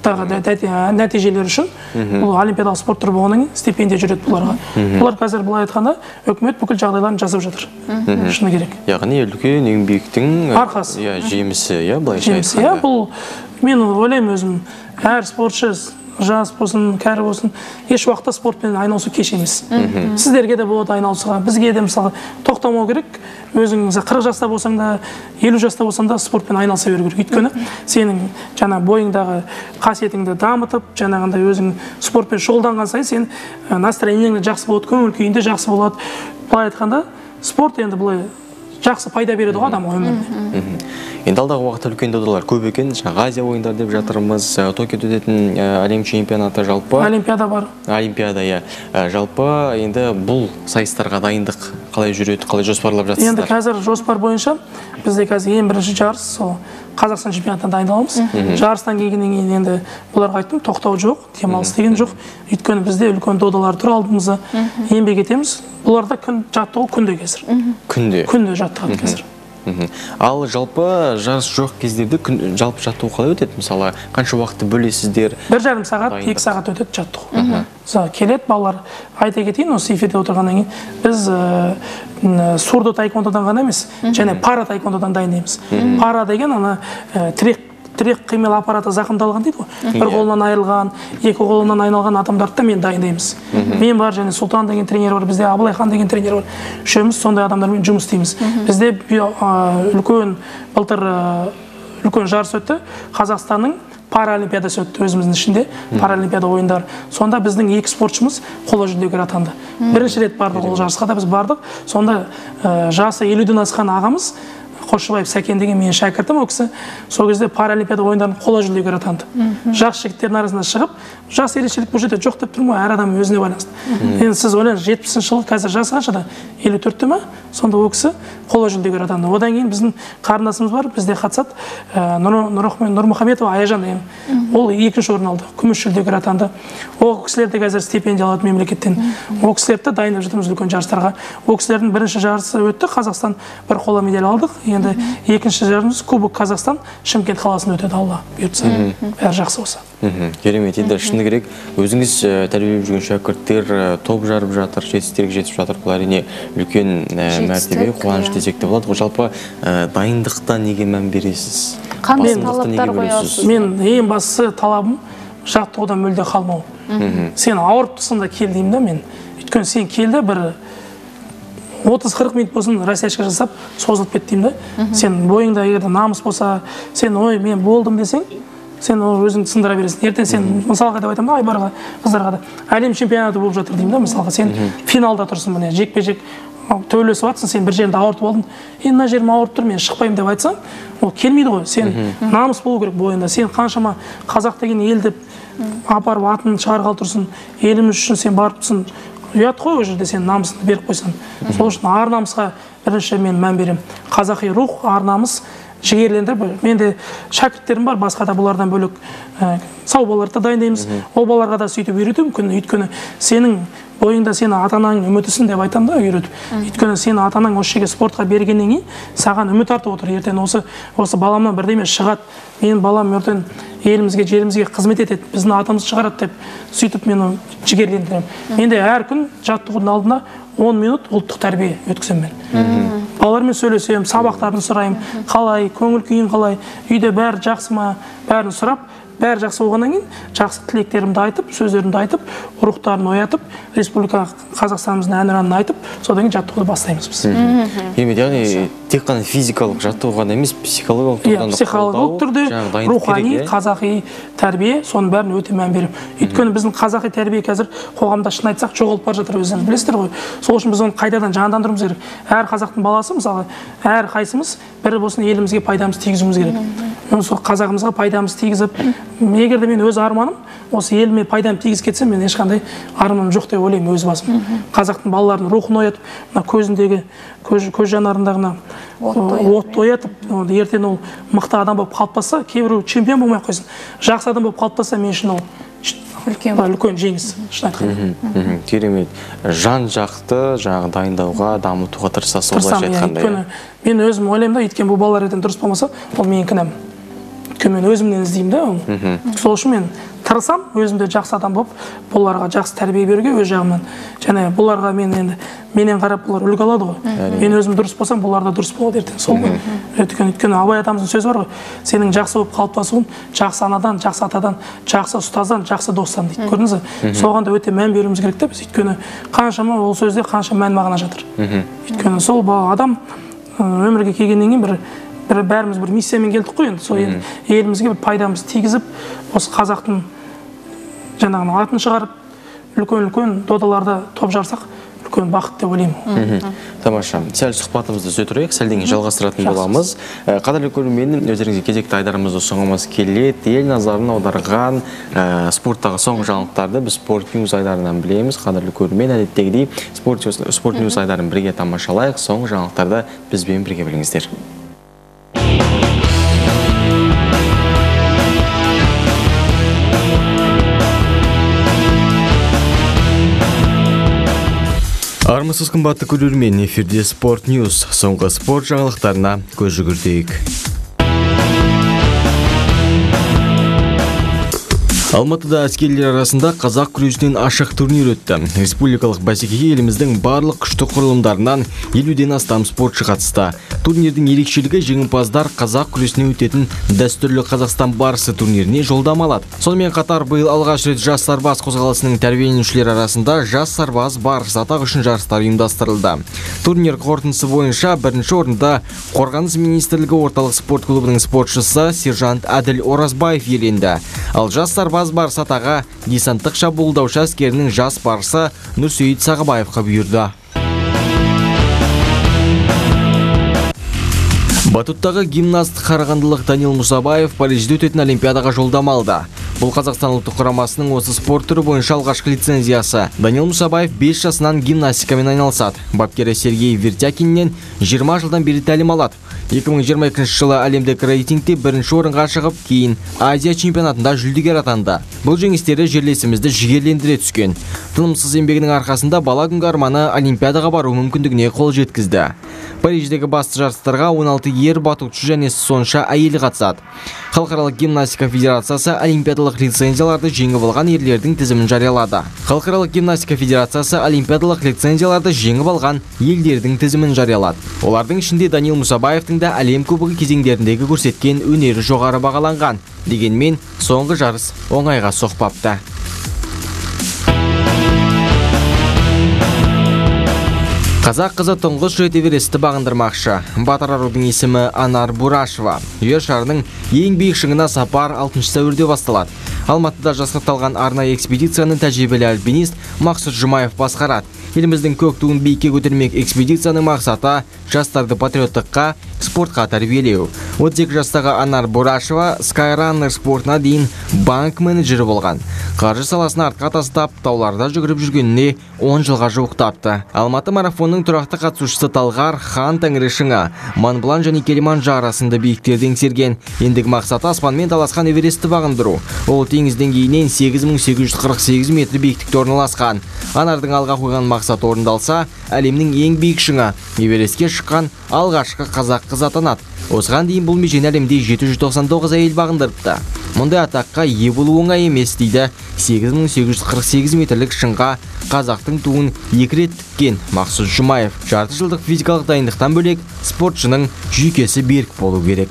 нәтижелері үшін бұл олимпиадалық спорт түрі болғаннан кейін стипендия жүреді бұларға. Бұлар қазір былай айтқанда үкімет бүкіл жағдайларын жасап жатыр. Шыны керек. Яғни үлкен еңбектің арқасы, жемісі, иә, былайша айтқанда. Жемісі, бұл мен ойлаймын өзім, әр спортшы жас болсын, кәрі болсын, еш уақытта спортпен айналысу кеш емес. Сіздерге де болады айналысуға, бізге де мысалы тоқтамау керек. Өзің қырық жаста болсаң да, елу жаста болсаң да спортпен айналыса беру керек. Өйткені сенің жаңа бойыңдағы қасиетіңді дамытып, жаңағындай өзің спортпен шұғылданған сайын сен настроениең жақсы болады, көңіл күйің де жақсы болады. Былай айтқанда, спорт енді былай жақсы пайда береді ғой адамға өміріне. Енді алдағы уақытта үлкен додалар көп екен. Азия ойындары деп жатырмыз. Токиода өтетін әлем чемпионаты жалпы. Олимпиада бар. Олимпиада, иә. Жалпы енді бұл сайыстарға дайындық қалай жүреді, қалай жоспарлап жатсыздар? Енді қазір жоспар бойынша бізде қазір ең бірінші жарыс сол Қазақстан чемпионатына дайындаламыз. Жарыстан келгеннен кейін енді бұларға айттым, тоқтау жоқ, демалыс деген жоқ. Өйткені бізде үлкен додалар тұр алдымызда. Еңбек етеміз. Бұларда күн жаттығу күнде қазір. Күнде. Күнде жаттығады қазір. Ал жалпы жарыс жоқ кездерде жалпы жаттығу қалай өтеді? Мысалы, қанша уақытты бөлесіздер? Бір жарым сағат, екі сағат өтеді жаттығу. Келеді балалар. Айта кетейін, осы эфирде отырғаннан кейін біз сурдо таеквондодан ғана емес, және пара таеквондодан дайындаймыз. Пара деген ана тірек тірек қимыл аппараты зақымдалған дейді ғой. Бір қолынан айырылған, екі қолынан айналған адамдарды да мен дайындаймыз. Мен бар, және Сұлтан деген тренер бар, бізде Абылайхан деген тренер бар. Үшеуміз сондай адамдармен жұмыс істейміз. Бізде үлкен былтыр үлкен жарыс өтті. Қазақстанның паралимпиадасы өтті өзіміздің ішінде, паралимпиада ойындары. Сонда біздің екі спортшымыз қола жүлдегер атанды. Бірінші рет бардық ол жарысқа да біз бардық. Сонда жасы елуден асқан ағамыз Қошыбаев Сәкен деген менің шәкіртім, ол кісі сол кезде паралимпиада ойындарын қола жүлдегер атанды. Жас жігіттердің арасында шығып, жас ерекшелік бұл жерде жоқ деп тұрмын ғой, әр адам өзіне байланысты. Енді сіз ойлаңыз, жетпісінші жылы қазір жасы қаншада? елу төртте ма? Сонда ол кісі қола жүлдегер атанды. Одан кейін біздің қарындасымыз бар, бізде қатысады, Нұрмұхаметова Аяжан деген. Ол екінші орын алды, күміс жүлдегер атанды. Ол кісілер де қазір стипендия алады мемлекеттен. Ол кісілерді дайындап жатырмыз үлкен жарыстарға. Ол кісілердің бірінші жарысы өтті, Қазақстан бір қола медаль алдық. Енді екінші жарымыз Кубок Қазақстан Шымкент қаласында өтеді, Алла бұйыртса. Бәрі жақсы болса. Керемет. Енді шыны керек, өзіңіз тәрбиелеп жүрген шәкірттер топ жарып жатыр, жетістіктерге жетіп жатыр. Бұл әрине үлкен мәртебе, қуаныш десек те болады. Жалпы дайындықта неге мән бересіз? Қандай талаптар қоясыз? Мен ең бастысы талабым жаттығудан мүлде қалмау. Сен ауырып тұрсың да кел деймін да мен. Өйткені сен келді бір отыз қырық минут болсын растяжка жасап созылып кет деймін да. Сен бойыңда егер намыс болса, сен ой мен болдым десең, сен өзіңді сындыра бересің. Ертең сен мысалға деп айтамын да, Айбарға қыздарға да әлем чемпионаты болып жатыр деймін да, мысалға сен финалда тұрсың, міне жекпе-жек төбелесіп жатсың, сен бір жерінде ауыртып алдың, енді мына жерім ауырып тұр, мен шықпаймын деп айтсаң, ол келмейді ғой. Сен намыс болу керек бойында. Сен қаншама қазақ деген елді апарып атын шығарғалы тұрсың, еліміз үшін сен барып тұрсың, ұят қой ол жерде сен намысыңды беріп қойсаң. Сол үшін ар намысқа бірінші мен мән беремін. Қазақи рух, ар намыс жігерлендіріп, менде шәкірттерім бар, басқа да бұлардан бөлек сау балаларды дайындаймыз. Ол балаларға да сөйтіп үйретемін, өйткені сенің бойыңда сені ата-анаң үмітісін деп айтамын да, үйретіп. Өйткені сені ата-анаң осы жерге спортқа бергеннен кейін саған үміт артып отыр. Ертең осы осы баламнан бірдеме шығады. Менің балам ертең елімізге, жерімізге қызмет етеді, біздің атымыз шығарады деп сөйтіп мені жігерлендіремін. Менде әр күн жаттығудың алдында он минут ұлттық тәрбие өткіземін мен. Балалармен сөйлесемін, сабақтарын сұраймын, қалай, көңіл күйін қалай, үйде бәрі жақсы ма, бәрін сұрап, бәрі жақсы болғаннан кейін жақсы тілектерімді айтып, сөздерімді айтып, рухтарын оятып, республика Қазақстанымыздың әнұранын айтып, содан кейін жаттығуды бастаймыз біз. Керемет, яғни тек қана физикалық жаттығу ғана емес, психологиялық тұрғыдан да психологиялық түрде рухани, қазақи тәрбие, соның бәрін өте мән беремін. Өйткені біздің қазақи тәрбие қазір қоғамда шын айтсақ жоғалып бара жатыр, өздеріңіз білесіздер ғой. Сол үшін біз оны қайтадан жандандыруымыз керек. Әр қазақтың баласы, мысалы, әр қайсымыз бір болсын елімізге пайдамыз тигізуіміз керек. Сол қазағымызға пайдамыз тигізіп, егер де мен өз арманым осы еліме пайдам тигізіп кетсем, мен ешқандай арманым жоқ деп ойлаймын өз басым. Қазақтың балаларының рухын оятып, мына көзіндегі, көз жанарындағына отты оятып, ертең ол мықты адам болып қалыптасса, кейбір чемпион болмай қойсын, жақсы адам болып қалыптасса, мен үшін ол үлкен жеңіс, шын айтқанда. Керемет. Жан жақты жаңағы дайындауға, дамытуға тырысасыз, олайша айтқанда. Мен өзім ойлаймын да, өйткені бұл балалар ертең дұрыс болмаса, ол менің кінәм. өйткені мен өзімнен іздеймін да оны. Сол үшін мен тырысам өзімде жақсы адам болып бұларға жақсы тәрбие беруге өз жағымнан. Және бұларға мен енді менен қарап бұлар үлгі алады ғой. Мен өзім дұрыс болсам, бұлар да дұрыс болады ертең. Сол ғой. Өйткені өйткені Абай атамыздың сөзі бар ғой. Сенің жақсы болып қалыптасуың жақсы анадан, жақсы атадан, жақсы ұстаздан, жақсы достан дейді. Көрдіңіз бе? Соған да өте мән беруіміз керек те біз. Өйткені қаншама ол сөзде қанша мән мағына жатыр. Өйткені сол адам өмірге келгеннен кейін бір бір бәріміз бір миссиямен келдік қой енді. Сол енді елімізге бір пайдамыз тигізіп, осы қазақтың жаңағы атын шығарып, үлкен-үлкен додаларда топ жарсақ, үлкен бақыт деп ойлаймын. Тамаша. Сәл сұхбатымызды сөйтірейік, сәлден кейін жалғастыратын боламыз. Қадірлі көрермен, өздеріңізге кезекті айдарымызды ұсынғымыз келеді. Ел назарын аударған спорттағы соңғы жаңалықтарды біз Sport News айдарынан білеміз. Қадірлі көрермен, әдеттегідей Sport News айдарын бірге тамашалайық. Соңғы жаңалықтарды бізбен бірге біліңіздер. Армысыз қымбатты көрермен, эфирде Sport News. Соңғы спорт жаңалықтарына көз жүгіртейік. Алматыда әскерлер арасында қазақ күресінен ашық турнир өтті. Республикалық бәсекеге еліміздің барлық күшті құрылымдарынан елуден астам спортшы қатысты. Турнирдің ерекшелігі жеңімпаздар қазақ күресіне өтетін дәстүрлі Қазақстан барысы турниріне жолдама алады. Сонымен қатар биыл алғаш рет жас сарбаз қозғалысының тәрбиеленушілер арасында жас сарбаз барыс атағы үшін жарыстар ұйымдастырылды. Турнир қорытындысы бойынша бірінші орында Қорғаныс министрлігі орталық спорт клубының спортшысы сержант Әділ Оразбаев иеленді. Ал жас сарбаз барыс атағы десанттық шабуылдаушы әскерінің жас барысы Нұрсейіт Сағыбаевқа бұйырды. Батуттағы гимнаст қарағандылық Данил Мұсабаев Парижде өтетін олимпиадаға жолдама алды. Бұл Қазақстан ұлттық құрамасының осы спорт түрі бойынша алғашқы лицензиясы. Данил Мұсабаев бес жасынан гимнастикамен айналысады. Бапкері Сергей Вертякиннен жиырма жылдан бері тәлім алады. екі мың жиырма екінші жылы әлемдік рейтингте бірінші орынға шығып, кейін Азия чемпионатында жүлдегер атанды. Бұл жеңістері жерлесімізді жігерлендіре түскен. Тынымсыз еңбегінің арқасында бала күнгі арманы олимпиадаға бару мүмкіндігіне қол жеткізді. Париждегі басты жарыстарға он алты ер батутшы және сонша әйел қатысады. Халықаралық гимнастика федерациясы олимпиадалық лицензияларды жеңіп алған ерлердің тізімін жариялады. Халықаралық гимнастика федерациясы олимпиадалық лицензияларды жеңіп алған елдердің тізімін жариялады. Олардың ішінде Данил Мұсабаевтың да әлем кубогы кезеңдеріндегі көрсеткен өнері жоғары бағаланған. Дегенмен, соңғы жарыс оңайға соқпапты. Қазақ қызы тұңғыш рет Эверестті бағындырмақшы. Батыр арудың есімі Анар Бурашева. Жер шарының ең биік шыңына сапар алтыншы сәуірде басталады. Алматыда жасақталған арнайы экспедицияны тәжірибелі альпинист Мақсұт Жұмаев басқарады. Еліміздің көк туын биікке көтермек экспедицияның мақсаты жастарды патриоттыққа, спортқа тәрбиелеу. отыз екі жастағы Анар Бурашева Skyrunner спортына дейін банк менеджері болған. Қаржы саласын артқа тастап, тауларда жүгіріп жүргеніне он жылға жуықтапты. Алматы марафонының тұрақты қатысушысы Талғар Хан Тәңірішіңі, Монблан және Килиманджаро арасында биіктерді еңсерген. Ендігі мақсаты аспанмен таласқан Эверестті бағындыру. Ол теңіз деңгейінен сегіз мың сегіз жүз қырық сегіз метр биіктікте орналасқан. Анардың алға қойған мақсаты орындалса, әлемнің ең биік шыңы Эверестке шыққан алғашқы қазақ қыз атанады. Осыған дейін бұл межені әлемде жеті жүз тоқсан тоғыз әйел бағындырыпты. Мұндай атаққа ие болу оңай емес дейді сегіз мың сегіз жүз қырық сегіз метрлік шыңға қазақтың туын екі рет тіккен Мақсұт Жұмаев. Жарты жылдық физикалық дайындықтан бөлек спортшының жүйкесі берік болу керек.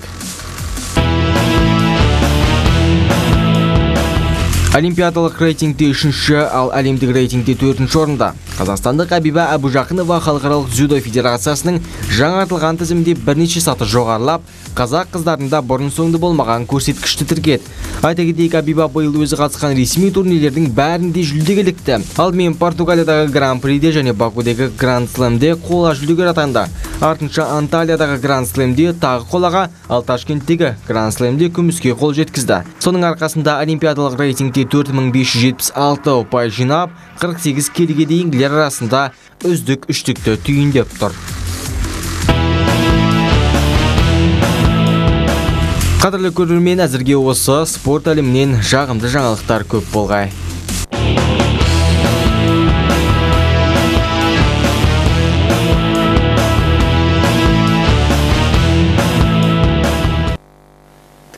Олимпиадалық рейтингте үшінші, ал әлемдік рейтингте төртінші орында. Қазақстандық Абиба Әбужақынова халықаралық дзюдо федерациясының жаңартылған тізімде бірнеше саты жоғарылап, қазақ қыздарында бұрын соңды болмаған көрсеткішті тіркеді. Айта кетейік, Абиба биыл өзі қатысқан ресми турнирлердің бәрінде жүлдеге ілікті. Алдымен Португалиядағы Гран-приде және Бакудегі Гранд-слэмде қола жүлдегер атанды. Артынша Анталиядағы Гранд-слэмде тағы қолаға, ал Ташкенттегі Гранд-слэмде күміске қол жеткізді. Соның арқасында олимпиадалық рейтингте төрт мың бес жүз жетпіс алты ұпай жинап, қырық сегіз келіге дейінгілер арасында үздік үштікті түйіндеп тұр. Қадірлі көрермен, әзірге осы спорт әлемінен жағымды жаңалықтар көп болғай.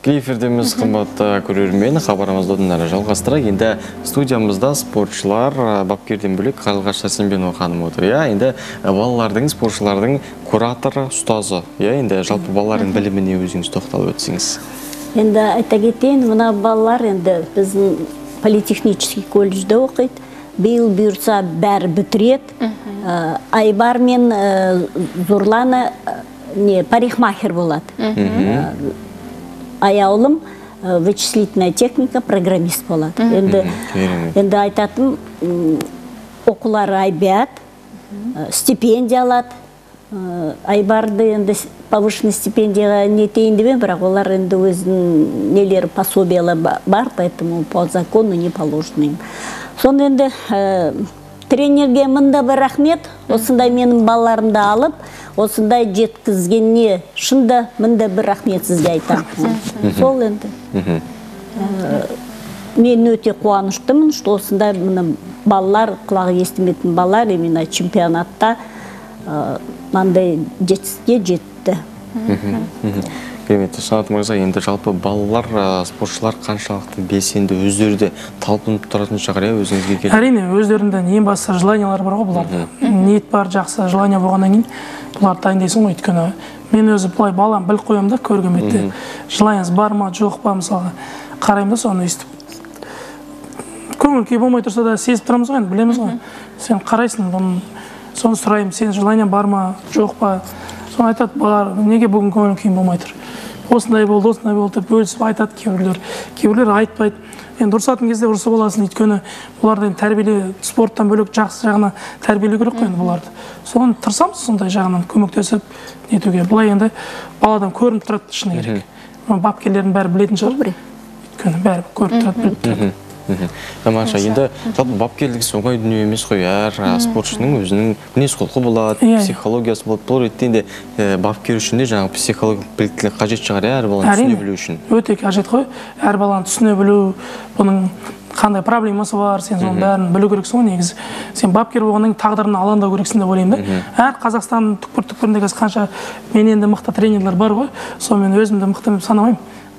Тікелей эфирдеміз қымбатты көрермен, хабарымызды одан әрі жалғастырайық. Енді студиямызда спортшылар бапкерден бөлек Қарлығаш Сәрсенбенова ханым отыр. Енді балалардың, спортшылардың кураторы, ұстазы. Енді жалпы балалардың біліміне өзіңіз тоқталып өтсеңіз. Енді айта кетейін, мына балалар енді біздің политехнический колледжде оқиды. Биыл бұйырса бәрі бітіреді. Айбар мен Зурлана не парикмахер болады. Аяулым вычислительная техника программист болады. Енді енді айтатым, оқулары айбят, стипендия алады. Айбарды енді повышенный стипендияға нетейін деп, бірақ олар енді өзінің нелері пособиялы бар, поэтому по закону не положено им. Соны енді тренерге мында бір рахмет, осындай менің балаларымды алып, осындай жеткізгеніне шында мында бір рахмет сізге айтам. Сол енді. Мен өте қуаныштымын, что осындай балалар, құлағы естіметін балалар именно чемпионатта мандай жетістікке жетті. Керемет, Санат мырза, енді жалпы балалар, спортшылар қаншалықты белсенді өздері де талпынып тұратын шығар, өзіңізге келді? Әрине, өздерінде ең басты желаниялар бар ғой бұларда. Ниет бар, жақсы желания болғаннан кейін бұларды дайындайсың ғой, өйткені мен өзі былай балам біліп қоямын да, көрген бетте. Желанияңыз бар ма, жоқ па, мысалға қараймын да, соны естіп. Көңіл күй болмай тұрса да сезіп тұрамыз ғой, білеміз ғой. Сен қарайсың, соны сұраймын, сен желания бар ма, жоқ па. Соны айтады, балалар, неге бүгін көңіл күйім болмай тұр? Осындай болды, осындай болды деп бөлісіп айтады кейбіреулер. Кейбіреулер айтпайды. Енді ұрсатын кезде ұрсы боласын, өйткені бұларды тәрбиелеу, спорттан бөлек жақсы жағына тәрбиелеу керек қой енді бұларды. Соны тырысамыз сондай жағынан көмектесіп нетуге. Бұлай енді баладан көрініп тұрады шыны керек. Бапкерлердің бәрі білетін шығар. Өйткені бәрі көрініп тұрады, біліп тұрады. Тамаша, енді жалпы бапкерлік оңай дүние емес қой, әр спортшының өзінің мінез құлқы болады, психологиясы болады. Бұл ретте де бапкер үшін де жаңағы психологиялық біліктілік қажет шығар, әр баланы түсіне білу үшін. Өте қажет қой, әр баланы түсіне білу, бұның қандай проблемасы бар, сен соның бәрін білу керексің ғой негізі. Сен бапкер болғаннан тағдырына алаңдау керексің деп ойлаймын да. Әр Қазақстанның түкпір-түкпірінде қанша мен енді мықты тренерлер бар ғой, сонымен өзімді мықты санамаймын.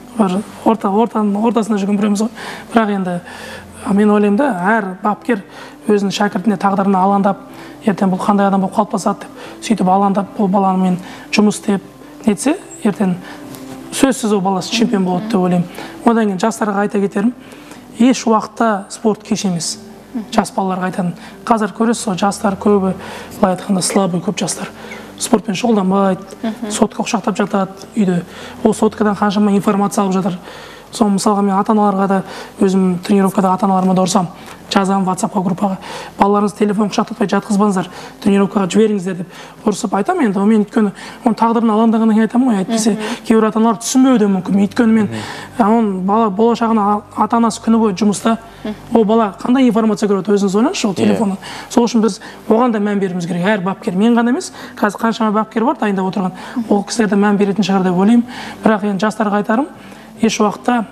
Ортасында жүрген біреуміз ғой. Бірақ енді мен ойлаймын да, әр бапкер өзінің шәкіртіне тағдырына алаңдап, ертең бұл қандай адам болып қалыптасады деп, сөйтіп алаңдап бұл баламен жұмыс істеп нетсе, ертең сөзсіз ол баласы чемпион болады деп ойлаймын. Одан кейін жастарға айта кетерім, еш уақытта спорт кеш емес. Жас балаларға айтатын. Қазір көресіз, жастар көбі, былай айтқанда слабый көп жастар. Спортпен шұғылданбайды, сотқа құшақтап жатады үйде. Ол соткадан қаншама информация алып жатыр. Соны мысалға мен ата-аналарға да, өзім тренировкада ата-аналарыма да ұрсам, жазам WhatsApp-қа группаға. Балаларыңыз телефон құшақтатпай жатқызбаңыздар, тренировкаға жіберіңіздер деп ұрсып айтам енді. Мен өйткені оның тағдырына алаңдағаннан кейін айтамын ғой, әйтпесе кейбір ата-аналар түсінбеуі де мүмкін. Өйткені мен оның бала болашағына ата-анасы күні бойы жұмыста, ол бала қандай информация көреді өзіңіз ойлаңызшы ол телефоннан. Сол үшін біз оған да мән беруіміз керек. Әр бапкер, мен ғана емес, қазір қаншама бапкер бар дайындап отырған. Ол кісілерді мән беретін шығар деп ойлаймын. Бірақ енді жастарға айтарым, еш уақытта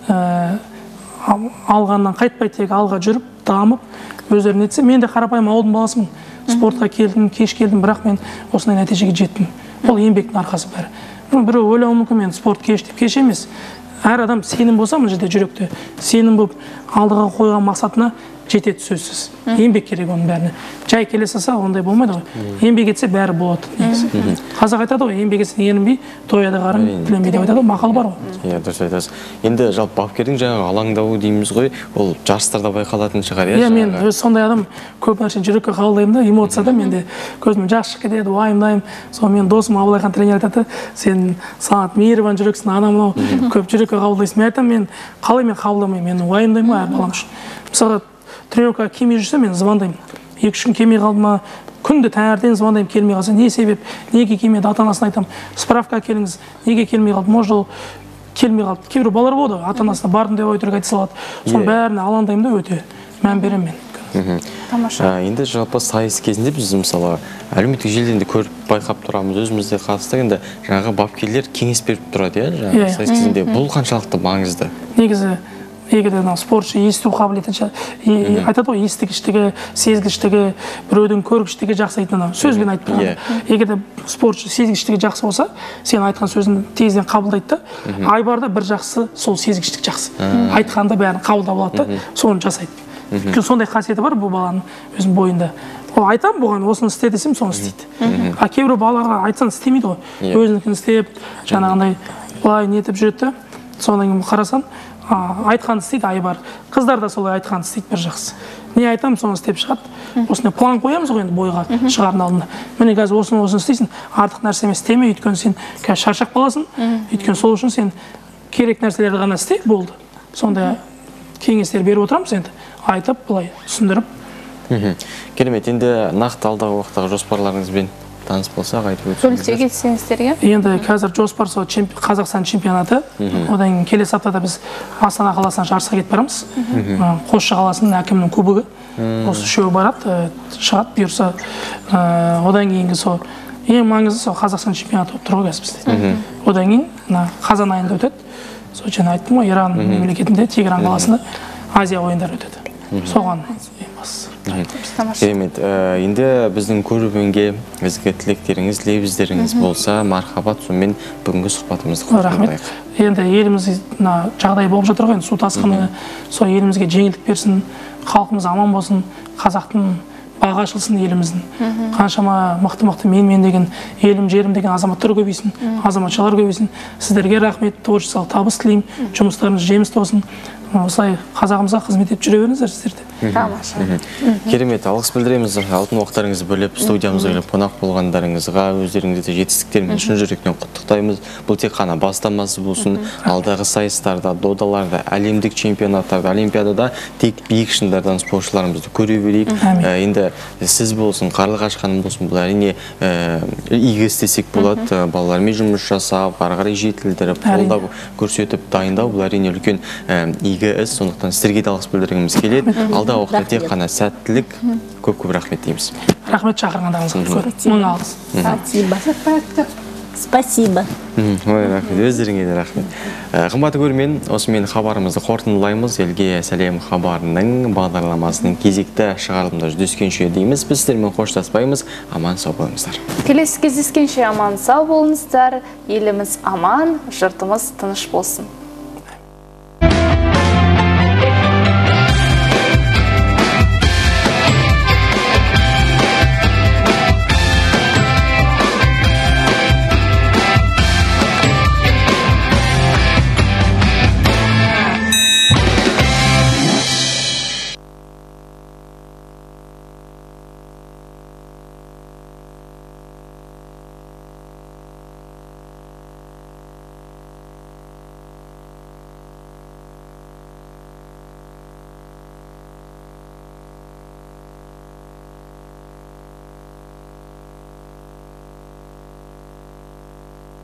алғаннан қайтпай тек алға жүріп, дамып, өздерін етсе, мен де қарапайым ауылдың баласымын. Спортқа келдім, кеш келдім, бірақ мен осындай нәтижеге жеттім. Ол еңбектің арқасы бәрі. Біреу ойлауы мүмкін, мен спорт кеш деп, кеш емес. Әр адам сенім болса, мына жерде жүректе сенім болып алдыға қойған мақсатына жетеді сөзсіз. Еңбек керек оның бәріне. Жай келе салса, ондай болмайды ғой. Еңбек етсе бәрі болады негізі. Қазақ айтады ғой, еңбек етсең ерінбей, тояды қарын, тіленбей деп айтады ғой, мақал бар ғой. Иә, дұрыс айтасыз. Енді жалпы бапкердің жаңағы алаңдауы дейміз ғой, ол жарыстарда байқалатын шығар, иә? Иә, мен өз сондай адам көп нәрсені жүрекке қабылдаймын да, эмоцияда менде көзімнен жас шығып кетеді, уайымдаймын. Сол мен досым Абылайхан тренер айтады, сен Санат мейірбан жүрексің, ана мынау көп жүрекке қабылдайсың. Мен айтамын, мен қалай мен қабылдамаймын, мен уайымдаймын ғой әр балам үшін. Мысалға тренировкаға келмей жүрсе, мен звондаймын. Екі-үш күн келмей қалды ма, күнде таңертең звондаймын, келмей қалса, не себеп, неге келмеді, ата-анасына айтамын, справка келіңіз, неге келмей қалды, может ол келмей қалды. Кейбір балалар болады, ата-анасына бардым деп өтірік айта салады. Соның бәріне алаңдаймын да, өте мән беремін мен. Тамаша. Енді жалпы сайыс кезінде біз мысалы әлеуметтік желіден де көріп байқап тұрамыз, өзімізде қатысты енді жаңағы бапкерлер кеңес беріп тұрады, иә, жаңағы сайыс кезінде. Бұл қаншалықты маңызды? Негізі егер де спортшы есту қабілеті айтады ғой, естігіштігі, сезгіштігі, біреудің көргіштігі жақсы айтады, сөзбен айтып тұрған. Егер де спортшы сезгіштігі жақсы болса, сен айтқан сөзін тезден қабылдайды да. Айбарда бір жақсы сол сезгіштік жақсы. Айтқанда бәрін қабылдап алады да, соны жасайды. Сондай қасиеті бар бұл баланың өзінің бойында. Ол айтам бұған осыны істе десем, соны істейді. А кейбір балаларға айтсан істемейді ғой. Өзінікін істеп, жаңағындай былай нетіп жүреді. Содан кейін қарасан, айтқан істейді Айбар. Қыздар да солай айтқан істейді бір жақсы. Не айтам, соны істеп шығады. Осыны план қоямыз ғой енді бойға шығардың алдында. Міне қазір осыны осыны істейсің, артық нәрсе емес істеме, өйткені сен қазір шаршап қаласың. Өйткені сол үшін сен керек нәрселерді ғана істе, болды. Сондай кеңестер беріп отырамыз енді. Айтып, былай түсіндіріп. Керемет, енді нақты алдағы уақыттағы жоспарларыңызбен таныс болсақ айтып өтсеңіздер. Бөлісе кетсеңіздерге? Енді қазір жоспар сол Қазақстан чемпионаты. Одан келесі аптада біз Астана қаласына жарысқа кетіп барамыз. Қосшы қаласының әкімінің кубогы. Осы үшеуі барады, шығады, бұйырса. Одан кейінгі сол ең маңызды сол Қазақстан чемпионаты болып тұр ғой қазір бізде. Одан кейін қазан айында өтеді. Сол жаңа айттым ғой, Иран мемлекетінде, Тегеран қаласында Азия ойындары өтеді. Соған ең бастысы. Керемет, енді біздің көрерменге ізгі тілектеріңіз, лебіздеріңіз болса, мархабат, сонымен бүгінгі сұхбатымызды қорытындылайық. Енді еліміз жағдай болып жатыр ғой, су тасқыны, сол елімізге жеңілдік берсін, халқымыз аман болсын, қазақтың баға ашылсын еліміздің. Қаншама мықты-мықты мен-мен деген, елім жерім деген азаматтар көбейсін, азаматшалар көбейсін. Сіздерге рахмет, творчествалық табыс тілеймін, жұмыстарыңыз жемісті болсын. Осылай қазағымызға қызмет етіп жүре беріңіздер сіздерде. Тамаша. Керемет, алғыс білдіреміз. Алтын уақыттарыңызды бөліп, студиямызға келіп қонақ болғандарыңызға, өздеріңізді жетістіктермен шын жүректен құттықтаймыз. Бұл тек қана бастамасы болсын, алдағы сайыстарда, додаларда, әлемдік чемпионаттарда, олимпиадада тек биік шыңдардан спортшыларымызды көре берейік. Енді сіз болсын, Қарлығаш ханым болсын, бұл әрине игі істесек болады. Балалармен жұмыс жасап, ары қарай жетілдіріп, қолдау көрсетіп, дайындау, бұл әрине үлкен игі іс, сондықтан сіздерге де алғыс білдіргіміз келеді. Алдағы уақытта тек қана сәттілік, көп-көп рахмет дейміз. Рахмет шақырғандарыңызға. Мың алғыс. Спасибо. Спасибо. Ой, рахмет. Өздеріңе де рахмет. Қымбатты көрермен, осымен хабарымызды қорытындылаймыз. Елге сәлем хабарының бағдарламасының кезекті шығарылымында жүздескенше дейміз. Біз сіздермен қоштаспаймыз. Аман сау болыңыздар. Келесі кездескенше аман сау болыңыздар. Еліміз аман, жұртымыз тыныш болсын.